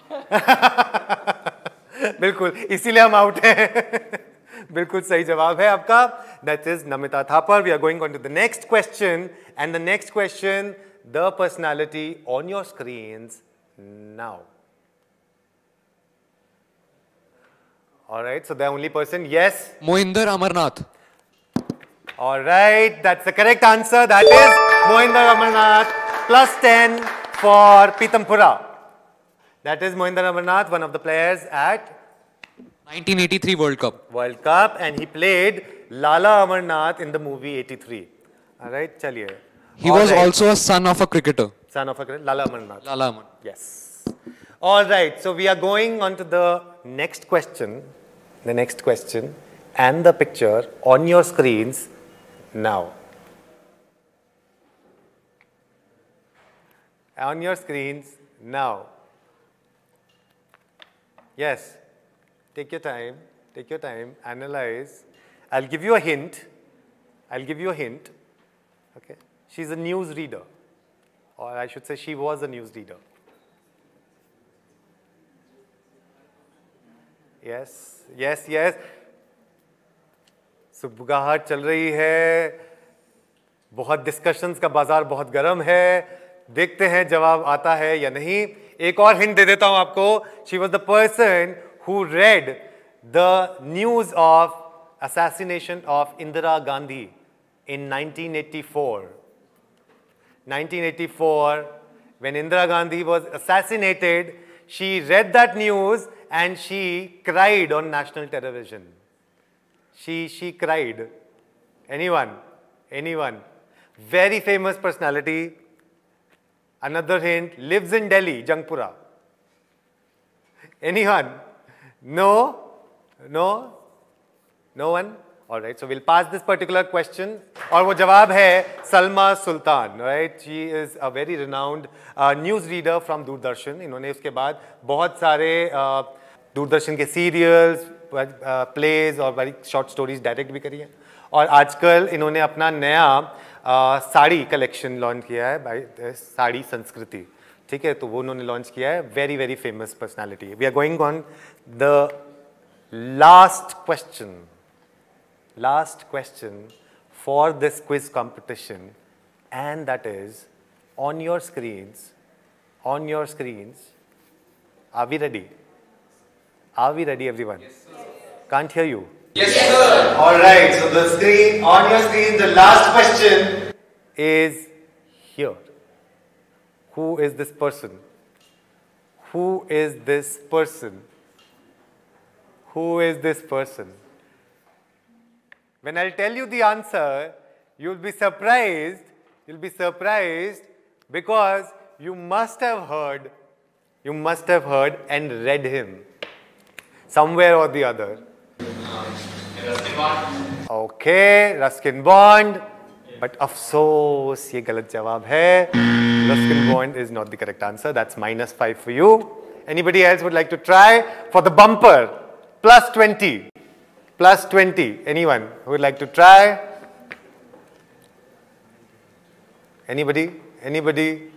बिल्कुल, इसीलिए हम आउट हैं. बिल्कुल सही जवाब है आपका. That is Namita Thapar. We are going on to the next question, and the next question, the personality on your screens now. All right, so the only person, yes? Mohinder Amarnath. All right, that's the correct answer. That is Mohinder Amarnath. Plus ten for Pitampura. That is Mohinder Amarnath, one of the players at nineteen eighty-three World Cup. World Cup, and he played Lala Amarnath in the movie eighty-three. All right, chaliye. He All was right. also a son of a cricketer. Son of a cricketer, Lala Amarnath. Lala Amarnath. Yes. All right, so we are going on to the next question. The next question and the picture on your screens now. On your screens now. Yes. Take your time. Take your time. Analyze. I'll give you a hint. I'll give you a hint. Okay. She's a news reader. Or I should say she was a news reader. Yes. Yes, yes. सुबगाहट चल रही है, बहुत discussions का बाजार बहुत गर्म है. देखते हैं जवाब आता है या नहीं. एक और हिंट दे देता हूं आपको. She was the person who read the news of assassination of Indira Gandhi in nineteen eighty-four. nineteen eighty-four, when Indira Gandhi was assassinated, she read that news and she cried on national television. She, she cried. Anyone? Anyone? Very famous personality. Another hint, lives in Delhi, Jangpura. Anyone? No? No? No one? Alright, so we'll pass this particular question. और वो जवाब है सलमा सुल्तान. Right? She is a very renowned uh, news reader from Doordarshan. इन्होंने उसके बाद बहुत सारे uh, Doordarshan के सीरियल्स, प्लेज और बड़ी शॉर्ट स्टोरीज डायरेक्ट भी करी है. और आजकल इन्होंने अपना नया uh, साड़ी कलेक्शन लॉन्च किया है, भाई साड़ी संस्कृति. ठीक है, तो वो उन्होंने लॉन्च किया है. Very very famous personality. We are going on the last question. Last question for this quiz competition, and that is on your screens. On your screens. Are we ready? Are we ready, everyone? Yes, sir. Can't hear you. Yes, sir. All right. So the screen on your screen. The last question is here. Who is this person? Who is this person? Who is this person? When I'll tell you the answer, you'll be surprised, you'll be surprised because you must have heard, you must have heard and read him somewhere or the other. Ruskin Bond. Okay, Ruskin Bond. But afsos, ye galat jawab hai. Ruskin Bond is not the correct answer. That's minus five for you. Anybody else would like to try for the bumper? Plus twenty. Plus twenty. Anyone who would like to try? Anybody? Anybody?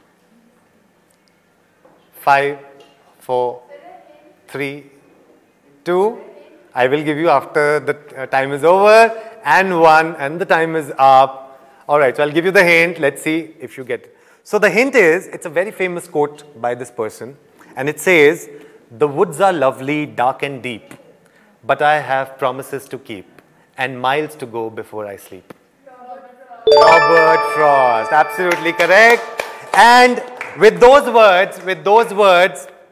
Five, four, three, two. I will give you after the uh, time is over. And one, and the time is up. All right, so I'll give you the hint. Let's see if you get it. So the hint is, it's a very famous quote by this person. And it says, "The woods are lovely, dark and deep. But I have promises to keep and miles to go before I sleep." Robert Frost. Absolutely correct. And with those words, with those words,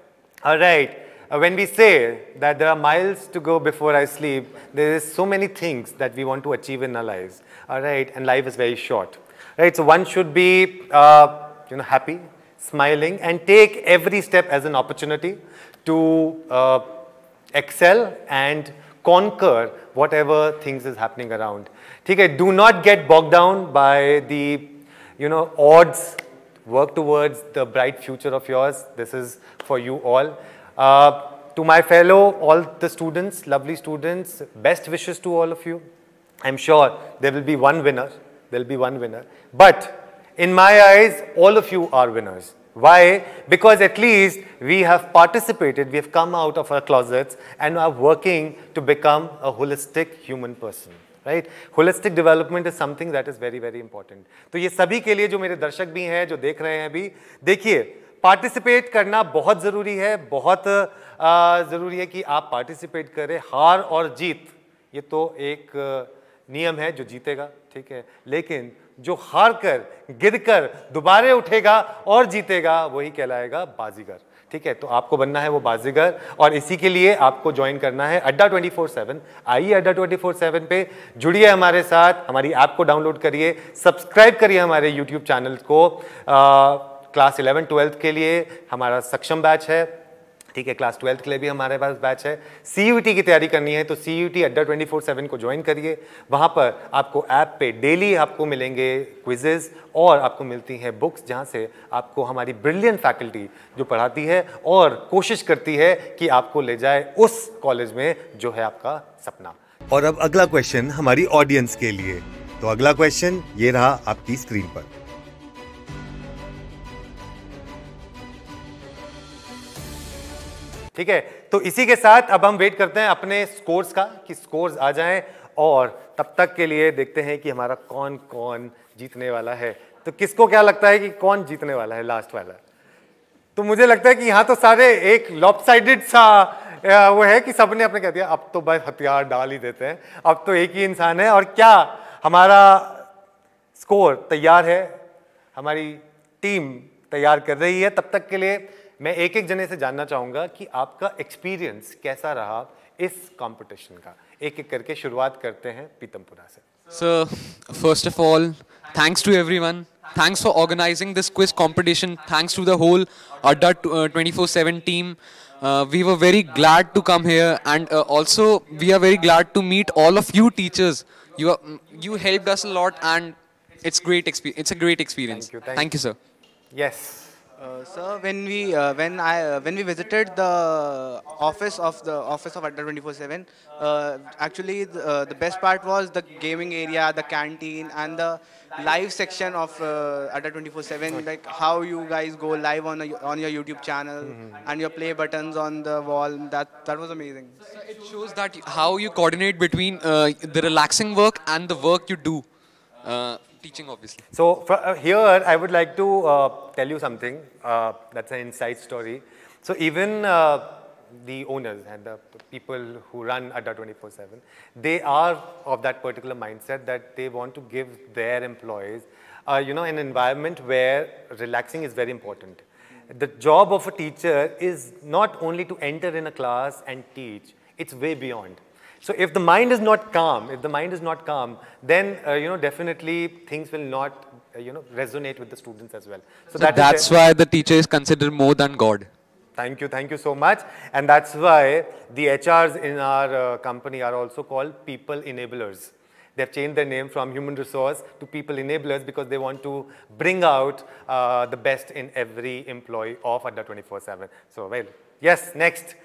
All right. Uh, when we say that there are miles to go before I sleep, there is so many things that we want to achieve in our lives. All right, and life is very short. Right, so one should be, uh, you know, happy, smiling, and take every step as an opportunity to uh, excel and conquer whatever things is happening around. Okay, do not get bogged down by the, you know, odds. Work towards the bright future of yours. This is for you all. Uh, to my fellow, all the students, lovely students, best wishes to all of you. I'm sure there will be one winner. There will be one winner. But in my eyes, all of you are winners. Why? Because at least we have participated, we have come out of our closets and are working to become a holistic human person. Right? Holistic development is something that is very, very important. तो ये सभी के लिए जो मेरे दर्शक भी हैं, जो देख रहे हैं अभी, देखिए, पार्टिसिपेट करना बहुत ज़रूरी है, बहुत ज़रूरी है कि आप पार्टिसिपेट करें. हार और जीत, ये तो एक नियम है जो जीतेगा, ठीक है. लेकिन जो हार कर, गिर कर, दोबारा उठेगा और जीतेगा, वही कहलाएगा बाजीगर. ठीक है, तो आपको बनना है वो बाजीगर और इसी के लिए आपको ज्वाइन करना है अड्डा ट्वेंटी फोर सेवन. आइए अड्डा ट्वेंटी फोर सेवन पे जुड़िए हमारे साथ, हमारी ऐप को डाउनलोड करिए, सब्सक्राइब करिए हमारे यूट्यूब चैनल को. आ, क्लास इलेवन ट्वेल्थ के लिए हमारा सक्षम बैच है, ठीक है. क्लास ट्वेल्थ के लिए भी हमारे पास बैच है. सीयूटी की तैयारी करनी है तो CUET Adda twenty four seven को ज्वाइन करिए. वहाँ पर आपको ऐप पे डेली आपको मिलेंगे क्विजेज और आपको मिलती हैं बुक्स, जहाँ से आपको हमारी ब्रिलियंट फैकल्टी जो पढ़ाती है और कोशिश करती है कि आपको ले जाए उस कॉलेज में जो है आपका सपना. और अब अगला क्वेश्चन हमारी ऑडियंस के लिए. तो अगला क्वेश्चन ये रहा आपकी स्क्रीन पर. ठीक है, तो इसी के साथ अब हम वेट करते हैं अपने स्कोर्स का कि स्कोर्स आ जाएं और तब तक के लिए देखते हैं कि हमारा कौन कौन जीतने वाला है. तो किसको क्या लगता है कि कौन जीतने वाला है लास्ट वाला? तो मुझे लगता है कि यहाँ तो सारे एक लॉपसाइडेड सा वो है कि सबने अपने कह दिया अब तो बस हथियार डाल ही देते हैं, अब तो एक ही इंसान है. और क्या हमारा स्कोर तैयार है, हमारी टीम तैयार कर रही है. तब तक के लिए मैं एक एक जने से जानना चाहूंगा कि आपका एक्सपीरियंस कैसा रहा इस कंपटीशन का. एक एक करके शुरुआत करते हैं पीतमपुरा से. So first of all, thanks to everyone. Thanks for organizing this quiz competition. Thanks to the whole Adda twenty-four seven team. Uh, we were very glad to come here, and uh, also we are very glad to meet all of you teachers. You are, you helped us a lot, and it's great experience. It's a great experience. Thank you, thank thank you, sir. Yes. Uh, sir, when we uh, when I uh, when we visited the office of the office of Adda twenty-four seven, uh, actually the, uh, the best part was the gaming area, the canteen, and the live section of uh, Adda twenty-four seven. Like how you guys go live on a, on your YouTube channel mm-hmm. and your play buttons on the wall. That that was amazing. So it shows that how you coordinate between uh, the relaxing work and the work you do. Uh, Teaching, obviously. So for, uh, here I would like to uh, tell you something uh, that's an inside story. So even uh, the owners and the people who run Adda twenty-four seven, they are of that particular mindset that they want to give their employees, uh, you know, an environment where relaxing is very important. The job of a teacher is not only to enter in a class and teach, it's way beyond. So if the mind is not calm, if the mind is not calm, then uh, you know definitely things will not uh, you know resonate with the students as well. So, so that that's why the teacher is considered more than God. Thank you, thank you so much. And that's why the H Rs in our uh, company are also called people enablers. They've changed their name from human resource to people enablers because they want to bring out uh, the best in every employee of Adda twenty-four seven. So well, yes, next,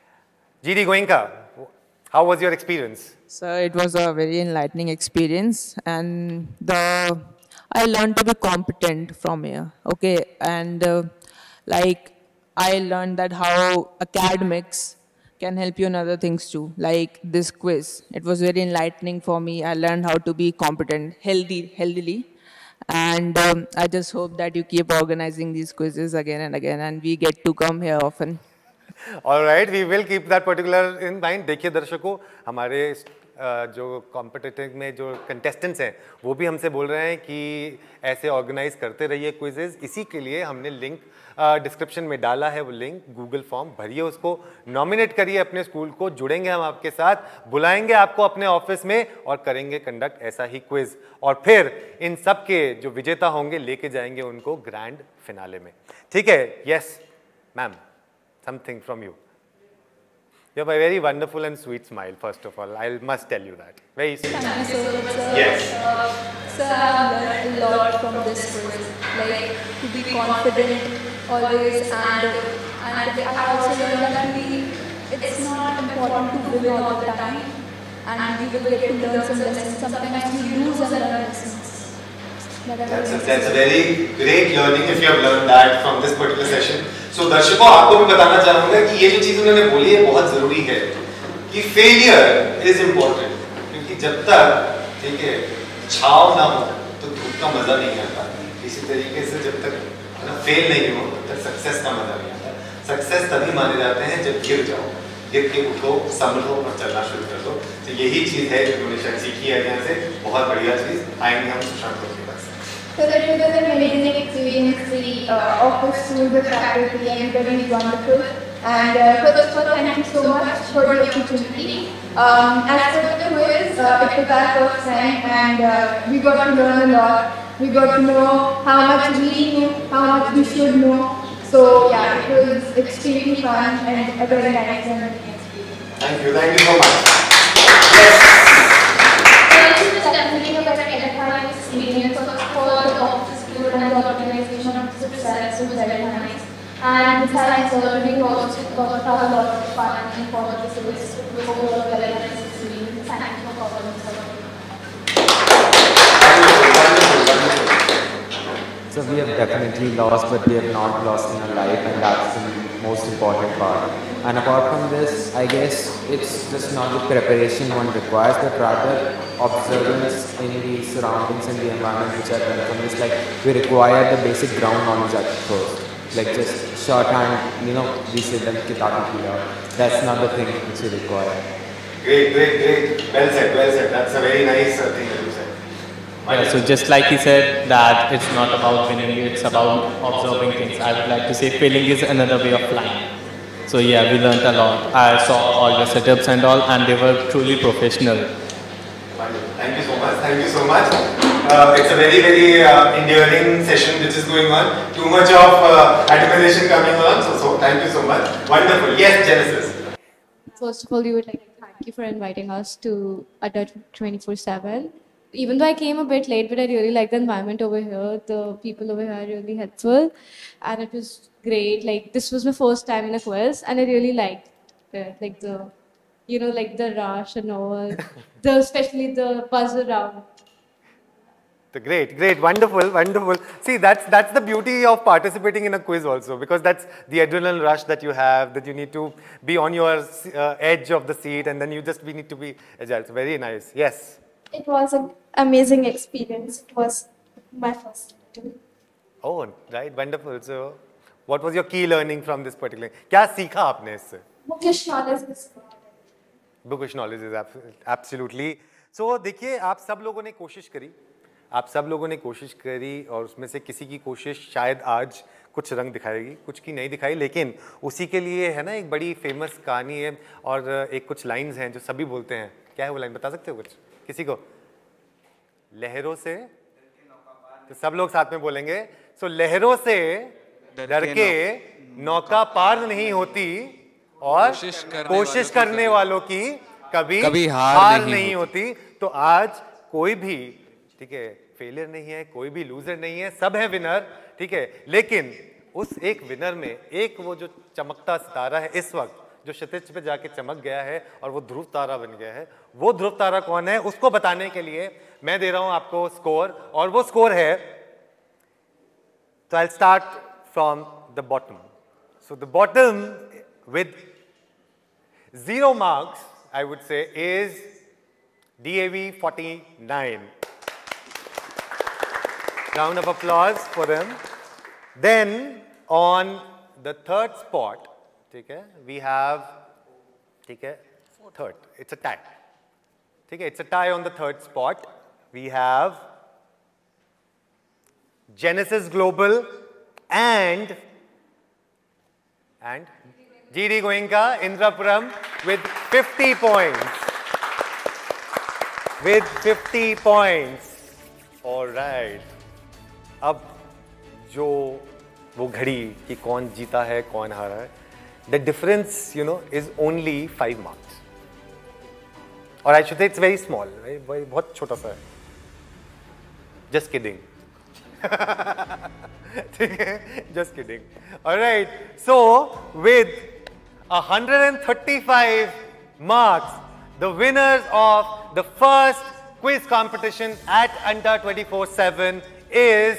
G D Goenka. How was your experience? So it was a very enlightening experience, and the I learned to be competent from here. Okay, and uh, like I learned that how academics can help you in other things too, like this quiz. It was very enlightening for me. I learned how to be competent, healthy, healthily, and um, I just hope that you keep organizing these quizzes again and again, and we get to come here often. All right, we will keep that particular in mind. देखिए दर्शकों, हमारे जो competitive में जो contestants हैं वो भी हमसे बोल रहे हैं कि ऐसे ऑर्गेनाइज करते रहिए क्विजेज। इसी के लिए हमने लिंक डिस्क्रिप्शन में डाला है, वो लिंक गूगल फॉर्म भरिए, उसको नॉमिनेट करिए अपने स्कूल को, जुड़ेंगे हम आपके साथ, बुलाएंगे आपको अपने ऑफिस में और करेंगे कंडक्ट ऐसा ही क्विज, और फिर इन सब के जो विजेता होंगे लेके जाएंगे उनको ग्रैंड फिनाले में। ठीक है? Yes ma'am, something from you. You have a very wonderful and sweet smile, first of all. I must tell you that. Very sweet. Thank you so much, sir. Yes. Uh, sir, I have learned a lot from this quiz. Like, to be confident always, and, and I have also learned that we, it's not important to win all the time, and we will get to learn some lessons. Sometimes we lose and learn lessons. That that's, a, that's a very great learning if you have learned that from this particular session. So, दर्शकों आपको भी बताना चाहूँगा कि ये जो चीज़ उन्होंने बोली है बहुत ज़रूरी है कि फेलियर इज इम्पोर्टेंट, क्योंकि जब तक ठीक है छाव ना हो तो धूप का मज़ा नहीं आता। इसी तरीके से जब तक ना फेल नहीं हो तब तक सक्सेस का मज़ा नहीं आता। सक्सेस तभी माने जाते हैं जब गिर जाओ, गिर के उठो, संभलो और चलना शुरू कर दो। तो यही चीज़ है जो उन्होंने शायद सीखी है यहाँ से, बहुत बढ़िया चीज़। आएंगे हम सुशांत के पास। So that it was an amazing experience. The uh, office school with faculty and very wonderful. And uh, first of all, thank you so much for the opportunity. Um, as for the quiz, uh, it was our first time, and uh, we got to learn a lot. We got to know how much we knew, how much we should know. So yeah, it was extremely fun and a very nice and experience. Thank you, thank you so much. This was definitely a very edifying experience for the office school and the organization of the success was very nice. And besides, uh, we also got to have a lot of fun and for the service. It was overall a very nice experience. Thank you for calling us. So we have definitely lost, but we have not lost in our life, and that's the most important part. And apart from this, I guess it's just not the preparation one requires, but rather observance in the surroundings and the environment which are done from this. Like, we require the basic ground knowledge at first. Like just shorthand, you know, we say them kitab kiya. That's not the thing which we require. Great, great, great. Well said, well said. That's a very nice uh, thing that you said. Yeah, so just like he said that it's not about winning, it's about observing things. I would like to say failing is another way of flying. So yeah, we learned a lot. I saw all the setups and all, and they were truly professional. Thank you so much. Thank you so much. Uh, it's a very, very uh, endearing session which is going on. Too much of uh, admiration coming on. So, so thank you so much. Wonderful. Yes, Genesis. First of all, we would like to thank you for inviting us to Adda twenty-four seven. Even though I came a bit late, but I really like the environment over here. The people over here are really helpful, and it was great. Like, this was my first time in a quiz, and I really liked it. Like the, you know, like the rush and all, the especially the buzz around. The great, great, wonderful, wonderful. See, that's that's the beauty of participating in a quiz also, because that's the adrenaline rush that you have, that you need to be on your uh, edge of the seat, and then you just we need to be agile. It's very nice. Yes. It was an amazing experience. It was my first time. Oh, right, wonderful. So, what was your key learning from this particular? क्या सीखा आपने इससे? Bookish knowledge is Bookish knowledge is absolutely. So, देखिए, आप सब लोगों ने कोशिश करी, आप सब लोगों ने कोशिश करी, और उसमें से किसी की कोशिश शायद आज कुछ रंग दिखाएगी, कुछ की नहीं दिखाई, लेकिन उसी के लिए है ना एक बड़ी फेमस कहानी है, और एक कुछ लाइंस हैं जो सभी बोलते हैं. क्या है वो लाइन, बता सकते हो कुछ किसी को? लहरों से, तो सब लोग साथ में बोलेंगे. सो लहरों से डर के नौका पार नहीं होती, और कोशिश करने वालों की कभी, कभी हार, हार नहीं, नहीं होती. तो आज कोई भी, ठीक है, फेलियर नहीं है, कोई भी लूजर नहीं है, सब है विनर. ठीक है, लेकिन उस एक विनर में एक वो जो चमकता सितारा है इस वक्त, जो क्षितिज पे जाके चमक गया है और वो ध्रुव तारा बन गया है, वो ध्रुव तारा कौन है, उसको बताने के लिए मैं दे रहा हूं आपको स्कोर, और वो स्कोर है, तो I will start from the bottom. So the bottom with zero marks I would say is D A V forty-nine. Round of applause for them. Then on the third spot, ठीक है, we have, ठीक है, third, it's a tie. ठीक है, it's a tie on the third spot. We have Genesis Global and and G D Goenka, Indrapuram with fifty points. With fifty points. All right. अब जो वो घड़ी कि कौन जीता है कौन हारा है, the difference, you know, is only five marks. Or I should say it's very small, right? बहुत छोटा सा है. Just kidding. ठीक है? Just kidding. All right. So with one hundred thirty-five marks, the winners of the first quiz competition at Adda two forty-seven is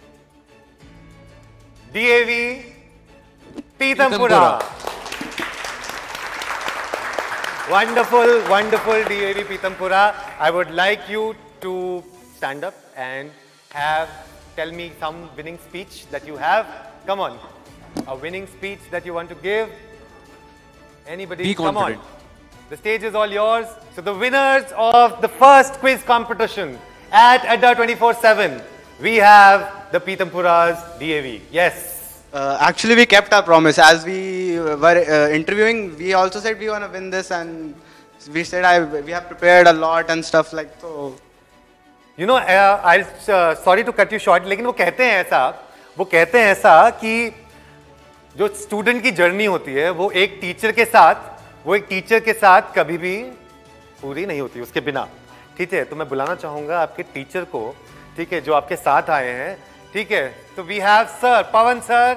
D A V Pitampura. Wonderful, wonderful D A V Pitampura. I would like you to stand up and have, tell me some winning speech that you have. Come on. A winning speech that you want to give. Anybody? Be Come confident. on. The stage is all yours. So the winners of the first quiz competition at Adda two forty-seven, we have the Pitampura's D A V. Yes. Uh, actually, we kept our promise. As we were uh, interviewing, we also said we want to win this, and we said I, we have prepared a lot and stuff like so. You know, uh, I uh, sorry to cut you short, लेकिन वो कहते हैं ऐसा, वो कहते हैं ऐसा कि जो स्टूडेंट की जर्नी होती है, वो एक टीचर के साथ, वो एक टीचर के साथ कभी भी पूरी नहीं होती उसके बिना. ठीक है, तो मैं बुलाना चाहूँगा आपके टीचर को, ठीक है, जो आपके साथ आए हैं. ठीक है, तो we have sir Pavan sir.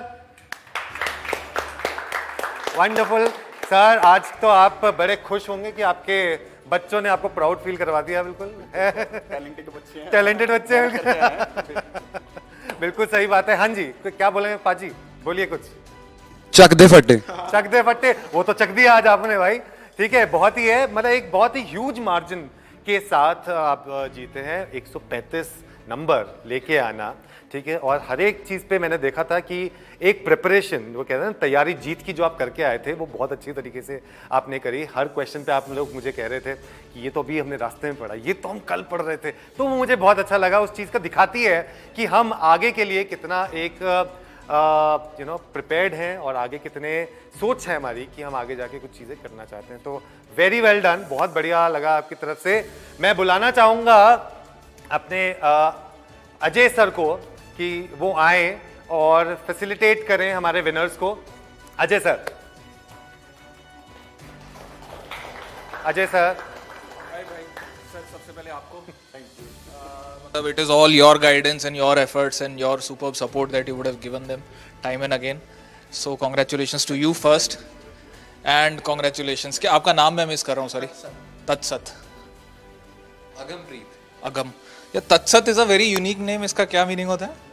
Wonderful sir, आज तो आप बड़े खुश होंगे कि आपके बच्चों ने आपको प्राउड फील करवा दिया. बिल्कुल टैलेंटेड बच्चे हैं. टैलेंटेड बच्चे हैं. बिल्कुल सही बात है. हाँ जी, क्या बोलेंगे पाजी, बोलिए कुछ. चक दे फट्टे. चक दे फट्टे, वो तो चक दिया आज आपने भाई. ठीक है, बहुत ही है, मतलब एक बहुत ही ह्यूज मार्जिन के साथ आप जीते हैं. एक सौ पैंतीस नंबर लेके आना. ठीक है, और हर एक चीज़ पे मैंने देखा था कि एक प्रिपरेशन, वो कहते हैं ना तैयारी, जीत की जो आप करके आए थे वो बहुत अच्छी तरीके से आपने करी. हर क्वेश्चन पे आप लोग मुझे कह रहे थे कि ये तो अभी हमने रास्ते में पढ़ा, ये तो हम कल पढ़ रहे थे. तो वो मुझे बहुत अच्छा लगा. उस चीज़ का दिखाती है कि हम आगे के लिए कितना एक यू नो प्रिपेयर्ड हैं और आगे कितने सोच है हमारी कि हम आगे जाके कुछ चीज़ें करना चाहते हैं. तो वेरी वेल डन, बहुत बढ़िया लगा आपकी तरफ से. मैं बुलाना चाहूँगा अपने अजय सर को कि वो आए और फैसिलिटेट करें हमारे विनर्स को. अजय सर. अजय सर. भाई भाई सर, सबसे पहले आपको थैंक यू. मतलब it is all your guidance and your efforts and your superb support that you would have given them time and again. So congratulations to you first and congratulations. क्या आपका नाम मैं miss कर रहा हूँ, sorry. तत्सत. अगमप्रीत. अगम. या Tatsat is a very unique name. इसका क्या मीनिंग होता है?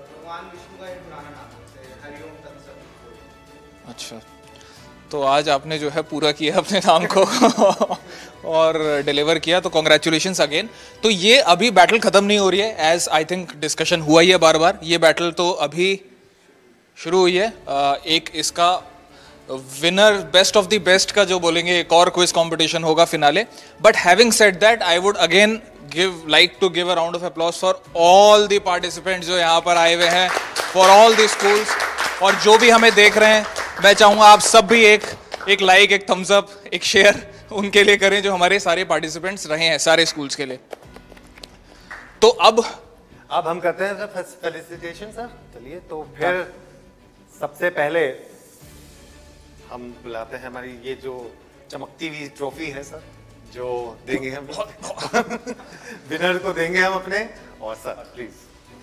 अच्छा, तो आज आपने जो है पूरा किया अपने नाम को और डिलीवर किया, तो कॉन्ग्रेचुलेशंस अगेन. तो ये अभी बैटल खत्म नहीं हो रही है, एज आई थिंक डिस्कशन हुआ ही है बार बार. ये बैटल तो अभी शुरू हुई है. एक इसका winner best of the best का जो बोलेंगे एक और क्विज कंपटीशन होगा finale. But having said that, I would again give like to give a round of applause for all the participants जो यहाँ पर आए हुए हैं, फॉर ऑल द स्कूल्स. और जो भी हमें देख रहे हैं, मैं चाहूँगा आप सब भी एक एक लाइक, एक थम्स अप, एक शेयर उनके लिए करें जो हमारे सारे पार्टिसिपेंट्स रहे हैं सारे स्कूल्स के लिए. तो अब अब हम करते हैं सर फेलिसिटेशन सर. चलिए, तो फिर सबसे पहले हम बुलाते हैं हमारी ये जो चमकती हुई ट्रॉफी है सर, जो देंगे हम विनर को देंगे हम अपने. और sir please.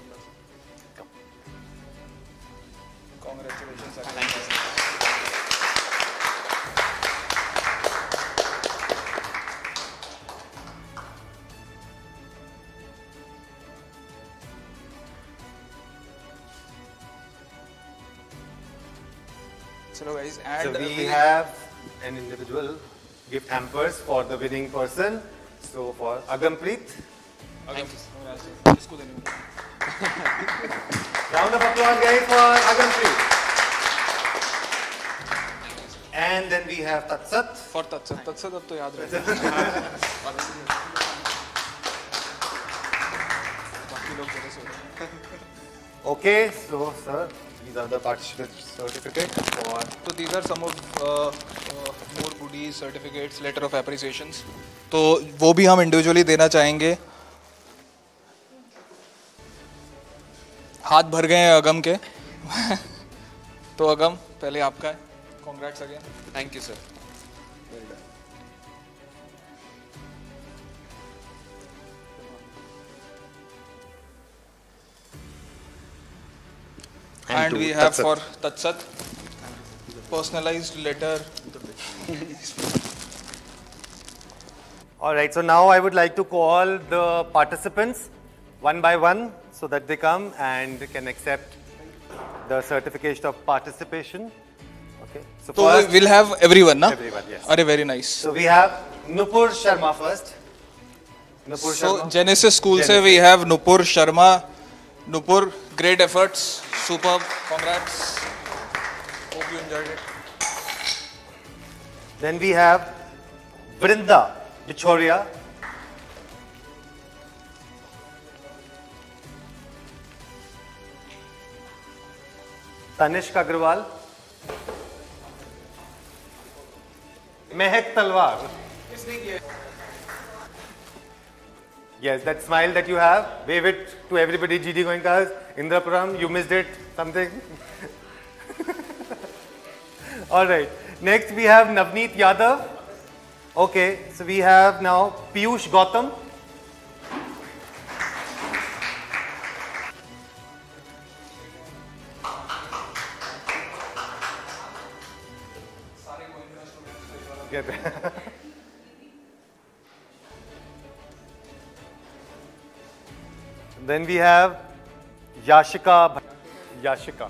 Congratulation sir. Thank you. Hello guys, and so we have an individual gift hampers for the winning person. So for Agampreet. Thank you. Round of applause guys for Agampreet. And then we have Tatsat. For Tatsat. Tatsat अब तो याद रहेगा. बाकी लोग जैसे हो. Okay, so sir, these are the participant certificates. Or so these are some of uh, uh, more goodies, certificates, letter of appreciations. तो वो भी हम individually देना चाहेंगे. हाथ भर गए हैं अगम के. तो अगम पहले आपका है. Congrats again. Thank you, sir. Well done. And, and we have Tatsat. For Tatsat, personalized letter. all right, so now I would like to call the participants one by one so that they come and can accept the certificate of participation. Okay. So, so first, we'll have everyone, na? Everyone, yes. Are very nice. So we have Nupur Sharma first. Nupur so Sharma. Genesis School Genesis. Se we have Nupur Sharma. Nupur, great efforts, superb, congrats. Hope you enjoyed it. Then we have Brinda Bichoria. Tanishk Agrawal. Mehak Talwar. Yes, that smile that you have, wave it to everybody. G D Goenkas, Indrapuram, you missed it, something. All right. Next we have Navneet Yadav. Okay, so we have now Piyush Gautam. Then we have Yashika. Yashika.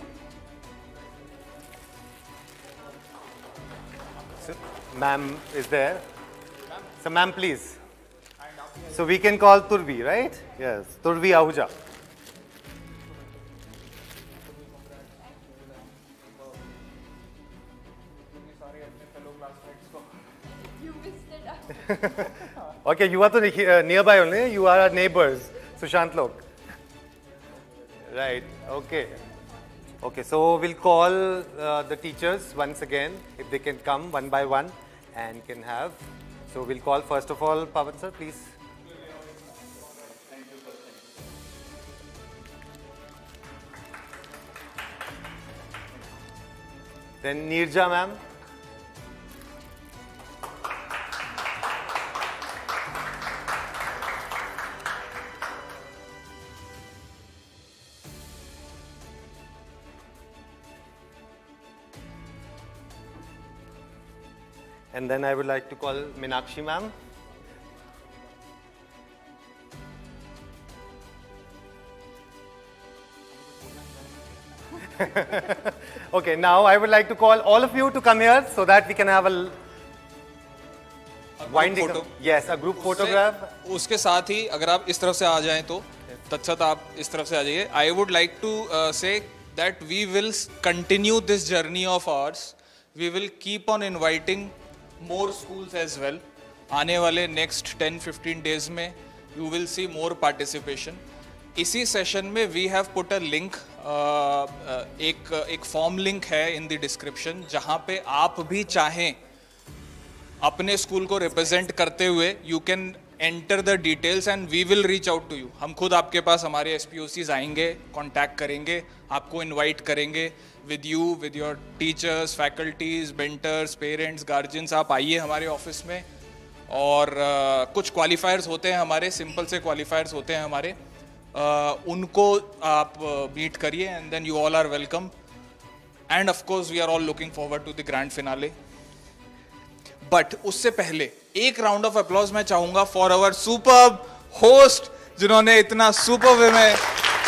So, ma'am is there. So, ma'am, please. So, we can call Turvi, right? Yes, Turvi Ahuja. Okay, you are to, uh, nearby only. You are our neighbors, Sushant Lok. Right. Okay. Okay. So we'll call uh, the teachers once again, if they can come one by one and can have. So we'll call first of all, Pawan sir, please. Then Neerja ma'am. And then I would like to call Meenakshi ma'am. Okay, now I would like to call all of you to come here so that we can have a, a winding photo. Yes, a group photograph. उसके साथ ही अगर आप इस तरफ से आ जाएं तो तत्सत आप इस तरफ से आ जाइए. I would like to uh, say that we will continue this journey of ours. We will keep on inviting more schools as well. आने वाले next ten fifteen days में you will see more participation. इसी session में we have put a link, uh, uh, एक एक form link है in the description जहाँ पे आप भी चाहें अपने स्कूल को रिप्रेजेंट करते हुए you can enter the details and we will reach out to you. हम खुद आपके पास हमारे एस पी ओ सीज़ आएंगे, कांटेक्ट करेंगे, आपको इनवाइट करेंगे with you, with your teachers, faculties, mentors, parents, guardians. आप आइए हमारे ऑफिस में और uh, कुछ क्वालिफायर्स होते हैं हमारे, सिंपल से क्वालिफायर्स होते हैं हमारे, uh, उनको आप मीट uh, करिए and then you all are welcome. And of course we are all looking forward to the grand finale. But उससे पहले एक राउंड ऑफ अप्लॉज मैं चाहूंगा फॉर आवर सुपर्ब होस्ट जिन्होंने इतना सुपर वे में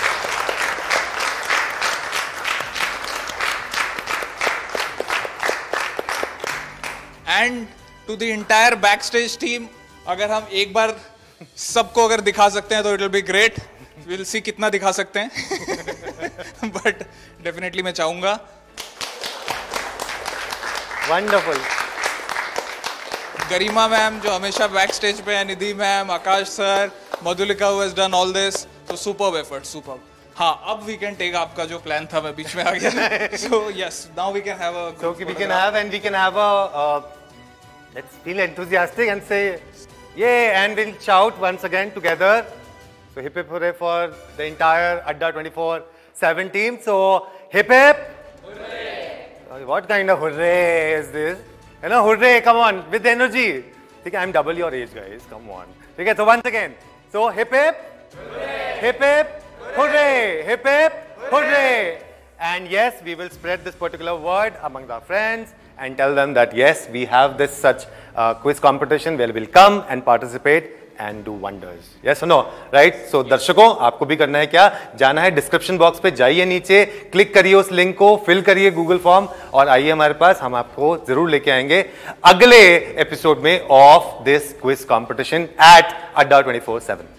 and to the entire back stage team. अगर हम एक बार सबको अगर दिखा सकते हैं तो it will be great. Will see कितना दिखा सकते हैं बट डेफिनेटली मैं चाहूंगा. वंडरफुल। गरिमा मैम जो हमेशा बैक स्टेज पे है, Nidhi ma'am, Akash sir, Madhulika who has done all this, तो सुपर्ब एफर्ट, सुपर्ब। हाँ, अब वी कैन टेक आपका जो प्लान था, मैं बीच में आ गया। So yes, now we can have a so we can have and we can have a let's feel enthusiastic and say yeah, and we'll shout once again together. So hip hip hooray for the entire Adda twenty-four seven team. So hip hip hooray. What kind of hooray is this? You know, hooray, come on, with energy. Okay, I'm double your age, guys, come on. Okay, so once again, so hip hip hooray. Hip hip hooray. Hip hip hooray. And yes, we will spread this particular word among our friends and tell them that yes, we have this such uh, quiz competition where we'll come and participate and do wonders. Yes or no? Right? So दर्शकों, आपको भी करना है क्या? जाना है description box पे, जाइए नीचे, क्लिक करिए उस लिंक को, फिल करिए गूगल फॉर्म और आइए हमारे पास, हम आपको जरूर लेके आएंगे अगले एपिसोड में of this quiz competition at Adda twenty four seven.